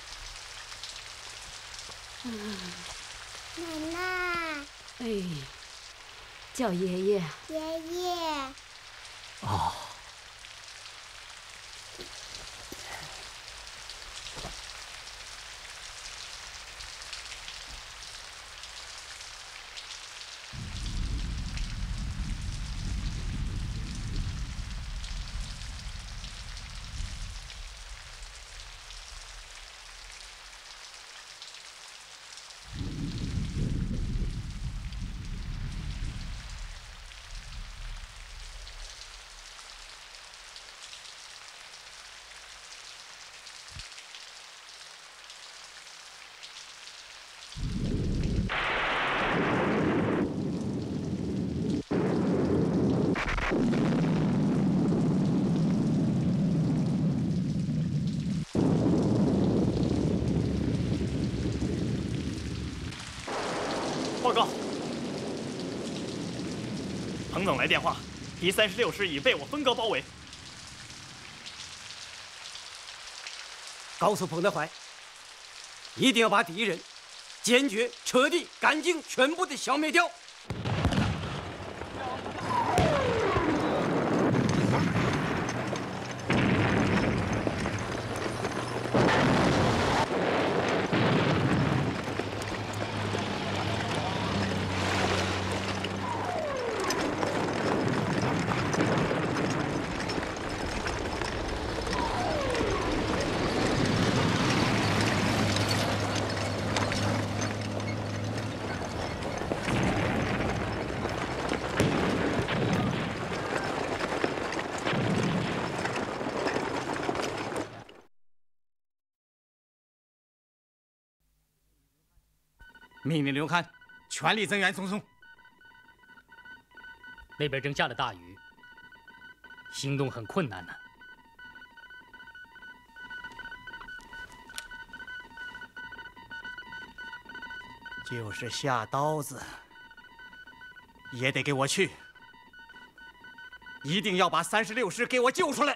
嗯。奶奶。哎，叫爷爷。爷爷。 哦。 报告，彭总来电话，敌三十六师已被我分割包围。 告诉彭德怀，一定要把敌人坚决、彻底、干净、全部的消灭掉。 命令刘戡，全力增援松松。 那边正下了大雨，行动很困难呢。 就是下刀子，也得给我去，一定要把三十六师给我救出来。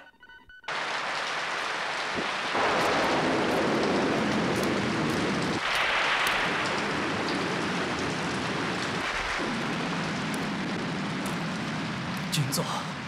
军座，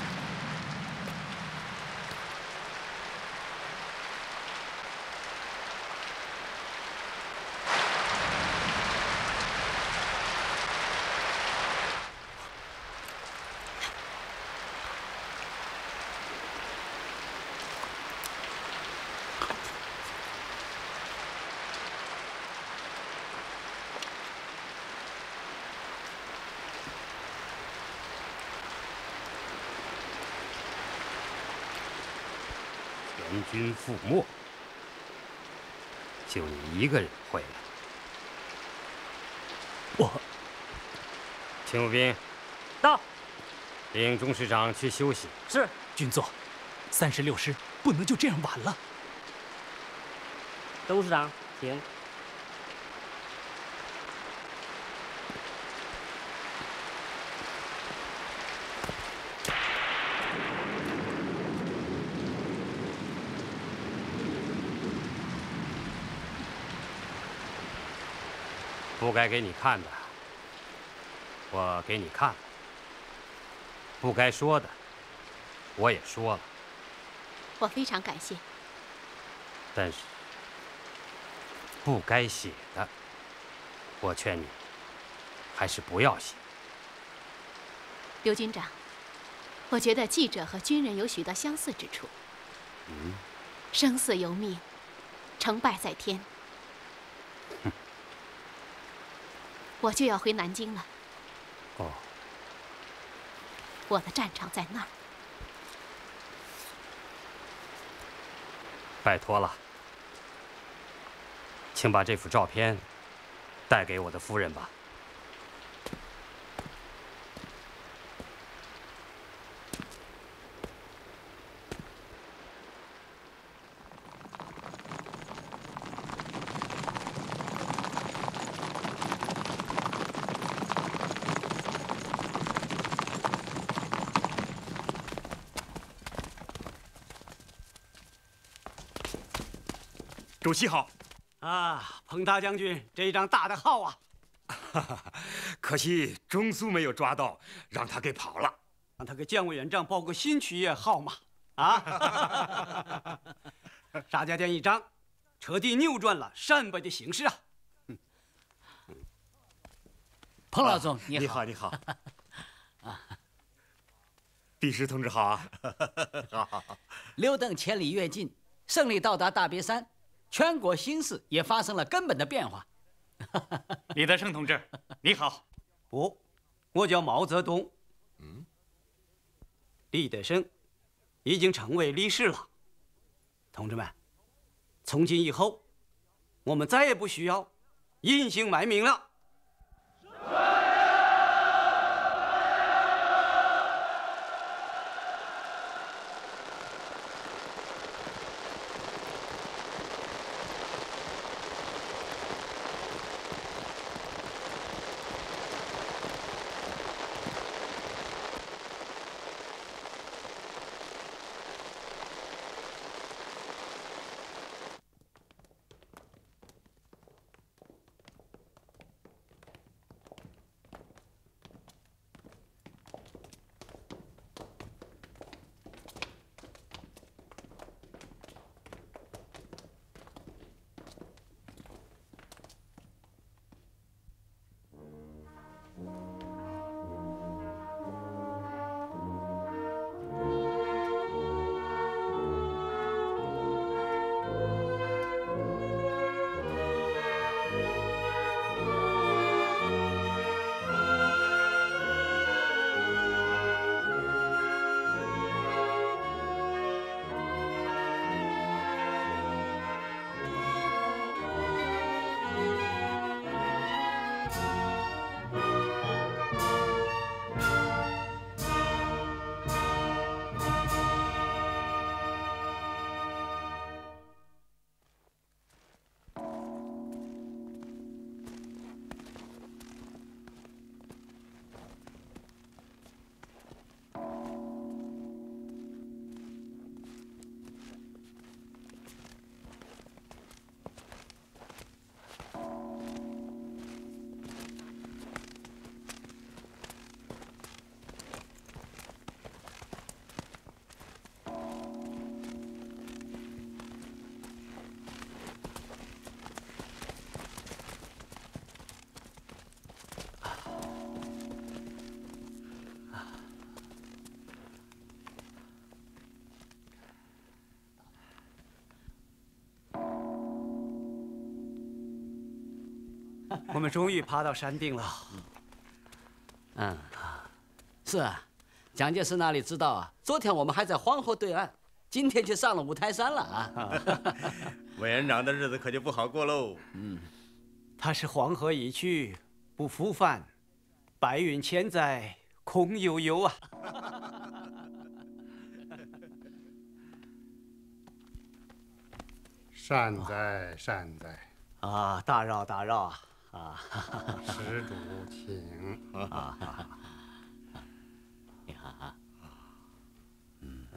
全军覆没，就你一个人回来。 我， 秦步兵， 到。 令钟师长去休息。 是。 军座，三十六师不能就这样晚了。 钟师长，请。 不该给你看的，我给你看了；不该说的，我也说了。 我非常感谢。 但是，不该写的，我劝你还是不要写。 刘军长，我觉得记者和军人有许多相似之处。 嗯。 生死由命，成败在天。 我就要回南京了。 哦， 我的战场在那儿。 拜托了，请把这幅照片带给我的夫人吧。 主席好， 啊，彭大将军，这一仗打得好啊！ 可惜中苏没有抓到，让他给跑了。 让他给蒋委员长报个信去也好嘛！啊，沙家店一仗，彻底扭转了陕北的形势啊！ 彭老总， 你你好， 你好。啊，第十同志好啊！好。 刘邓千里跃进，胜利到达大别山。 全国形势也发生了根本的变化。 李德胜同志，你好。 不，我叫毛泽东。嗯，李德胜已经成为历史了。同志们，从今以后，我们再也不需要隐姓埋名了。 我们终于爬到山顶了。 嗯，是啊，蒋介石哪里知道啊？昨天我们还在黄河对岸，今天却上了五台山了啊！ 委员长的日子可就不好过喽。 嗯，他是黄河已去不复返，白云千载空悠悠啊！ 善哉善哉。 啊，打扰打扰啊！啊， 施主请。 啊， 你看啊，嗯，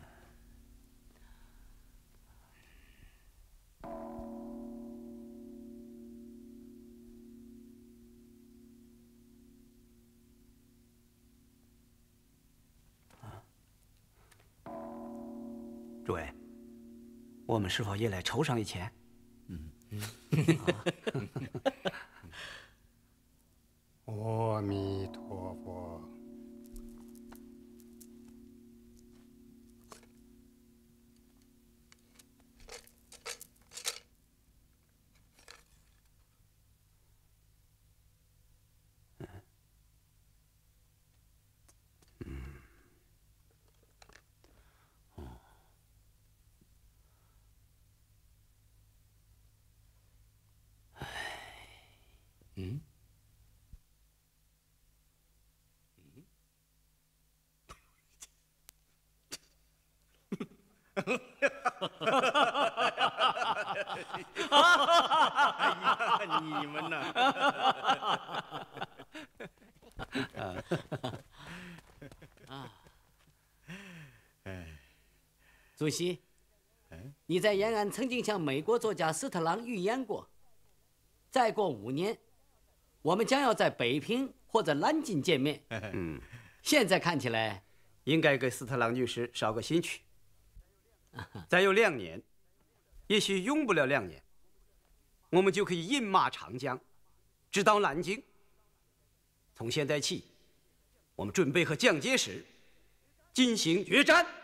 诸位，我们是否也来抽上一钱？ 嗯。 阿弥陀佛。 嗯。 哎呀，你们呐！ 啊，主席，你在延安曾经向美国作家斯特朗预言过，再过五年，我们将要在北平或者南京见面。 嗯， 现在看起来， 应该给斯特朗女士捎个信去。再有两年，也许用不了两年，我们就可以饮马长江，直到南京。从现在起，我们准备和蒋介石进行决战。